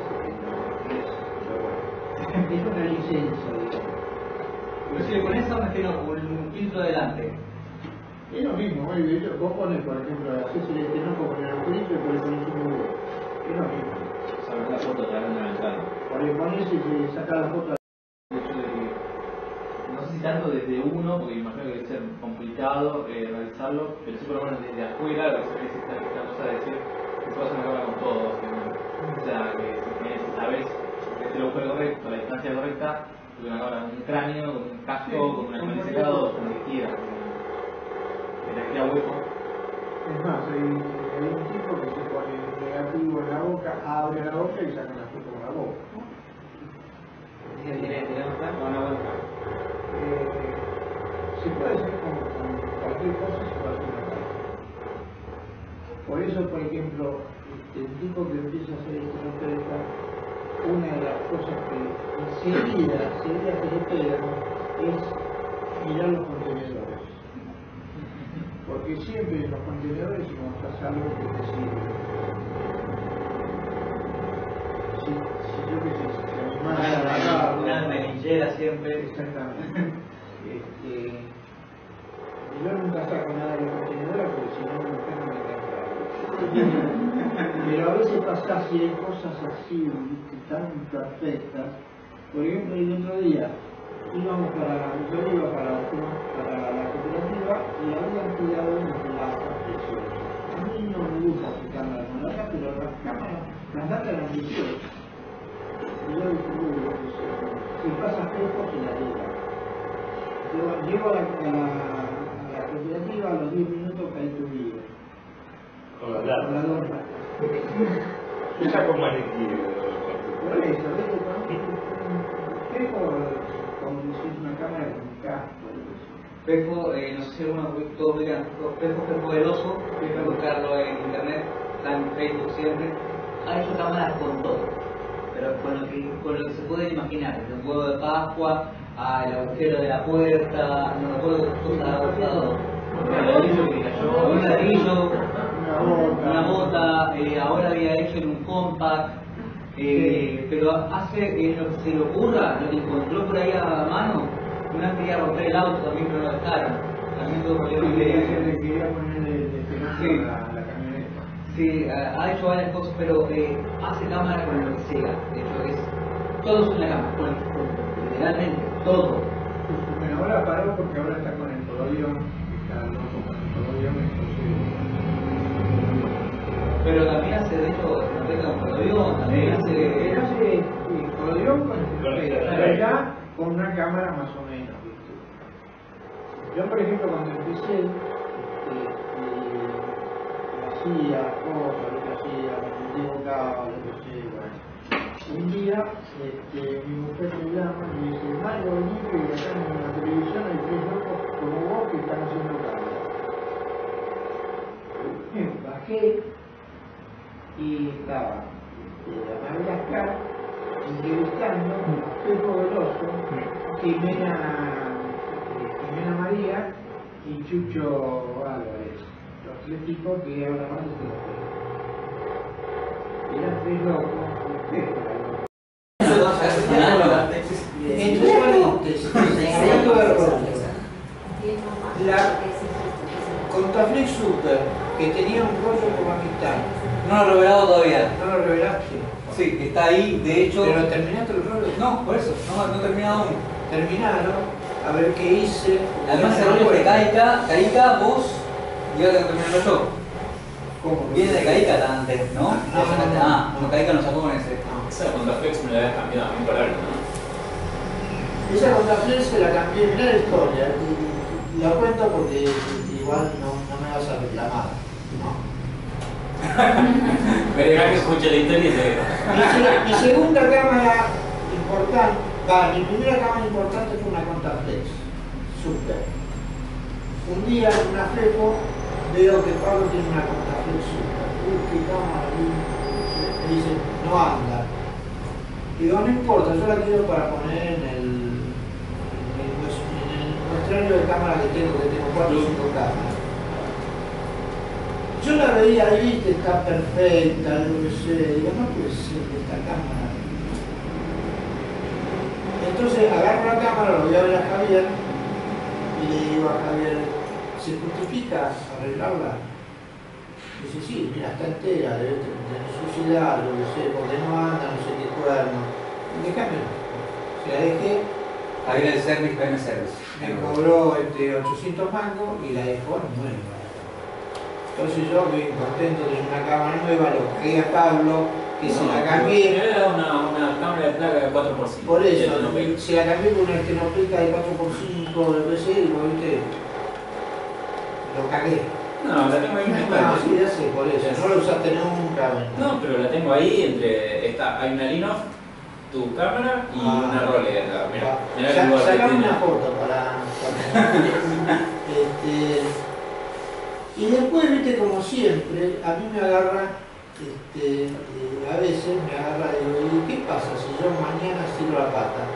es una licencia, digamos. Pero si le pones a un esteno con un filtro adelante, es lo mismo, ¿eh? Vos pones, por ejemplo, haces el esteno con el agujerito y por el pones un nudo. Es lo mismo. Sacar la foto a través de una ventana. Por el pones y se saca la foto. El hecho de que, no sé si tanto desde uno, porque imagino que debe ser complicado eh, realizarlo, pero sí por lo menos desde afuera, lo que se ve es esta, esta cosa de decir que se hacer una cámara con todo, básicamente. O sea, que si sabes que es el agujero correcto, la distancia correcta, de una cámara con un cráneo, con un casco, con un animal secado, con lo que quieras. Le queda hueco. Es más, hay, hay un tipo que se pone negativo en la boca, abre la boca y saca una foto con la boca, ¿no? tiene que con una vuelta. Eh, se puede hacer con, con cualquier cosa, se puede hacer una cámara. Por eso, por ejemplo, este, el tipo que empieza a hacer este oferta, una de las cosas que enseguida, enseguida que le pegan es mirar los contenedores. Porque siempre en los contenedores encontrás algo que te sirve. Si, si yo que sé, si te animás a agarrarlo, Una menillera siempre. exactamente. Este, yo nunca saco nada de los contenedores porque si no me enfermo me encanta. Pero a veces pasa si hay cosas así, ¿viste? Tan perfectas. Por ejemplo, el otro día íbamos para, yo iba para, para la cooperativa y habían tirado unas latas preciosas. A mí no me gusta su cámara con latas, pero las cámaras, las latas eran preciosas. Y yo dije, uy, lo que sé, si pasa fresco se la diga. Yo llego a la, a la, a la cooperativa, a los diez minutos caí tuvido. Con las latas. Con las dos latas. Yo saco un maniquí. Por eso, ¿ves? Fresco, como si es una cámara con un casco. Pejo, eh, no sé si alguno todos digan, Pejo fue poderoso, voy a buscarlo en internet, está en Facebook siempre, ha hecho cámaras con todo, pero con lo que, con lo que se pueden imaginar, desde un huevo de Pascua, al agujero de la puerta, no me acuerdo qué cosas ha usado, Un ladrillo que cayó. un ladrillo, Una bota. una bota, eh, ahora había hecho en un compact, eh, pero hace eh, lo que se le ocurra, lo que encontró por ahí a mano. Una vez quería romper el auto también, pero no lo dejaron. También tuvo problemas Quería, de... quería ponerle de penazo Sí. a la, la camioneta. Sí, ha ha hecho varias cosas, pero eh, hace cámara con lo que sea. De hecho, es todo es una cámara, con, con, legalmente, todo. Bueno, ahora paró porque ahora está con el Polodion, está loco con el Polodion, entonces... Pero también hace, de hecho, se nos con Polodion, también hace... Él hace sí, Polodion con el Con el pero Polodion. ya con una cámara más o menos, ¿viste? Yo, por ejemplo, cuando empecé, este, eh, hacía cosas, lo que hacía, me equivocaba, lo que sé, bueno. Un día, este, mi mujer me llama y me dice, Mario, vení que acá en la televisión hay tres locos como vos que están haciendo cámara. Bajé y estaba este, a Madagascar entrevistando a Pepo Veloso, Jimena, eh, Jimena María y Chucho Álvarez, los tres tipos que hablaban de televisión. Eran tres locos, ustedes eran locos. Entonces, hablando de rock, la Contaflex Super, que tenía un rollo con Pakistán, No lo he revelado todavía. ¿no lo revelaste? Sí, está ahí, de hecho... ¿Pero terminaste el rollo? No, por eso, no, no he terminado aún. Terminaron, a ver qué hice. Además, el rollo de Caica, Caica, vos, y ahora tengo que terminarlo yo. ¿Cómo? Viene de Caica antes, ¿no? Ah, Lo sacaste- ah, no, Caica lo sacó con ese. Esa Contraflex me la habías cambiado a mí por algo, ¿no? Esa contaflex se la cambié, mirá la historia, y, y la cuento porque igual no, no me vas a reclamar, ¿no? Verá que escuche la historia y se... Mi, se- mi segunda cámara importante, va, mi primera cámara importante fue una contaflex, super. Un día en una flepo veo que Pablo tiene una contaflex super. Uy, qué cámara linda. Me dice, no anda. Digo, no importa, yo la quiero para poner en el, en el, en el muestrario de cámara que tengo, que tengo cuatro o cinco cámaras. Yo la veía ahí, que está perfecta, yo qué sé, digo, no puede ser que esta cámara. Entonces agarro la cámara, lo voy a ver a Javier y le digo a Javier, ¿se justifica arreglarla? Dice, sí, mira, está entera, debe tener suciedad, lo que sé, porque no anda, no sé qué cuerno. Déjame. Se la dejé, Javier el service, P M Service. me cobró entre ochocientos mangos y la dejó nueva. Entonces yo, bien contento de una cámara nueva, lo pagué a Pablo, que se la cambié. Era una, una cámara de placa de cuatro por cinco. Por eso, se la cambié con una estenoplica de cuatro por cinco, de P C, y vos viste, lo cagué. No, la tengo ahí en el No, sí, ya sé, por eso, no lo usaste nunca. Bueno. No, pero la tengo ahí entre. Está, hay una Linox, tu cámara y Ah. una Rolex acá. Mira, mira Sa- el lugar que Sacame tiene. una foto para... para este, y después, viste, como siempre, a mí me agarra, este, eh, a veces me agarra y digo, ¿y qué pasa si yo mañana estiro la pata?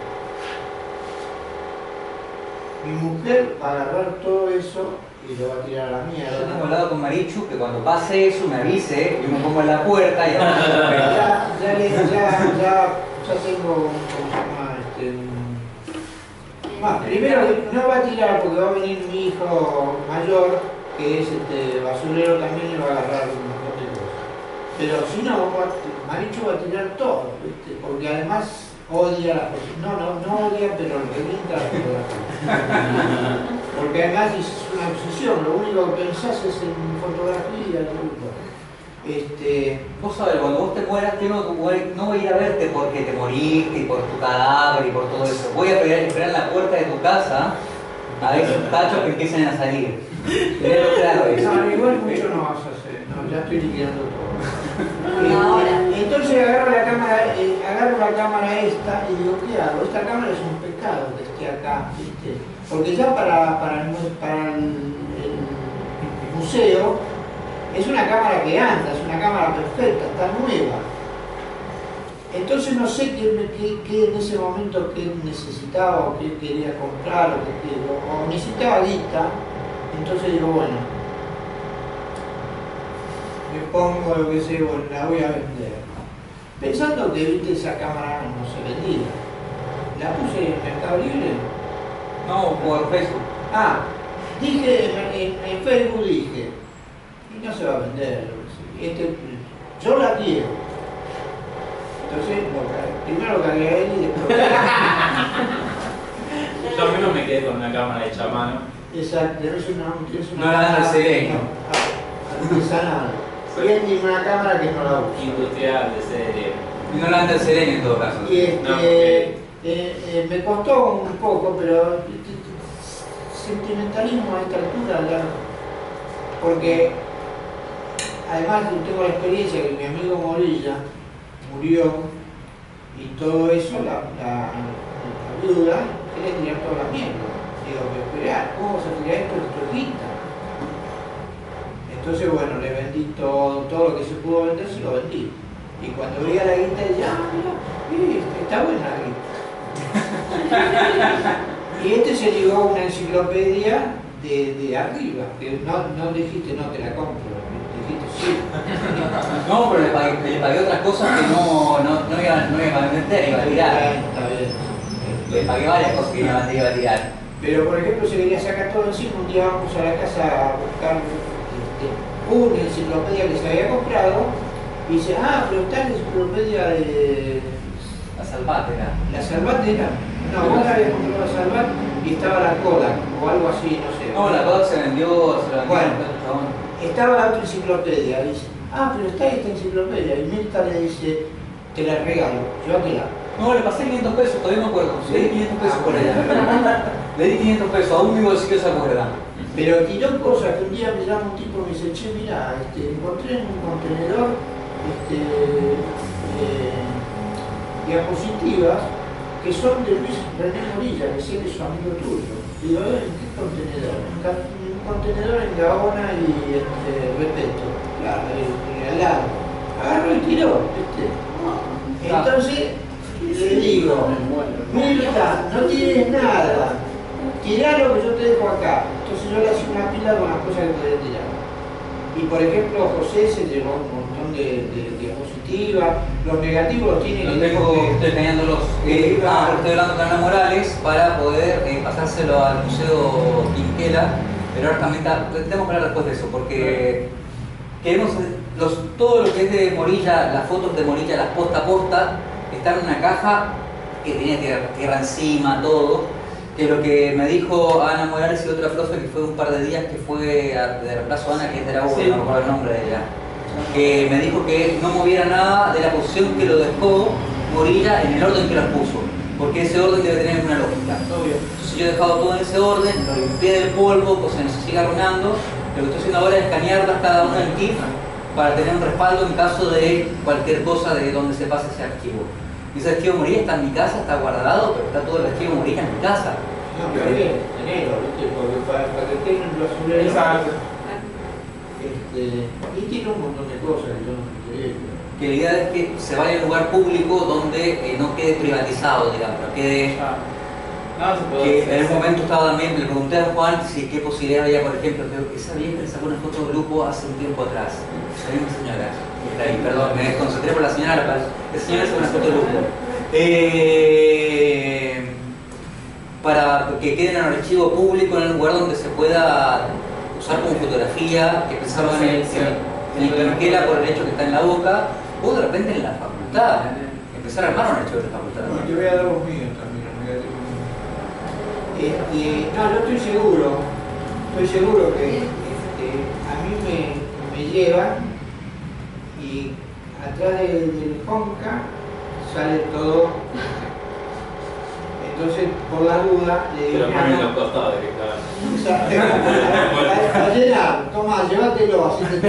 Mi mujer va a agarrar todo eso y lo va a tirar a la Yo mierda. tengo hablado con Marichu que cuando pase eso me avise, yo me pongo en la puerta y Ya, ya, le- ya, ya, ya tengo, ¿cómo se llama? Este, un- Ah, primero, no va a tirar porque va a venir mi hijo mayor, que es este, basurero también, y va a agarrar un montón de cosas. Pero si no, va a- Marichu va a tirar todo, ¿viste? Porque además odia la fotografía. No, no, no odia, pero le revienta la fotografía. Porque además es una obsesión, lo único que pensás es en fotografía, todo. Este, Vos sabés, cuando vos te mueras, yo no, voy- no voy a ir a verte porque te moriste y por tu cadáver y por todo eso. Voy a esperar, esperar en la puerta de tu casa a esos tachos que empiecen a salir. Tenelo claro eso. no, igual mucho no vas a hacer, no, ya estoy liquidando todo. Una hora. Este, entonces agarro la cámara, eh, agarro la cámara esta y digo, ¿qué hago? Esta cámara es un pecado que esté acá, ¿viste? Porque ya para, para, el, mu- para el, el museo es una cámara que anda, es una cámara perfecta, está nueva. Entonces no sé qué, me- qué, qué en ese momento qué necesitaba o qué quería comprar o, qué, qué- o- o necesitaba guita. Entonces digo, bueno, me pongo lo que sé, bueno, la voy a vender. Pensando que viste esa cámara no se vendía. La puse en Mercado Libre. No, por Facebook. Ah, dije en, en- en Facebook dije, y no se va a vender. Este, yo la quiero. Entonces, lo ca- primero lo cargué a él y después. Yo al menos me quedé con una cámara hecha a mano. Exacto, es una, es una No la dan al cámara sereno. artesanal. Y él tiene una cámara que no la usa. Industrial, de serie. Y no la anda el sereno en todo caso. Y este, No, eh, eh, me costó un poco, pero este, sentimentalismo a esta altura ya no. Porque además yo tengo la experiencia que mi amigo Morilla murió y todo eso, la, la, la viuda quería tirar toda la mierda. Digo, pero esperá, ¿cómo vas a tirar esto de tu hijita? Entonces, bueno, le vendí todo, todo lo que se pudo vender, se lo vendí. Y cuando veía la guita, decía, ah, mira, mira, está buena la guita. Y este se ligó a una enciclopedia de, de arriba, que no, no dijiste, no te la compro, dijiste sí. No, pero le pagué, le pagué otras cosas que no, no, no, iba, no iba a vender, iba a tirar. Está bien. Le pagué varias cosas que iba a iba a tirar. Pero por ejemplo, se quería sacar todo encima, un día vamos a la casa a buscar este, una enciclopedia que se había comprado y dice, ah, pero está la enciclopedia de La salvatera. la Salvatera. No, vos la habías comprado la Salvat y estaba la Kodak o algo así, no sé. No, la Kodak se vendió, se la vendió Bueno. al chabón. Estaba la otra enciclopedia, dice, ah, pero está esta enciclopedia. Y Mirta le dice, te la regalo, llévatela. No, le pasé quinientos pesos, todavía me acuerdo. Le di quinientos pesos por ella. Le di quinientos pesos, aún vivo si que se acuerdan. Pero tiró cosas que un día me llama un tipo y me dice, che, mira, este, encontré en un contenedor este, eh, diapositivas que son de Luis René Morilla, que sé que es su amigo tuyo. Digo, ¿en qué contenedor? Un, un contenedor en Gaona y este, Repeto, claro, al lado. Agarró y tiró, ¿viste? Entonces le digo, mira, no tires nada, tirá lo que yo te dejo acá. Entonces yo le hacía una pila con las cosas que podía tirar. Y por ejemplo, José se llevó un montón de, de diapositivas, los negativos los tiene Los que tengo, estoy escaneándolos. Eh, ah, estoy hablando con Ana Morales para poder eh, pasárselo al Museo Quinquela, pero ahora también está, tenemos que hablar después de eso, porque queremos, los, todo lo que es de Morilla, las fotos de Morilla, las posta a posta, están en una caja que tenía tierra, tierra encima, todo. Que lo que me dijo Ana Morales y otra profe que fue un par de días que fue a, de reemplazo a Ana, que es de la U, sí. No me acuerdo el nombre de ella, que me dijo que no moviera nada de la posición que lo dejó Morilla en el orden que los puso, porque ese orden debe tener una lógica. Entonces yo he dejado todo en ese orden, lo limpié del polvo, cosa que no se siga arruinando. Lo que estoy haciendo ahora es escanearlas cada una en T I F para tener un respaldo en caso de cualquier cosa de donde se pase ese archivo. Y ese archivo Morilla está en mi casa, está guardado, pero está todo el archivo Morilla en mi casa. No, pero bien, enero, ¿viste? Porque para, para que tengan los basureros. Exacto. Este, y tiene un montón de cosas que yo no sé. Que la idea es que se vaya a un lugar público donde eh, no quede privatizado, digamos, no quede. No, se puede que hacer. en ese momento estaba también, le pregunté a Juan si qué posibilidad había, por ejemplo, que esa vieja le sacó una foto de grupo hace un tiempo atrás. La misma señora. Ahí, perdón, me desconcentré por la señora, la señora sacó una foto de grupo. Eh, para que quede en un archivo público en un lugar donde se pueda usar como fotografía, que pensaba en el, en el Quinquela por el hecho que está en la boca, o de repente en la facultad, empezar a armar un archivo de la facultad. Bueno, te voy a dar los míos también, los negativos. Este, no, yo estoy seguro, estoy seguro que este, a mí me, me llevan y atrás de, del Honka sale todo. Entonces, por la duda, le digo. Pero ponen los costados de que está. Llena, toma, llévatelo, así te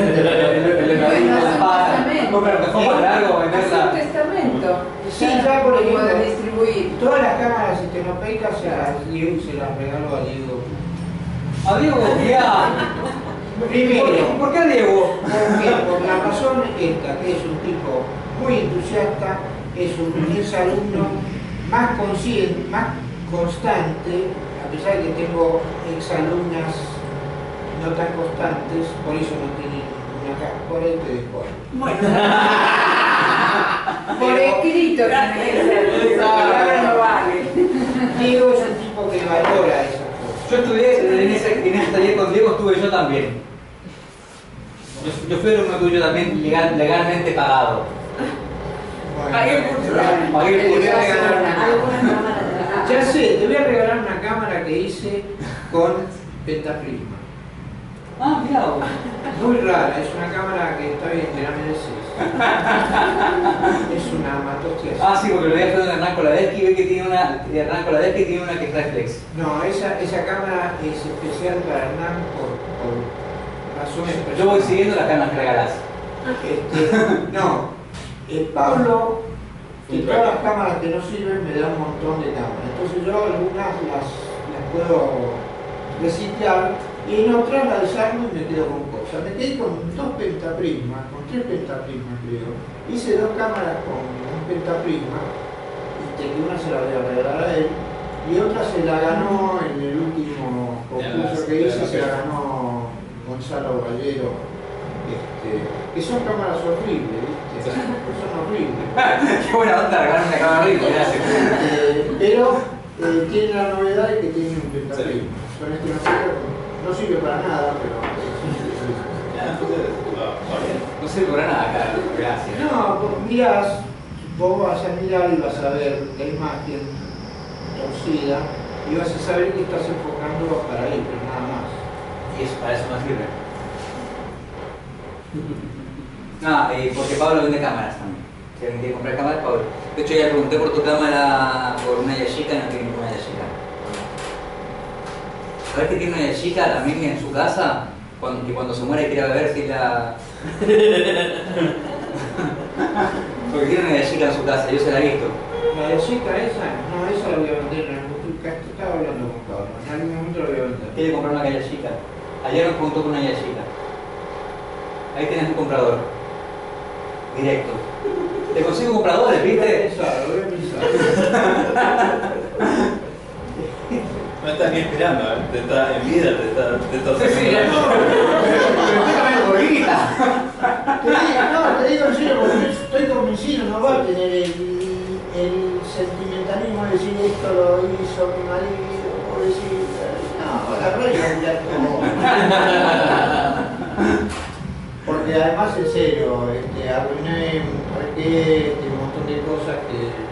No, pero que fue más largo en Hacer un esa. testamento. Sí, ya por ejemplo, Poder distribuir. todas las cámaras estenopeicas se las, Diego, se las regalo a Diego. A Diego, ya. Primero, ¿Por qué a Diego? porque por la razón esta, que es un tipo muy entusiasta, es un ex alumno más consciente, más constante, a pesar de que tengo ex alumnas no tan constantes, por eso no tienen una caja, por ahí te dejo. Bueno. Por escrito, ahora no vale. Diego es un tipo que valora esas cosas. Yo estudié en ese, en ese taller con Diego, estuve yo también. Yo, yo fui alumno tuyo también legal, legalmente pagado. Bueno, Pagué el curso. Pagué el curso. Ya sé, te voy a regalar una cámara que hice con Pentaprisma. Ah, mirá vos. Muy rara, es una cámara que está bien, te la mereces. Es una matostia. Ah, sí, porque lo voy a hacer de Hernán Koladevsky y ve que tiene una. De Hernán Koladevsky tiene una que es reflex. No, esa, esa cámara es especial para Hernán por, por razones personales. Yo voy siguiendo las cámaras que regalás. Este, no, eh, Pablo, que todas las cámaras que no sirven me da un montón de cámaras. Entonces yo algunas las, las puedo reciclar y en otras las desarmo y me quedo con cosas. Me quedé con dos pentaprismas, con tres pentaprismas creo. Hice dos cámaras con un pentaprisma, este, que una se la voy a regalar a él y otra se la ganó en el último concurso que hice, se la ganó Gonzalo Gallero. Este, que son cámaras horribles, ¿viste? Son horribles. Qué buena onda regalar una cámara horrible, gracias. Eh, pero eh, tiene la novedad de que tiene un pentaprisma. Con este no sirve, no sirve para nada, pero. No sirve para nada, cara, gracias. No, vos mirás, vos vas a mirar y vas a ver la imagen torcida y vas a saber que estás enfocando para ahí, pero nada más. Y eso, para eso no sirve. No, eh, porque Pablo vende cámaras también. Si alguien quiere comprar cámaras, Pablo. De hecho, ya le pregunté por tu cámara por una Yashica y no tiene ninguna Yashica. ¿Sabes que tiene una Yashica también en su casa? Cuando, que cuando se muere quiere ver si la... Porque tiene una Yashica en su casa, yo se la he visto. La Yashica esa, no, esa la voy a vender en algún momento. Estaba hablando con Pablo, en algún momento la voy a vender. Quiere comprar una Yashica. Ayer nos preguntó por una Yashica. Ahí tienes un comprador. Directo. Te consigo compradores, ¿viste? Voy a pensar, voy a pensar. No estás ni esperando, ¿eh? Te está en vida, te está... Te está Sí, sí, ya no. Pero estoy Te digo, no, te digo en serio, porque estoy convencido, no va a tener el, el sentimentalismo de decir esto lo hizo mi marido, o decir, no, la regla ya todo. Porque además, en serio, este, arruiné un requete, un montón de cosas que...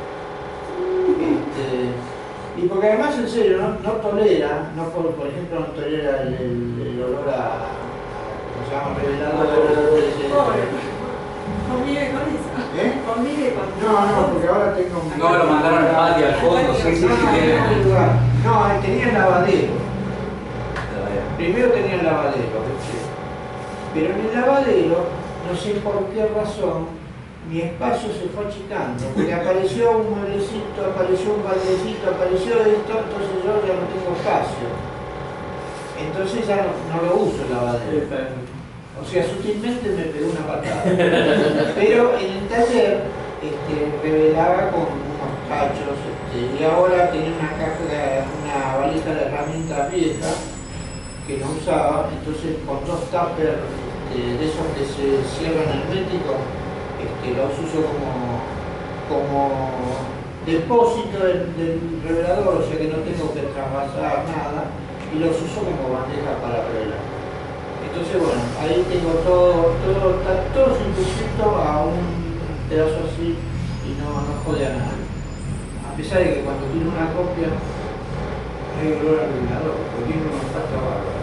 Este, y porque además, en serio, no, no tolera, no por, por ejemplo, no tolera el, el, el olor a... ¿Cómo se llama? Revelador. Convive con eso. ¿Eh? Convive con eso. No, no, porque ahora tengo... No, lo mandaron al patio, al fondo, sí, sí, sí. No, no, tenía el lavadero. Primero tenía el lavadero, ¿viste? Pero en el lavadero, no sé por qué razón, mi espacio se fue achicando, porque apareció un mueblecito, apareció un baldecito, apareció esto, entonces yo ya no tengo espacio. Entonces ya no, no lo uso el lavadero. O sea, sutilmente me pegó una patada. Pero en el taller este, revelaba con unos cachos, este, y ahora tenía una caja, una valija de herramientas vieja que no usaba, entonces con dos tuppers este, de esos que se cierran herméticos, este, los uso como, como depósito del, del revelador, o sea que no tengo que trasvasar nada, y los uso como bandeja para revelar. Entonces bueno, ahí tengo todo, todo, está todo circunscrito a un pedazo así y no, no jode a nada. A pesar de que cuando tiene una copia hay olor al revelador, porque tiene una pasta bárbara.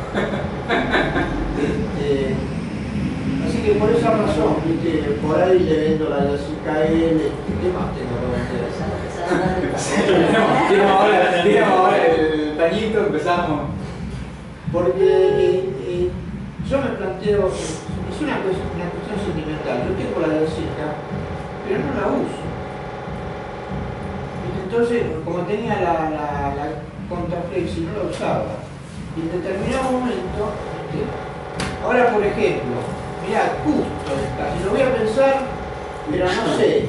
este, así que por esa razón, ¿viste? Por ahí le vendo la Yashica a él, ¿qué más tengo que vender? Digamos ahora el tañito, empezamos. Porque eh, eh, yo me planteo, es una cuestión, una cuestión sentimental, yo tengo la Yashica, pero no la uso. Entonces, como tenía la, la, la contraflexi, no la usaba. Y en determinado momento, ¿viste? Ahora por ejemplo, mirá, justo esta, si lo voy a pensar, pero no sé.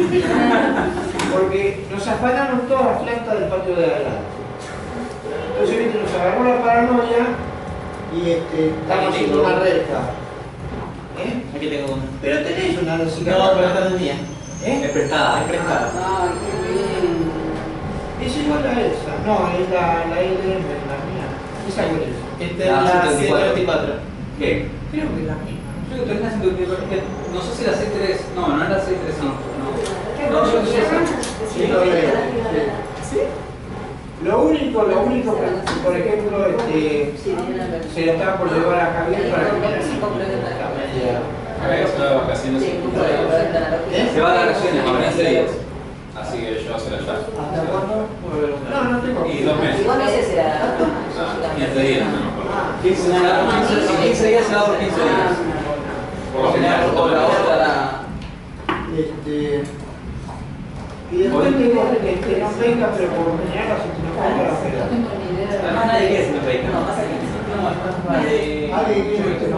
Porque nos afanaron todas las plantas del patio de adelante. Entonces, viste, nos agarró la paranoia y este, estamos haciendo una reja. ¿Eh? Aquí tengo una. Pero tenés una Yashica. No, pero esta no es mía. ¿Eh? Es prestada, es prestada. Ay, qué bien. Es igual a esa. No, es la, la L M, la mía. ¿Esa cuál es? Esta es la ciento veinticuatro. ¿Qué? Creo que es la misma. Yo creo que tenés ciento veinticuatro, que no sé si la C tres, no, no era la C tres, no. No, yo creo que esa. ciento veinte, sí. Lo único, lo único que, por ejemplo, este, se la estaba por llevar a Javier para que mira si está media. A ver, esto de vacaciones. ¿Eh? Se va a dar acciones ahora, quince días. Así que yo se la llamo. ¿Hasta cuándo? No, no tengo. Y dos meses. Igual ese será. Ah, quince días, no me acuerdo. quince, en quince días se va por quince días. Por lo general, O la otra. Este, y después tengo que, que no venga, pero por lo general la gente no compra la feria. No tengo ni idea. Además nadie quiere ser peina. No, pasa que Alguien quiere que no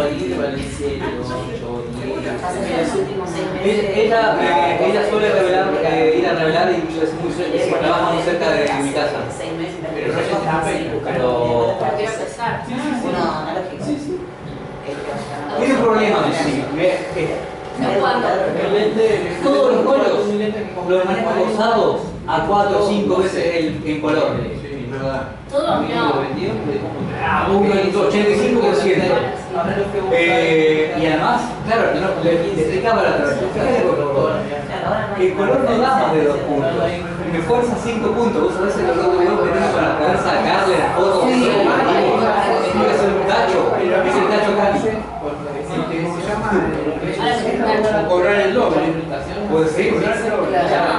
Los últimos seis meses. Ella, eh, ella suele revelar, eh, ir a revelar y es muy cerca, trabaja muy cerca de mi casa. Seis meses. Pero no es en pero Pero quiero empezar. Uno analógico. sí, sí. Tiene un problema, sí. No cuando. Todos los colores los manejo rosados a cuatro o cinco veces el, en color. Todos no. Ah, un ochenta y cinco por ciento. Eh, y además, claro, no, le, le explicaba la traducción. El color no da más de dos puntos. Me fuerza cinco puntos. Vos sabés el color de dos que tengo para poder sacarle las fotos. Tiene que ser un tacho. Es el tacho casi. Este, ¿cómo se llama? más. Ahora se está O cobrar el doble. Puede ser, cobrar el doble. Claro.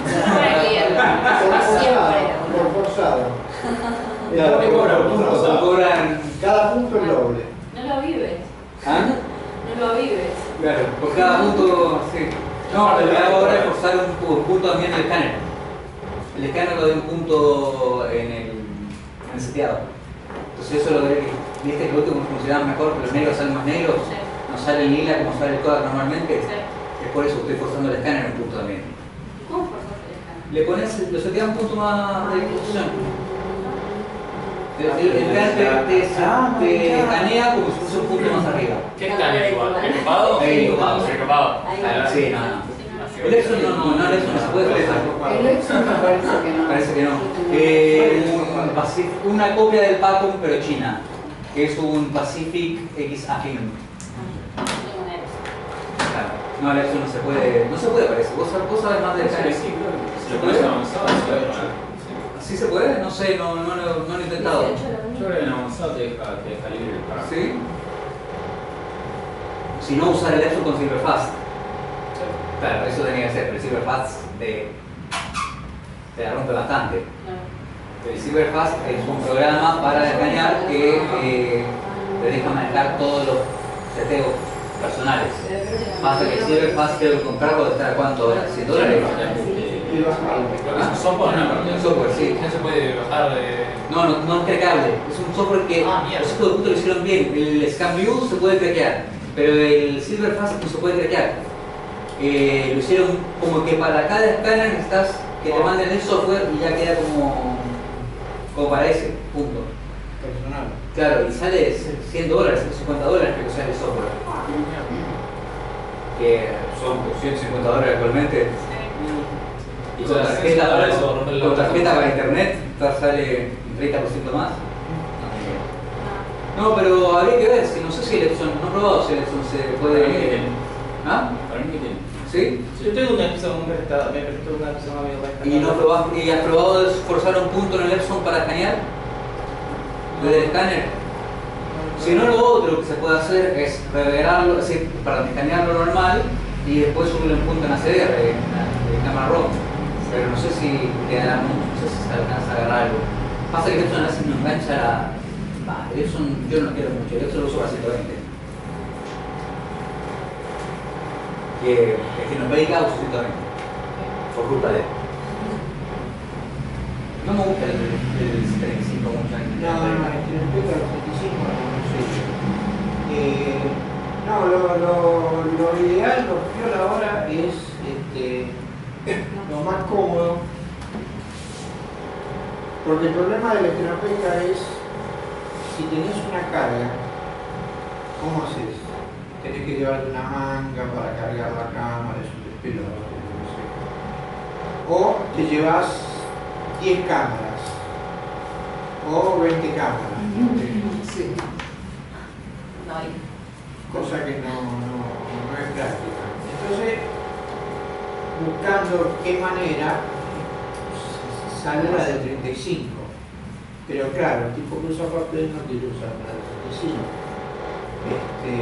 Por forzado. Claro, te cobran puntos, te cobran. Cada punto es doble. No lo vives. ¿Ah? No lo vives. Claro, por cada punto, sí. No, lo que hago ahora es forzar un, un punto también del escáner. El escáner lo doy un punto en el, en el seteado. Entonces eso lo de, viste que el último funcionaba mejor, que los negros salen más negros, Sí. no sale el lila como sale el Kodak normalmente. Sí. Es por eso que estoy forzando el escáner en un punto también. ¿Cómo forzaste el escáner? Le pones, lo seteas un punto más de difusión. El, el, el escáner te, te, te escanea como si fuese un punto más arriba. ¿Qué escáner igual? ¿El copado? El copado. El copado. Sí, no, no. El Epson no, no, no, el Epson no se puede forzar. El Epson me parece que no. Parece que no. Eh, un Pacific- una copia del Pacom pero china, que es un Pacific X A Film. Claro. No, el Epson no se puede, no se puede parece. ¿Vos, vos sabés más del escáner? Sí, creo que si ¿Se lo puede? pones avanzado, se puede poner. ¿Sí se puede? No sé, no, no, lo- no lo he intentado. Yo creo que en avanzado te deja, te deja libre para. ¿Sí? Si no, usar el Epson con Silverfast. Claro, eso tenía que ser, pero el Silverfast te, te la rompe bastante. El Silverfast es un programa para escanear que eh, te deja manejar todos los seteos personales. Pasa que el Silverfast tengo que comprarlo, ¿está a cuánto ahora? ¿cien dólares? Y bajarlo. Creo que es un software, ¿no? Un software, sí. No se puede bajar de... No, no, no es craqueable. Es un software que Ah, mierda. los hijos de puta lo hicieron bien. El ScanView se puede craquear, pero el Silverfast no se puede craquear. Eh, lo hicieron como que para cada escáner necesitas que te manden el software y ya queda como, como para ese punto. Personal. Claro, y sale cien dólares, ciento cincuenta dólares que sale el software. Que son ciento cincuenta dólares actualmente. Y con tarjeta para, con tarjeta para internet te sale un treinta por ciento más. No, pero habría que ver, si no sé si el Epson, no he probado si el Epson se puede. ¿Ah? Para mí que tiene. ¿Sí? Yo tengo una Epson prestada, me prestó una Epson amigo para ¿Y no probás, y has probado forzar un punto en el Epson para escanear? ¿Desde el escáner? Si no, lo otro que se puede hacer es revelarlo, es decir, para escanearlo normal y después subirlo en punto en A C D R, en la en cámara ROM. Pero no sé si te dará mucho, no sé si se alcanza a agarrar algo. Pasa que el Epson a veces no engancha la. Bah, el Epson yo no lo quiero mucho, el Epson lo uso para ciento veinte. Que es que no pedica uso ciento veinte. Por culpa de él. No me gusta el, el treinta y cinco mucho. No, no, es que respecto a los veinticinco no sé. Eh, no, lo, lo, lo ideal, lo peor ahora es este, lo más cómodo. Porque el problema de la estenopeica es si tenés una carga, ¿cómo haces? Tenés que llevarte una manga para cargar la cámara, es un despelote, no sé. O te llevas diez cámaras o veinte cámaras. Sí. No hay. Cosa que no, no, no es práctica. Entonces, buscando qué manera sale la de treinta y cinco. Pero claro, el tipo que usa papel no quiere usar la de treinta y cinco. Este,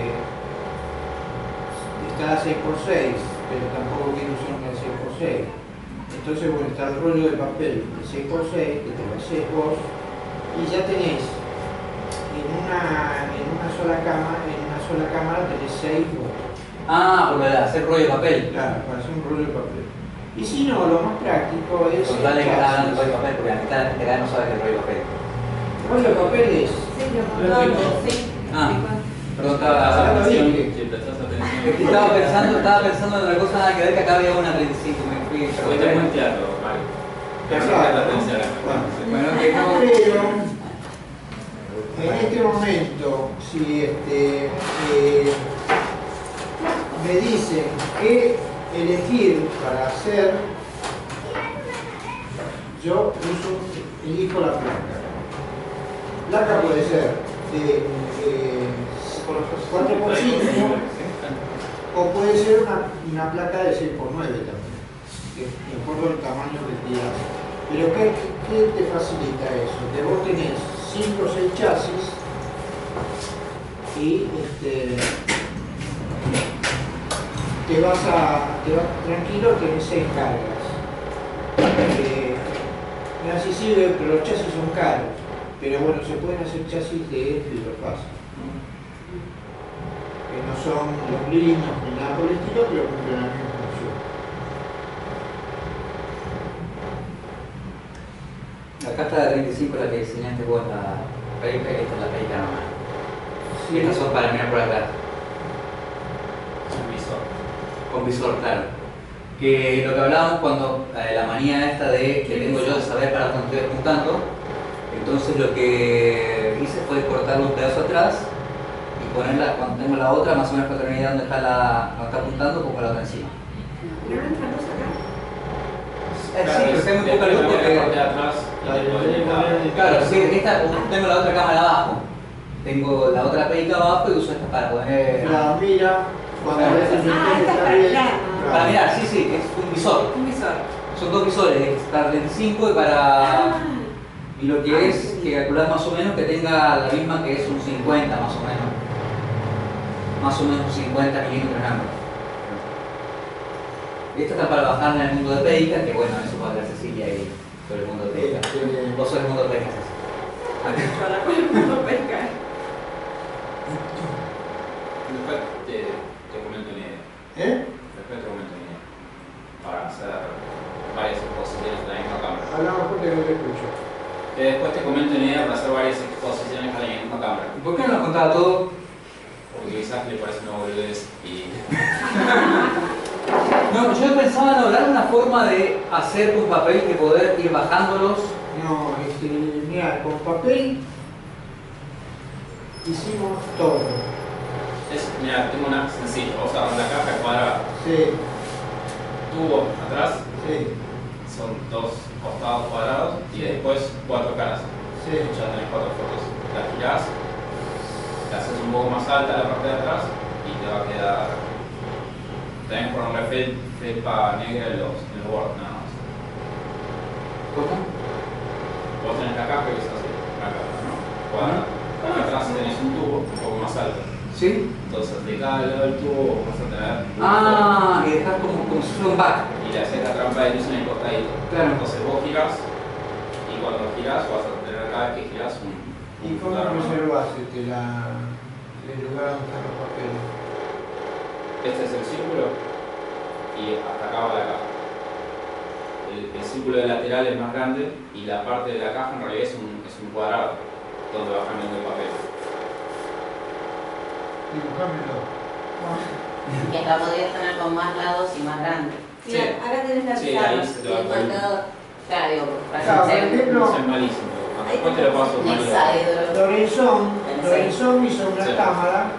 está la seis por seis, pero tampoco quiere usar una de seis por seis. Entonces, bueno, está el rollo de papel de seis por seis, que te lo haces vos, y ya tenés en una, en una sola cámara, en una sola cámara tenés seis fotos. Ah, por lo de hacer rollo de papel. Claro, para hacer un rollo de papel. Y si no, lo más práctico es. Contarle que el está hablando de chasis. rollo de papel, porque la mitad de la gente acá no sabe qué es rollo de papel. El rollo de papel es. Sí, lo contamos, sí. Ah, perdón, estaba. Ah, Si bien. prestás Es atención. que estaba pensando, estaba pensando en otra cosa, nada que ver, que acá había una treinta y cinco, me fui. Fuiste muy claro, Mario. Claro, la atención. bueno. Bueno, que no. Pero en este momento, si este, eh, me dicen qué elegir para hacer, yo uso, elijo la placa. Placa puede ser de cuatro por cinco o puede ser una, una placa de seis por nueve también, que de acuerdo al tamaño que tiras. Pero ¿qué, ¿qué te facilita eso? Que vos tenés cinco o seis chasis y este, te vas a, te vas tranquilo, tenés seis cargas. Eh, no sé si sirve, pero los chasis son caros. Pero bueno, se pueden hacer chasis de fibrofácil, ¿no? Que no son los lindos ni nada por el estilo, pero cumplen la misma función. Acá está la treinta y cinco, la que diseñaste vos, la Peica, y esta es la Peica normal. Sí. Estas son para mirar por acá. Con visor. Con visor, claro. Que lo que hablábamos cuando eh, la manía esta de que tengo yo de saber para dónde estoy apuntando, entonces lo que hice fue cortarle un pedazo atrás y ponerla, cuando tengo la otra, más o menos para tener idea dónde está, la, dónde está apuntando, pongo la otra encima. ¿No entra luz acá? Eh, sí, pero tengo muy poca luz porque... atrás, Claro, sí, esta, tengo la otra cámara abajo. Tengo la otra Peica abajo y uso esta para poner... La mira, cuando Claro. ves el Ah, esta es para bien, mirar. Para mirar, sí, sí, es un visor. Un visor. Son dos visores, para treinta y cinco y para... Ah. Y lo que es que calculas más o menos que tenga la misma, que es un cincuenta más o menos. Más o menos un cincuenta milímetros en ángulo. Esta está para bajar en el mundo de Peica, que bueno, eso puede hablar Cecilia y sobre el mundo de Peica. Este, Vos sos el mundo de Peica, Cecilia. Para con el mundo pescar. Después te, te comento una idea. ¿Eh? Después te comento una idea. Para hacer varias exposiciones de la misma cámara. Hablamos porque no te escucho. Que después te comento una idea para hacer varias exposiciones con la misma cámara. ¿Y por qué no nos contaba todo? Porque quizás le parece una boludez y... No, yo pensaba en hablar una forma de hacer un papel que poder ir bajándolos. No, este, mira, con papel hicimos todo. Es, mira, tengo una sencilla. Vamos a la caja cuadrada. Sí, Tubo atrás, sí, son dos costados cuadrados y después cuatro caras. sí. Ya tenés cuatro fotos. Las girás, la haces un poco más alta la parte de atrás y te va a quedar. Tenés que ponerle fel- felpa negra en los, en los bordes nada más. ¿Cómo? Vos tenés la caja que es así, la caja, ¿no? Cuadrada. Acá atrás tenés un tubo un poco más alto. ¿Sí? Entonces de cada lado del tubo vas a tener un Ah, y dejar como, como si fuera un back. y le haces la trampa de luz en el costadito. Claro. Entonces vos girás y cuando girás vas a tener cada vez que girás un. ¿Y cómo reservas este, la, el lugar donde están los papeles? Este es el círculo y hasta acá va la caja. El, el círculo de lateral es más grande y la parte de la caja en realidad es un, es un cuadrado donde va cambiando el papel. Dibujámelo. Que acá podrías tener con más lados y más grandes. Sí. Mira, acá tenés la Sí, pizarra ahí se te va y el a poner. marcador. Claro, digo, para Claro, por hacer ejemplo, Soy malísimo. Después te lo paso un mal. hexaedro. Lorenzón, El Lorenzón hizo una Sí. cámara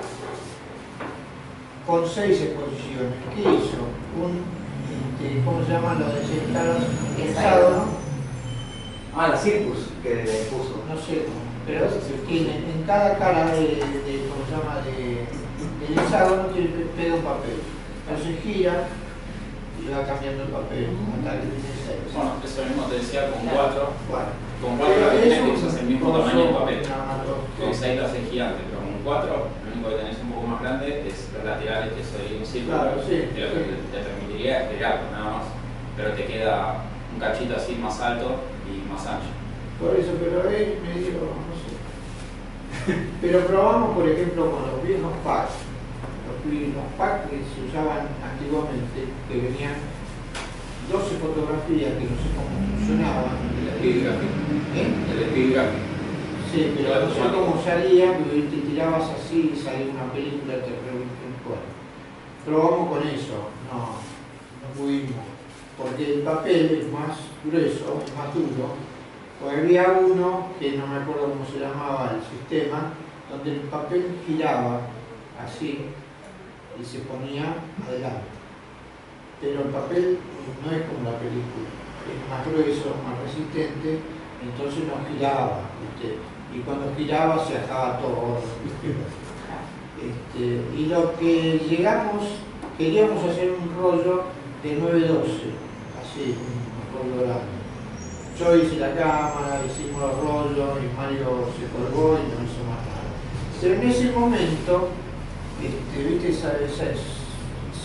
con seis exposiciones. ¿Qué hizo? Un, este, ¿cómo se llama? Lo de sentar hexágono, Ah, la Circus que puso. no sé, pero tiene en cada cara de, de ¿cómo se llama? De, del hexágono tiene pega un papel. Entonces gira y va cambiando el papel hasta que tiene seis. Bueno, eso mismo te decía con Claro. cuatro. Bueno, Con cuatro pero la que es tenés que un usas el mismo tamaño de papel. coso, Con seis lo haces gigante, pero con cuatro lo único que tenés un poco más grande es los laterales que sería un círculo. Claro, sí, que lo que sí. te, te permitiría es girar nada más. Pero te queda un cachito así más alto y más ancho. Por eso, pero es medio, no sé. Pero probamos, por ejemplo, con los viejos packs. Los, vi- los packs que se usaban antiguamente, que venían doce fotografías que no sé cómo funcionaban. El speed graphic. ¿Eh? El speed graphic. Sí, pero no sé cómo salía, que te tirabas así y salía una película, te pregunté, bueno. Probamos con eso, no, no pudimos. Porque el papel es más grueso, es más duro. Pues había uno, que no me acuerdo cómo se llamaba el sistema, donde el papel giraba así y se ponía adelante. Pero el papel no es como la película, es más grueso, más resistente, entonces no giraba, ¿viste? Y cuando giraba se ataba todo, ¿viste? Este, y lo que llegamos, queríamos hacer un rollo de nueve doce, así, un rollo grande. Yo hice la cámara, hicimos los rollos y Mario se colgó y no hizo más nada. Pero en ese momento, este, viste, esa, esa es-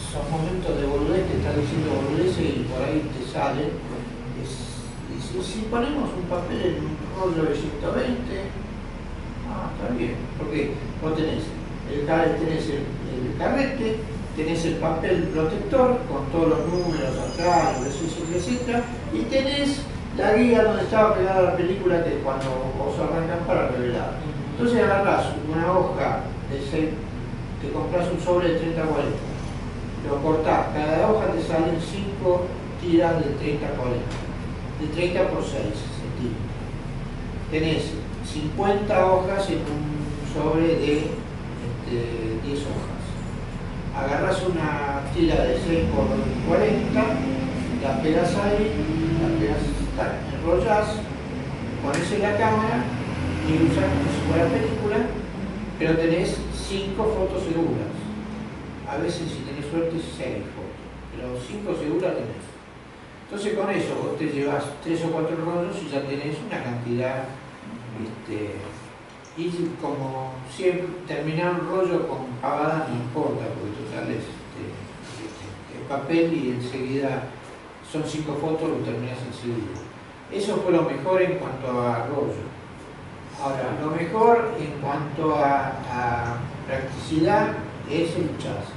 son momentos de boludez que estás diciendo boludez y por ahí te sale. Es, y si, si ponemos un papel en un rollo de ciento veinte, ah, está bien, porque vos tenés el, tenés el, el carrete, tenés el papel protector con todos los números atrás, etcétera, etcétera, y tenés la guía donde estaba pegada la película que cuando vos arrancas para revelar. Entonces agarrás una hoja de seis, te compras un sobre de treinta a cuarenta, lo cortás, cada hoja te salen cinco tiras de treinta a cuarenta, de treinta por seis centímetros. Tenés cincuenta hojas en un sobre de este, diez hojas. Agarrás una tira de seis por cuarenta, la pegas ahí, la pegas, enrollás, pones en la cámara y usas como si fuera película, pero tenés cinco fotos seguras. A veces, si tenés suerte, seis fotos, pero cinco seguras tenés. Entonces con eso vos te llevas tres o cuatro rollos y ya tenés una cantidad. Este, y como siempre, terminar un rollo con pavada no importa, porque total es este, este, el papel y enseguida son cinco fotos, lo terminas enseguida. Eso fue lo mejor en cuanto a rollo. Ahora, lo mejor en cuanto a, a practicidad es el chasis.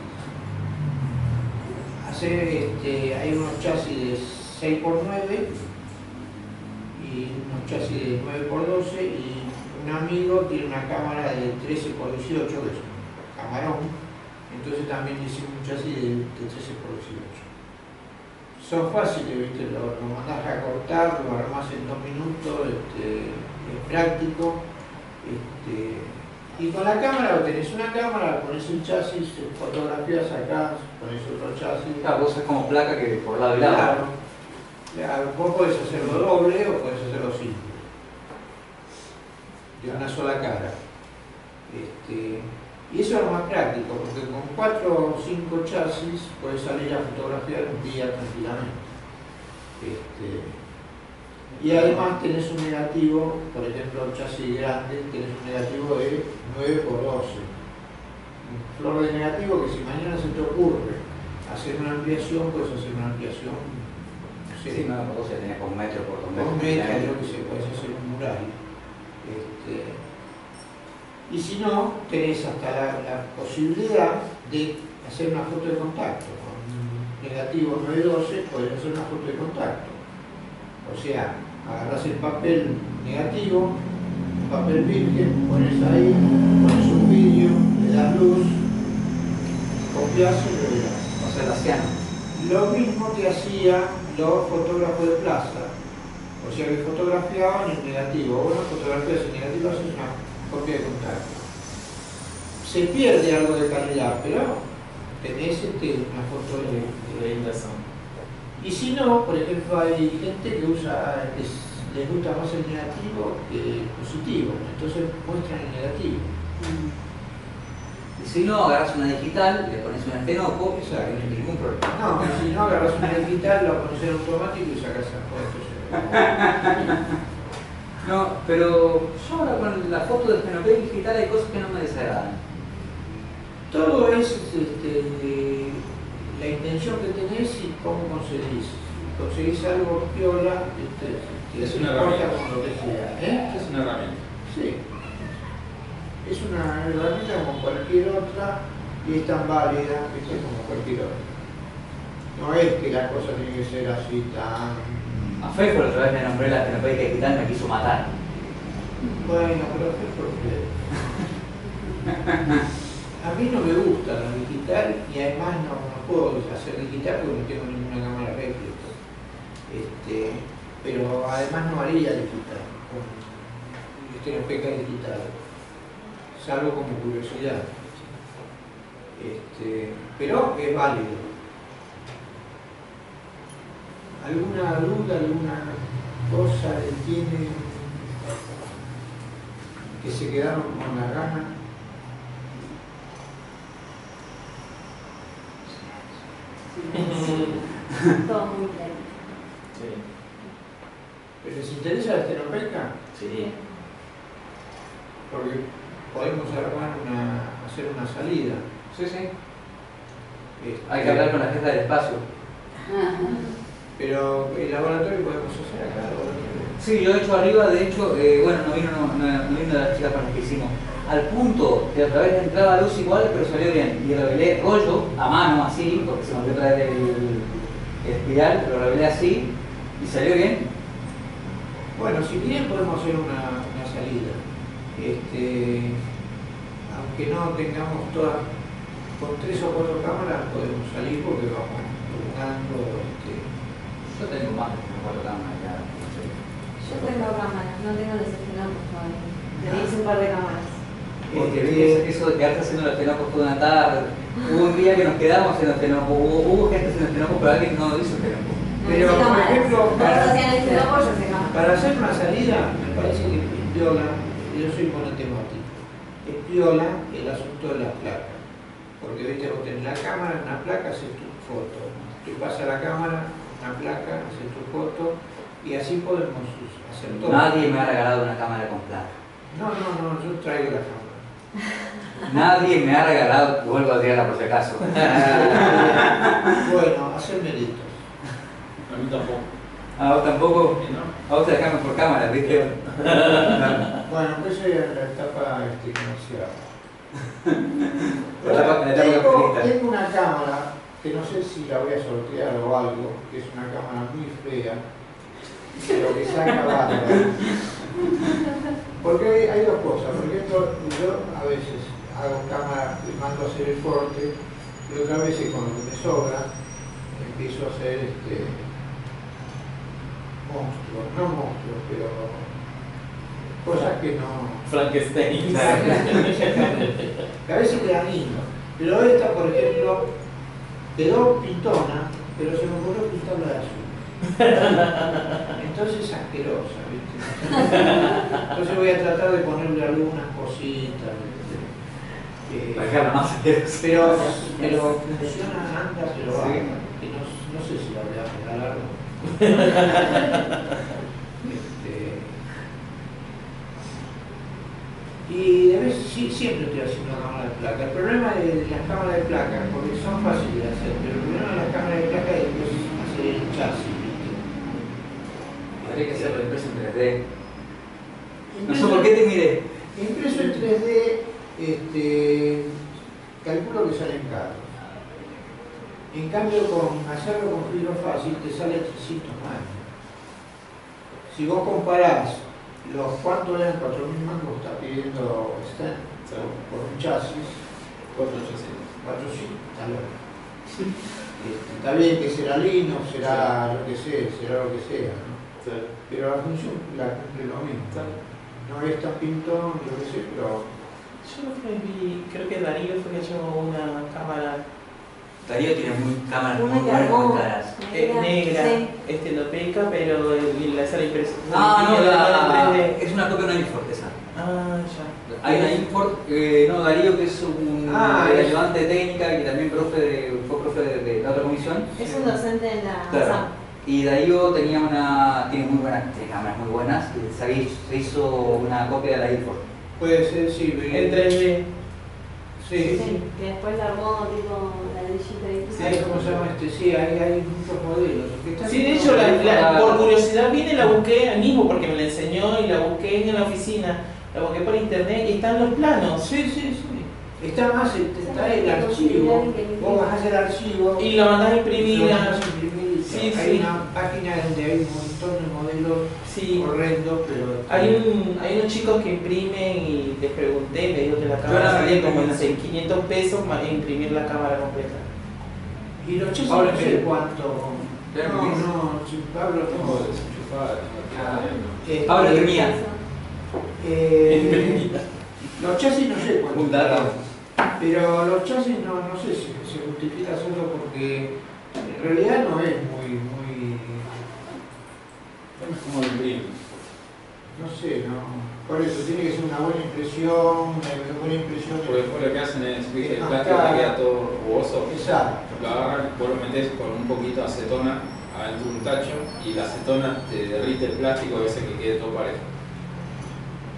Hacer, este, hay unos chasis de seis por nueve y unos chasis de nueve por doce y un amigo tiene una cámara de trece por dieciocho, que es un camarón, entonces también hicimos un chasis de, de trece por dieciocho. Son fáciles, ¿viste? Lo, lo mandás a cortar, lo armás en dos minutos, este, es práctico. Este, y con la cámara, tenés una cámara, pones el chasis, fotografías, sacás, pones otro chasis. Claro, vos es como placa que por lado y lado. Claro, claro, vos podés hacerlo doble o podés hacerlo simple, de una sola cara. Este, y eso es lo más práctico, porque con cuatro o cinco chasis podés salir a fotografiar un día tranquilamente. Este, y además tenés un negativo, por ejemplo, el chasis grande, tenés un negativo de nueve por doce. Un flor de negativo que si mañana se te ocurre hacer una ampliación, puedes hacer una ampliación. No sé, sí, nueve por doce tenés con un metro por dos metros. Un metro, yo que sé, podés hacer un mural. Este, y si no, tenés hasta la, la posibilidad de hacer una foto de contacto. Con negativo nueve doce podés hacer una foto de contacto. O sea, agarrás el papel negativo, un papel virgen, pones ahí, pones un vídeo, le das luz, copias y revelás. O sea, Laciano. Lo mismo que hacían los fotógrafos de plaza. O sea, que fotografiaban en negativo. Vos no fotografías en negativo, haces una copia de contacto. Se pierde algo de calidad, pero tenés este, una foto de, de inversión. Y si no, por ejemplo, hay gente que usa, que les gusta más el negativo que el positivo, entonces muestran el negativo. Y si no, agarras una digital, le pones un estenoco, y no hay ningún problema. No, si no, agarras una digital, lo pones en automático y sacas la foto. No, pero yo ahora con la foto del fenopel digital hay cosas que no me desagradan. Todo es este, la intención que tenés y cómo conseguís. Si conseguís algo piola, este, que es te una importa herramienta. con lo que sea. ¿Eh? Es una herramienta. Sí. Es una herramienta como cualquier otra y es tan válida, ¿viste? Como cualquier otra. No es que la cosa tiene que ser así tan... A Fejo la otra vez me nombré la fenopeica digital, me quiso matar. Bueno, pero es porque... A mí no me gusta la digital y además no, no puedo hacer digital porque no tengo ninguna cámara reflex. Este, pero además no haría digital con estereopeca digital, salvo como curiosidad. Este, pero es válido. ¿Alguna duda, alguna cosa tiene que se quedaron con la gana? Todo muy claro. Sí. ¿Pero les interesa la estereopeca? Sí. Porque podemos armar una, hacer una salida. Sí, sí. Este, Hay que hablar con la jefa del espacio. Pero el laboratorio podemos hacer acá, el laboratorio. Sí, yo he hecho arriba, de hecho, eh, bueno, no vino, no, no, no vino las chicas para las que hicimos. Al punto que a través de entraba luz igual, pero salió bien. Y revelé rollo a mano, así, porque se me olvidó traer el, el espiral, lo revelé así y salió bien. Bueno, si bien podemos hacer una, una salida, este, aunque no tengamos todas, con tres o cuatro cámaras podemos salir porque vamos buscando. Este, yo tengo más de cuatro cámaras ya. Yo tengo cámaras, no tengo los escenógrafos todavía. Le hice un par de cámaras. Porque este, eso de quedarse haciendo los tenocos toda una tarde. Hubo un día que nos quedamos en los tenocos, hubo, hubo gente haciendo los tenocos, pero alguien no hizo tenocos. Pero, por ejemplo, para, para, para hacer una salida, me parece que piola, yo soy monotemático, es piola el asunto de las placas. Porque viste, vos tenés la cámara, una placa, haces tu foto. Tú pasas la cámara, una placa, haces tu foto, y así podemos hacer todo. Nadie me ha regalado una cámara con placa. No, no, no, yo traigo la cámara. Nadie me ha regalado, vuelvo a decirla por si acaso. Bueno, hacer méritos. A mí tampoco. ¿A vos tampoco? A vos te dejamos por cámara, ¿viste? Bueno, pues soy en la etapa este, comercial. La etapa- la etapa tengo, capitalista. tengo una cámara que no sé si la voy a sortear o algo, que es una cámara muy fea, pero que saca bárbaro. Porque hay, hay dos cosas. Por ejemplo, yo a veces hago cámara, mando a hacer el corte, y otras veces con lo que me sobra, empiezo a hacer este, monstruos, no monstruos, pero cosas que no... Frankenstein. Que a veces quedan lindos. Pero esta, por ejemplo, quedó pintona, pero se me ocurrió pintarla de azul. Entonces es asquerosa, ¿viste? Entonces voy a tratar de ponerle algunas cositas. Eh, Para dejarla más asquerosa. pero, pero funciona, anda, pero va. Que no, no sé si la voy a regalar. este, y de vez sí, siempre estoy haciendo cámara de placa. El problema de las cámaras de placa, porque son fáciles de hacer, pero el problema de las cámaras de placa es después hacer el chasis. Habría que hacerlo impreso en tres D. No sé por qué te miré. Impreso en tres D, este, calculo que salen caros. En cambio, con hacerlo con fibra fácil te sale trescientos mangos. Si vos comparás los cuánto eran cuatro mil mangos está pidiendo Stan por un chasis, cuatrocientos, está loco. Este, está bien que será Linux, será lo que sea, será lo que sea, ¿no? Sí. Pero la función la cumple lo mismo. Sí. No es tan pintón, yo qué sé, pero... Yo lo que vi, creo que Darío fue que llevó una cámara... Darío tiene muy cámaras Una muy que buenas, armó. muy caras. Eh, negra, Sí. este lo peca, pero el- la sala impresa. Ah, no, la, tres D. es una copia de una Infort esa. Ah, ya. Hay una Infort, eh, no, Darío que es un Ah, eh, es- ayudante de técnica que también profe de, fue profe de, de la otra comisión. Es un docente en la Claro. SAM. Y Darío tenía una, tiene muy buenas, tiene cámaras muy buenas, y se hizo, se hizo una copia de la Infort. Puede ser, sí, pero... En tres D. Sí, Sí, sí. que después la armó tipo la digital. Sí, ¿cómo se llama este? Sí, hay, hay muchos modelos. que están- Sí, de hecho, la, la- por curiosidad vine y la busqué ahí mismo porque me la enseñó y la busqué en la oficina. La busqué por internet y están los planos. Sí, sí, sí. Está más, está el archivo. Vos bajás el archivo. Y la mandás a imprimir. Lo mandás a imprimir. Sí, hay sí. una página donde hay un montón de modelos Sí. horrendos, pero... Hay, un, hay unos chicos que imprimen y les pregunté, me dijo que la Yo cámara la salía vi como en como seis- quinientos pesos más imprimir la cámara completa. Y los chicos Pablo, no sé ¿qué? cuánto... ¿Ya No, lo imprimís? no, sí, Pablo no. Ah, este, Pablo imprimía. Eh, los chasis no sé cuánto. Un dato. Pero los chasis no, no sé si se justifica hacerlo porque en realidad no es muy, muy... ¿Cómo lo imprime? No sé, no. Por eso tiene que ser una buena impresión, una buena impresión. Porque después lo que hacen es, viste, el Ah, plástico claro. te queda todo rugoso. Exacto. Lo agarran, vos lo metés con un poquito de acetona adentro de un tacho y la acetona te derrite el plástico, a veces que quede todo parejo.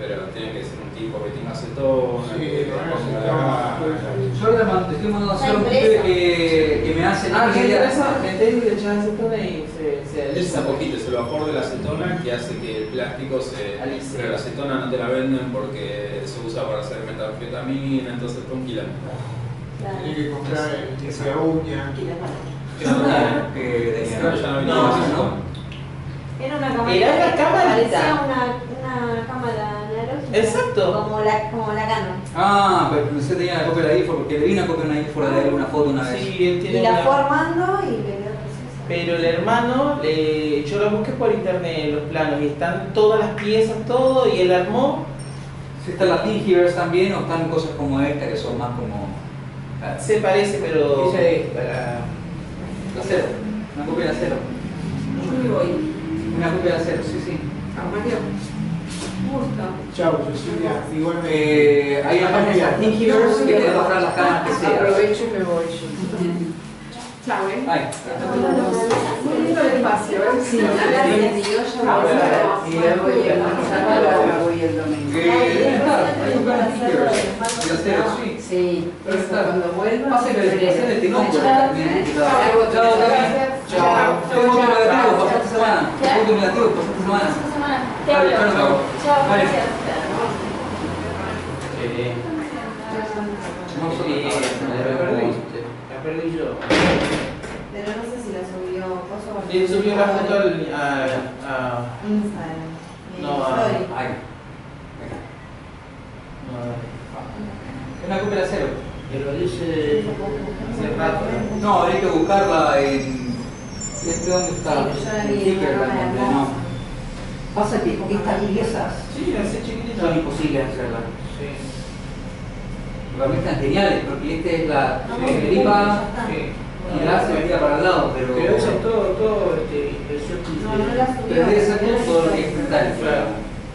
pero tiene que ser un tipo que tenga acetona, Sí, que con ponga acetona, la pues, gana. Yo ahora man- estoy mandando a hacer un Está pibe impresa. que, que me hace Ah, la ¿qué idea. interesa? Metés y le echas acetona y se, se Es a poquito, es el vapor de la acetona que hace que el plástico se... Alice. Pero la acetona no te la venden porque se usa para hacer metanfetamina, entonces fue un quilombo. Tenés que comprar el limpiabuña. Que no tenía, que tenía. Pero ya no viene No, más, ¿no? Era una cámara. Era una camarita. Parecía una, una cámara analógica. Exacto. Como la, como la Canon. Ah, pero pensé que tenía la copia de la info porque le vi una copia de una info de alguna foto una vez. Sí, él tiene Y la una- fue armando y le quedó preciosa. Pero el hermano, le- yo lo busqué por internet, los planos, y están todas las piezas, todo, y él armó. Si están las Thingiverse también o están cosas como esta que son más como. Se parece, pero. Esa es para. La cero. Una copia de la cero. Yo me voy. Una copia de la cero, sí, sí. Chao, Mario. Gusto. Chao, Cecilia. Igualmente. Eh, hay una página de las Thingiverse que te va a mostrar las cámaras que sea. Aprovecho y me voy yo. Chao, ¿eh? Ay. Muy lindo el espacio, ¿eh? Sí, la vendió yo. Ahora, y la voy a Ahora voy el domingo. Eh, está, hay un plan de Thingiverse. De la cero, sí. Sí, Pero eso está. cuando vuelva. Pase que la descripción de Tinoco Chao. también. Chao, chao, chao. Tengo punto negativo para esta semana. Punto negativo para esta semana. Te hablo. Chao, chao. Chao, Vale. gracias. Eh, Vamos a eh, la perdí, la perdí yo. Pero no sé si la subió. ¿Coso? Él subió la foto al, a, a, Instagram. No, a. a- Ay. no, Es una copia de la cero. Pero dice. hace rato, ¿no? No, habría que buscarla en. ¿Este dónde está? Sí, yo la vi en Sí, pero una la cámara encontré, hermosa. no. Pasa que estas piezas Sí, la sé chiquitita. son imposibles de hacerlas. Sí. Realmente están geniales, porque este es la No, eh, no, gripa ya Sí. y la se metía para el lado, pero. Pero ese es todo, todo este, impresión. No, no la subió. Pero debe ser todo lo que es metal. Claro.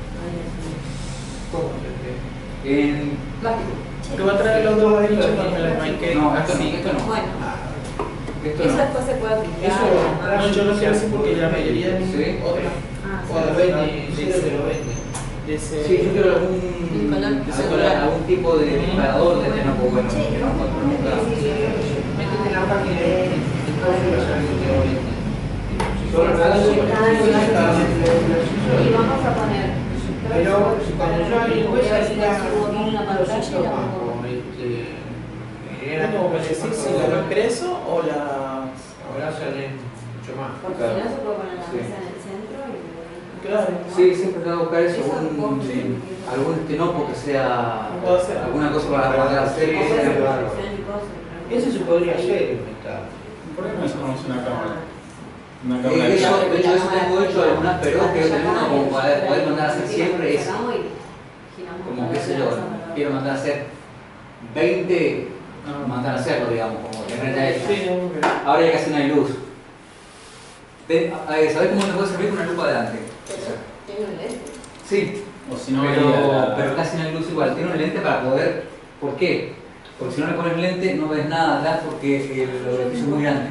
¿Cómo se ve? En plástico. Te voy a traer los dos bichos para me las marqué. No, esto no, así. esto no. Bueno, Esto eso no. después se puede aplicar. Eso, además. No, yo lo sé así porque la mayoría de Sí. otras Ah, O lo vende, sí, te lo vende. de ese. Sí, yo quiero algún, Un color. de ese color, algún tipo de disparador de Tenoco bueno. Sí, que no encuentro nunca. Métete en la página de Estados Unidos, que te lo vende. Yo lo regalo Sí, siempre. ah, sí, Sí, Y vamos a poner. Pero cuando yo ahí Voy después a ver si salía consigo con una los pantalla y la síntomas, pongo. como este, era ¿Cómo como me decís si la impreso o la. ahora salen mucho más. Porque si no se puede poner la Sí. mesa en el centro y. Claro. Sí, siempre te voy a buscar eso, Eso, algún, sí. algún tenopo que sea No puedo hacer. alguna cosa para guardar hacer. O sea, Sí, claro. proyección y cosas. Eso se podría hacer en metal. ¿Por qué no hacemos una cámara? Una Eh, cámara eso, de de hecho, eso tengo hecho algunas, pero quiero tener uno como para poder mandar a hacer siempre es como qué sé yo, quiero mandar a hacer veinte, mandar a hacerlo, digamos, como tener ya hecho. Sí, no, Ahora ya casi no hay luz. Ve- eh, ¿Sabés cómo te puede servir con una lupa adelante? Tiene un lente. Sí, O si no, pero, vería la- pero casi no hay luz igual. Tiene un lente para poder. ¿Por qué? Porque si no le pones lente no ves nada atrás porque el orificio es muy grande.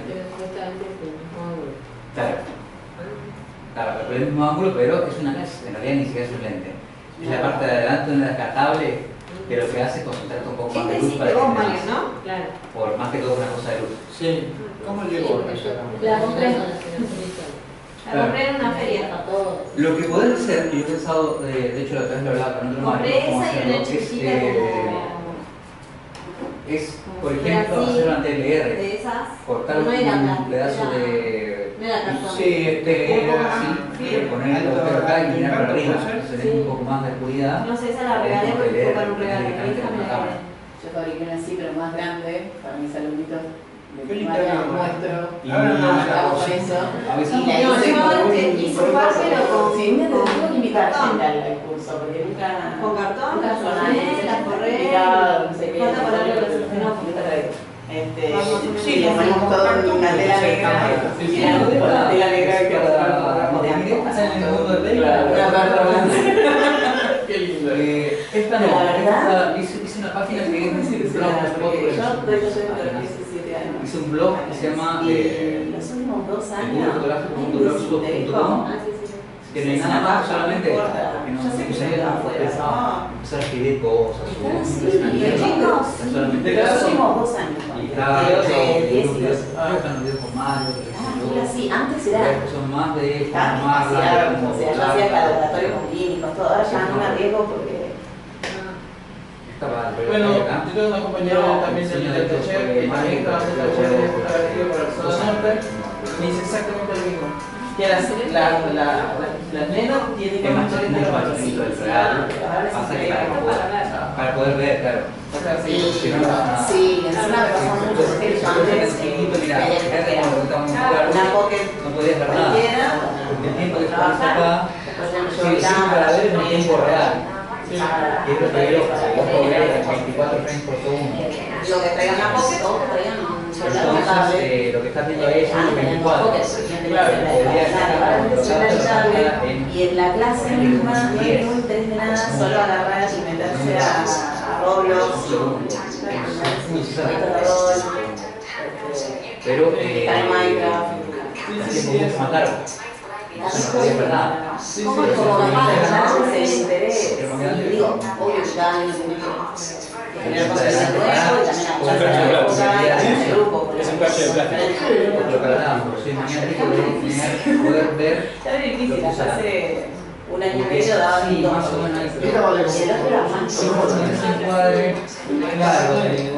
Claro. Claro, pero el mismo ángulo, pero es una en realidad ni siquiera es un lente. Es la parte de adelante una descartable que lo que hace es concentrarte un poco ¿Qué más te de luz hiciste para que vos, veas Mario, más. no? Claro. Por más que todo una cosa de luz. Sí. ¿Cómo llegó a esa cámara? La compré. La compré en una feria. Lo que podés hacer, y yo he pensado, eh, de hecho la otra vez lo hablaba con otro Compré Mario, cómo esa y hacerlo, una es, chiquitita eh, como. es, por como ejemplo, así, hacer una T L R, de esas. cortar No era un plástico, pedazo era- de, No era cartón. Sí, este, de polvo, era- así, sí, y poner el alto- agujero acá y mirar para alto arriba, puede ser. entonces Sí. tenés un poco más de oscuridad. No sé, esa la regalé porque fue para un regalo. Mi hija me la regalé. Yo fabriqué una así, pero más grande, para mis alumnitos de Qué linda primaria, cámara. muestro. Y Ahora no, Hago con eso. avisame. Y la No, hice yo ahora con- te hice un par, pero con- Sí, me con- tengo que invitar cartón. gente al al curso, porque nunca... Con cartón, nunca las sonaron, ordené, entonces las está forré. complicado, no sé qué. Falta ponerle no los sé qué, escenógrafos. nunca traigo. Este, Vamos, sí, sí, le ponemos sí, todo cartón, en una tela sí, negra. cámara. Y la con la tela negra que para de mira, está en el mundo del rey. Claro, una barra blanca. Qué lindo. Eh, esta no, La verdad, esta, hice, hice una página que es un Sí, sí, blog, sí, hace poco porque de yo eso. doy clases desde los diecisiete años. Hice un blog que se llama Y eh, los últimos dos el años. mundo fotográfico punto blogspot punto com, Ah, sí, sí. que no hay nada más, solamente esta, porque no Yo sé que no ya hay está nada. empezar, empezar a escribir cosas. Están así, empezar a- chicos, no solamente de los eso. últimos dos años. Y claro, De diez y doce. creo que están los videos con Mario, qué sé Ah, yo. mira, sí, antes era. Son más de Ah, más demasiado, como o sea, yo hacía hasta laboratorios con clínicos, todo, ahora ya no me arriesgo porque. Está mal, pero Bueno, acá. yo tengo una compañera también del del taller que también trabaja en el taller de fotografía para la zona norte, me dice exactamente lo mismo. Que las, la, la, la, las nenas tienen que Es más mantener chiquito, la más chiquito del real. Pasa que para poder, para poder ver, claro. Sí, Si no, no, no. sí, encima me pasó mucho, es que yo antes chiquito, mira, veía que era era como que estaba muy claro, una pocket no podías ver nada. cualquiera, El tiempo que estás trabajar, acá, después ya me sí, llevo sí, para ver en tiempo real. Sí. Y es lo que veo, vos podés ver veinticuatro frames por segundo. Lo que traigan una pocket o que traigan un celular o un Entonces, tablet. eh, lo que estás viendo ahí es Ah, uno tenían dos veinticuatro. pockets, yo tenía Claro, celular, podrías claro, sacar ahora los celular y datos tablet, en y en la clase misma no hay ningún interés de nada, solo agarrar y meterse a, a Roblox, jueguitos de rol, pero eh, estar en Minecraft. es mucho más largo. Eso no podía ver nada. ¿Cómo es como capaz de ganarse el interés? Y digo, obvio que cada año tiene que generar contenido nuevo y también apoyarse a la época y también el grupo. Es un cacho de plástico. Lo que hablábamos, sí, mañana dijo de tener, poder ver Está difícil, lo que hasta será. hace un año y medio daba Sí, dos. más o menos ahí. Y el otro era más Sí, ese encuadre, claro,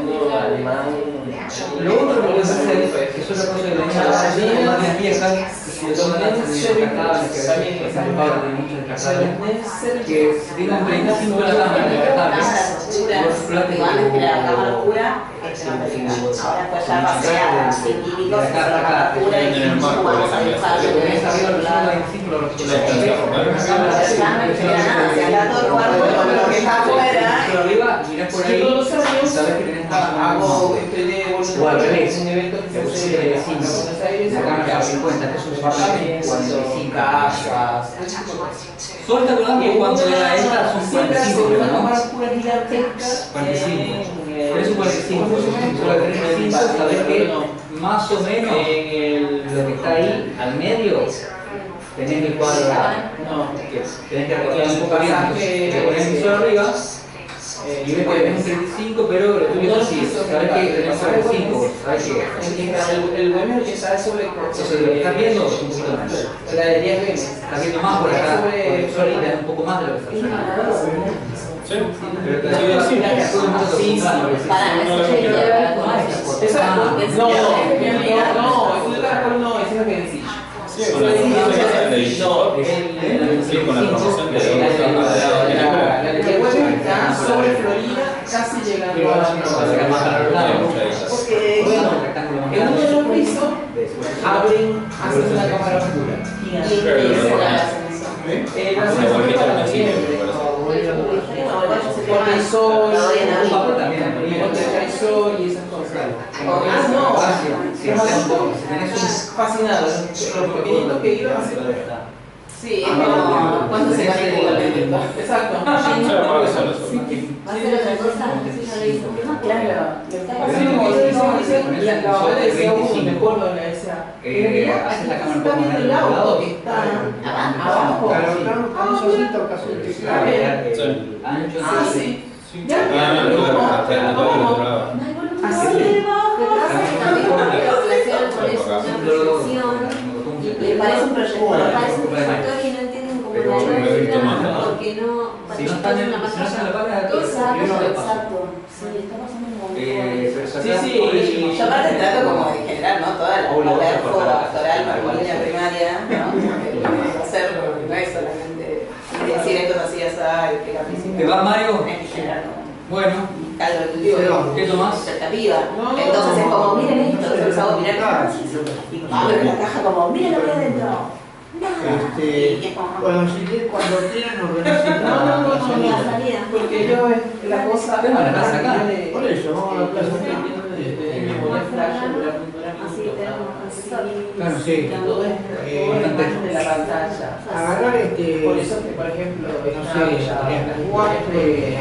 lo otro que puedes hacer es que eso es la cosa que venía a las líneas viejas, que son las descartables, que también están ocupadas de muchas descartables, que si tienen un treinta y cinco la cámara descartable, Digo, antes que era la cámara oscura, este no te diga. Ahora pues ya pasé a científicos, que son la cámara oscura y cómo vamos a dibujar. lo que tenés arriba los ciento veinticinco lo Ya no queda nada, se anda todo el cuarto con lo que está afuera. pero arriba, mirás por ahí, Todos los años sabes que tenés más hago este de o al revés, un evento que te se pusiste hace en veinticinco, Buenos Aires, la cámara cincuenta, eso es cuarenta y cinco casas. Solo te acordás que cuando era esta son siempre cuarenta y hace cinco, una ¿no? cámara oscura gigantesca. cuarenta y cinco. en Por eso cuarenta y cinco, solo que treinta y cinco, sabés que más o menos lo que está ahí al medio tenés el cuadro real. No, Tenés que recortar un poco bien, entonces te pones el visor arriba y ves que tenés un treinta y cinco, pero lo tuyo es así, sabés que tenés cuarenta y cinco, sabés que el el webinar que está sobre entonces lo que estás viendo es un poquito menos. la de diez meses. Estás viendo más por acá, por el visor y tenés un poco más de lo que estás viendo. Sí. Pero te digo, sí, todo el mundo se acostumbra a lo que se Para, hace. eso ya lleva como Esa, Ah, no, no, no, es de caracol no, es lo que decís. Sí, con la comunicación de No, el Sí, con la promoción de la la de webinar está sobre Florida, casi llegando a la porque bueno, en uno de los pisos abren, hacen una cámara oscura. Y eso la hacen eso. Eh, la hacen para noviembre. Porque el sol, porque el sol y esas cosas. Ah, no, es fascinado. Los pequeñitos que iban a hacer. Sí, es como cuánto se vale igualmente. Exacto. Va a ser otra cosa, sí, ya lo hizo. Claro, lo está Sí, pasando como como dice, como dice, la la mamá le decía a uno, me acuerdo, le decía, Eh, haces la cámara un poco más el auto que está abajo. Claro, claro, con un solito casi te Claro, claro. era el ancho Ah, de- sí. Ah, no, no, no, no, no, no. así. Le parece un proyector, le parece un proyector y no entienden cómo Pero la me he visto más, ¿no? porque no. Si no están en- una si no están en la pantalla. página, Exacto, yo no le paso. exacto. Sí, está pasando un montón. Eh, pero Sí, sacás sí, por eso- Yo aparte trato como de generar, ¿no? Toda la O lo otro, perfo por la- actoral masculina primaria, ¿no? Que lo vamos a hacer, porque no es solamente decir esto es así, así, y explicar física. ¿Te va, Mario? Hay que generar como Bueno, caldo cultivo, ¿qué tomás? expectativa. Entonces es como, miren esto, yo les hago mirar y abro la caja como, miren lo que hay adentro. Este, Y es como, bueno, si quieres, cuando quieran organizar No, no, no, no, la no, salida. porque yo es la cosa Tengo la casa acá. Por eso, vamos a la plaza. Así tenemos así. Claro, sí. Todo es Eh, la imagen de la pantalla. Agarrar este. Por eso que, por ejemplo, no está sé, ya las cuatro,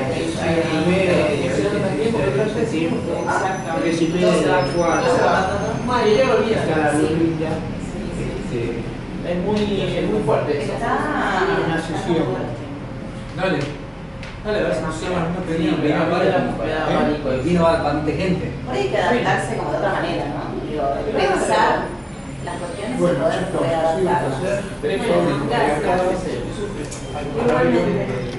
también, pero creo que sí. porque si tú de la cuatro, Bueno, yo lo vi está la así. lujilla, Es muy, es muy fuerte eso. Está. una sesión. Dale. Vale, a ver si no se llama la misma que vino, vino pero varios, era- era ¿eh? abanico. Vino bastante gente. Por ahí hay que adaptarse como de otra manera, ¿no? Digo, pensar las cuestiones y Bueno, poder chicos, poder ha sido un adaptarlas. placer. Pero es que Gracias. acá a veces Igualmente.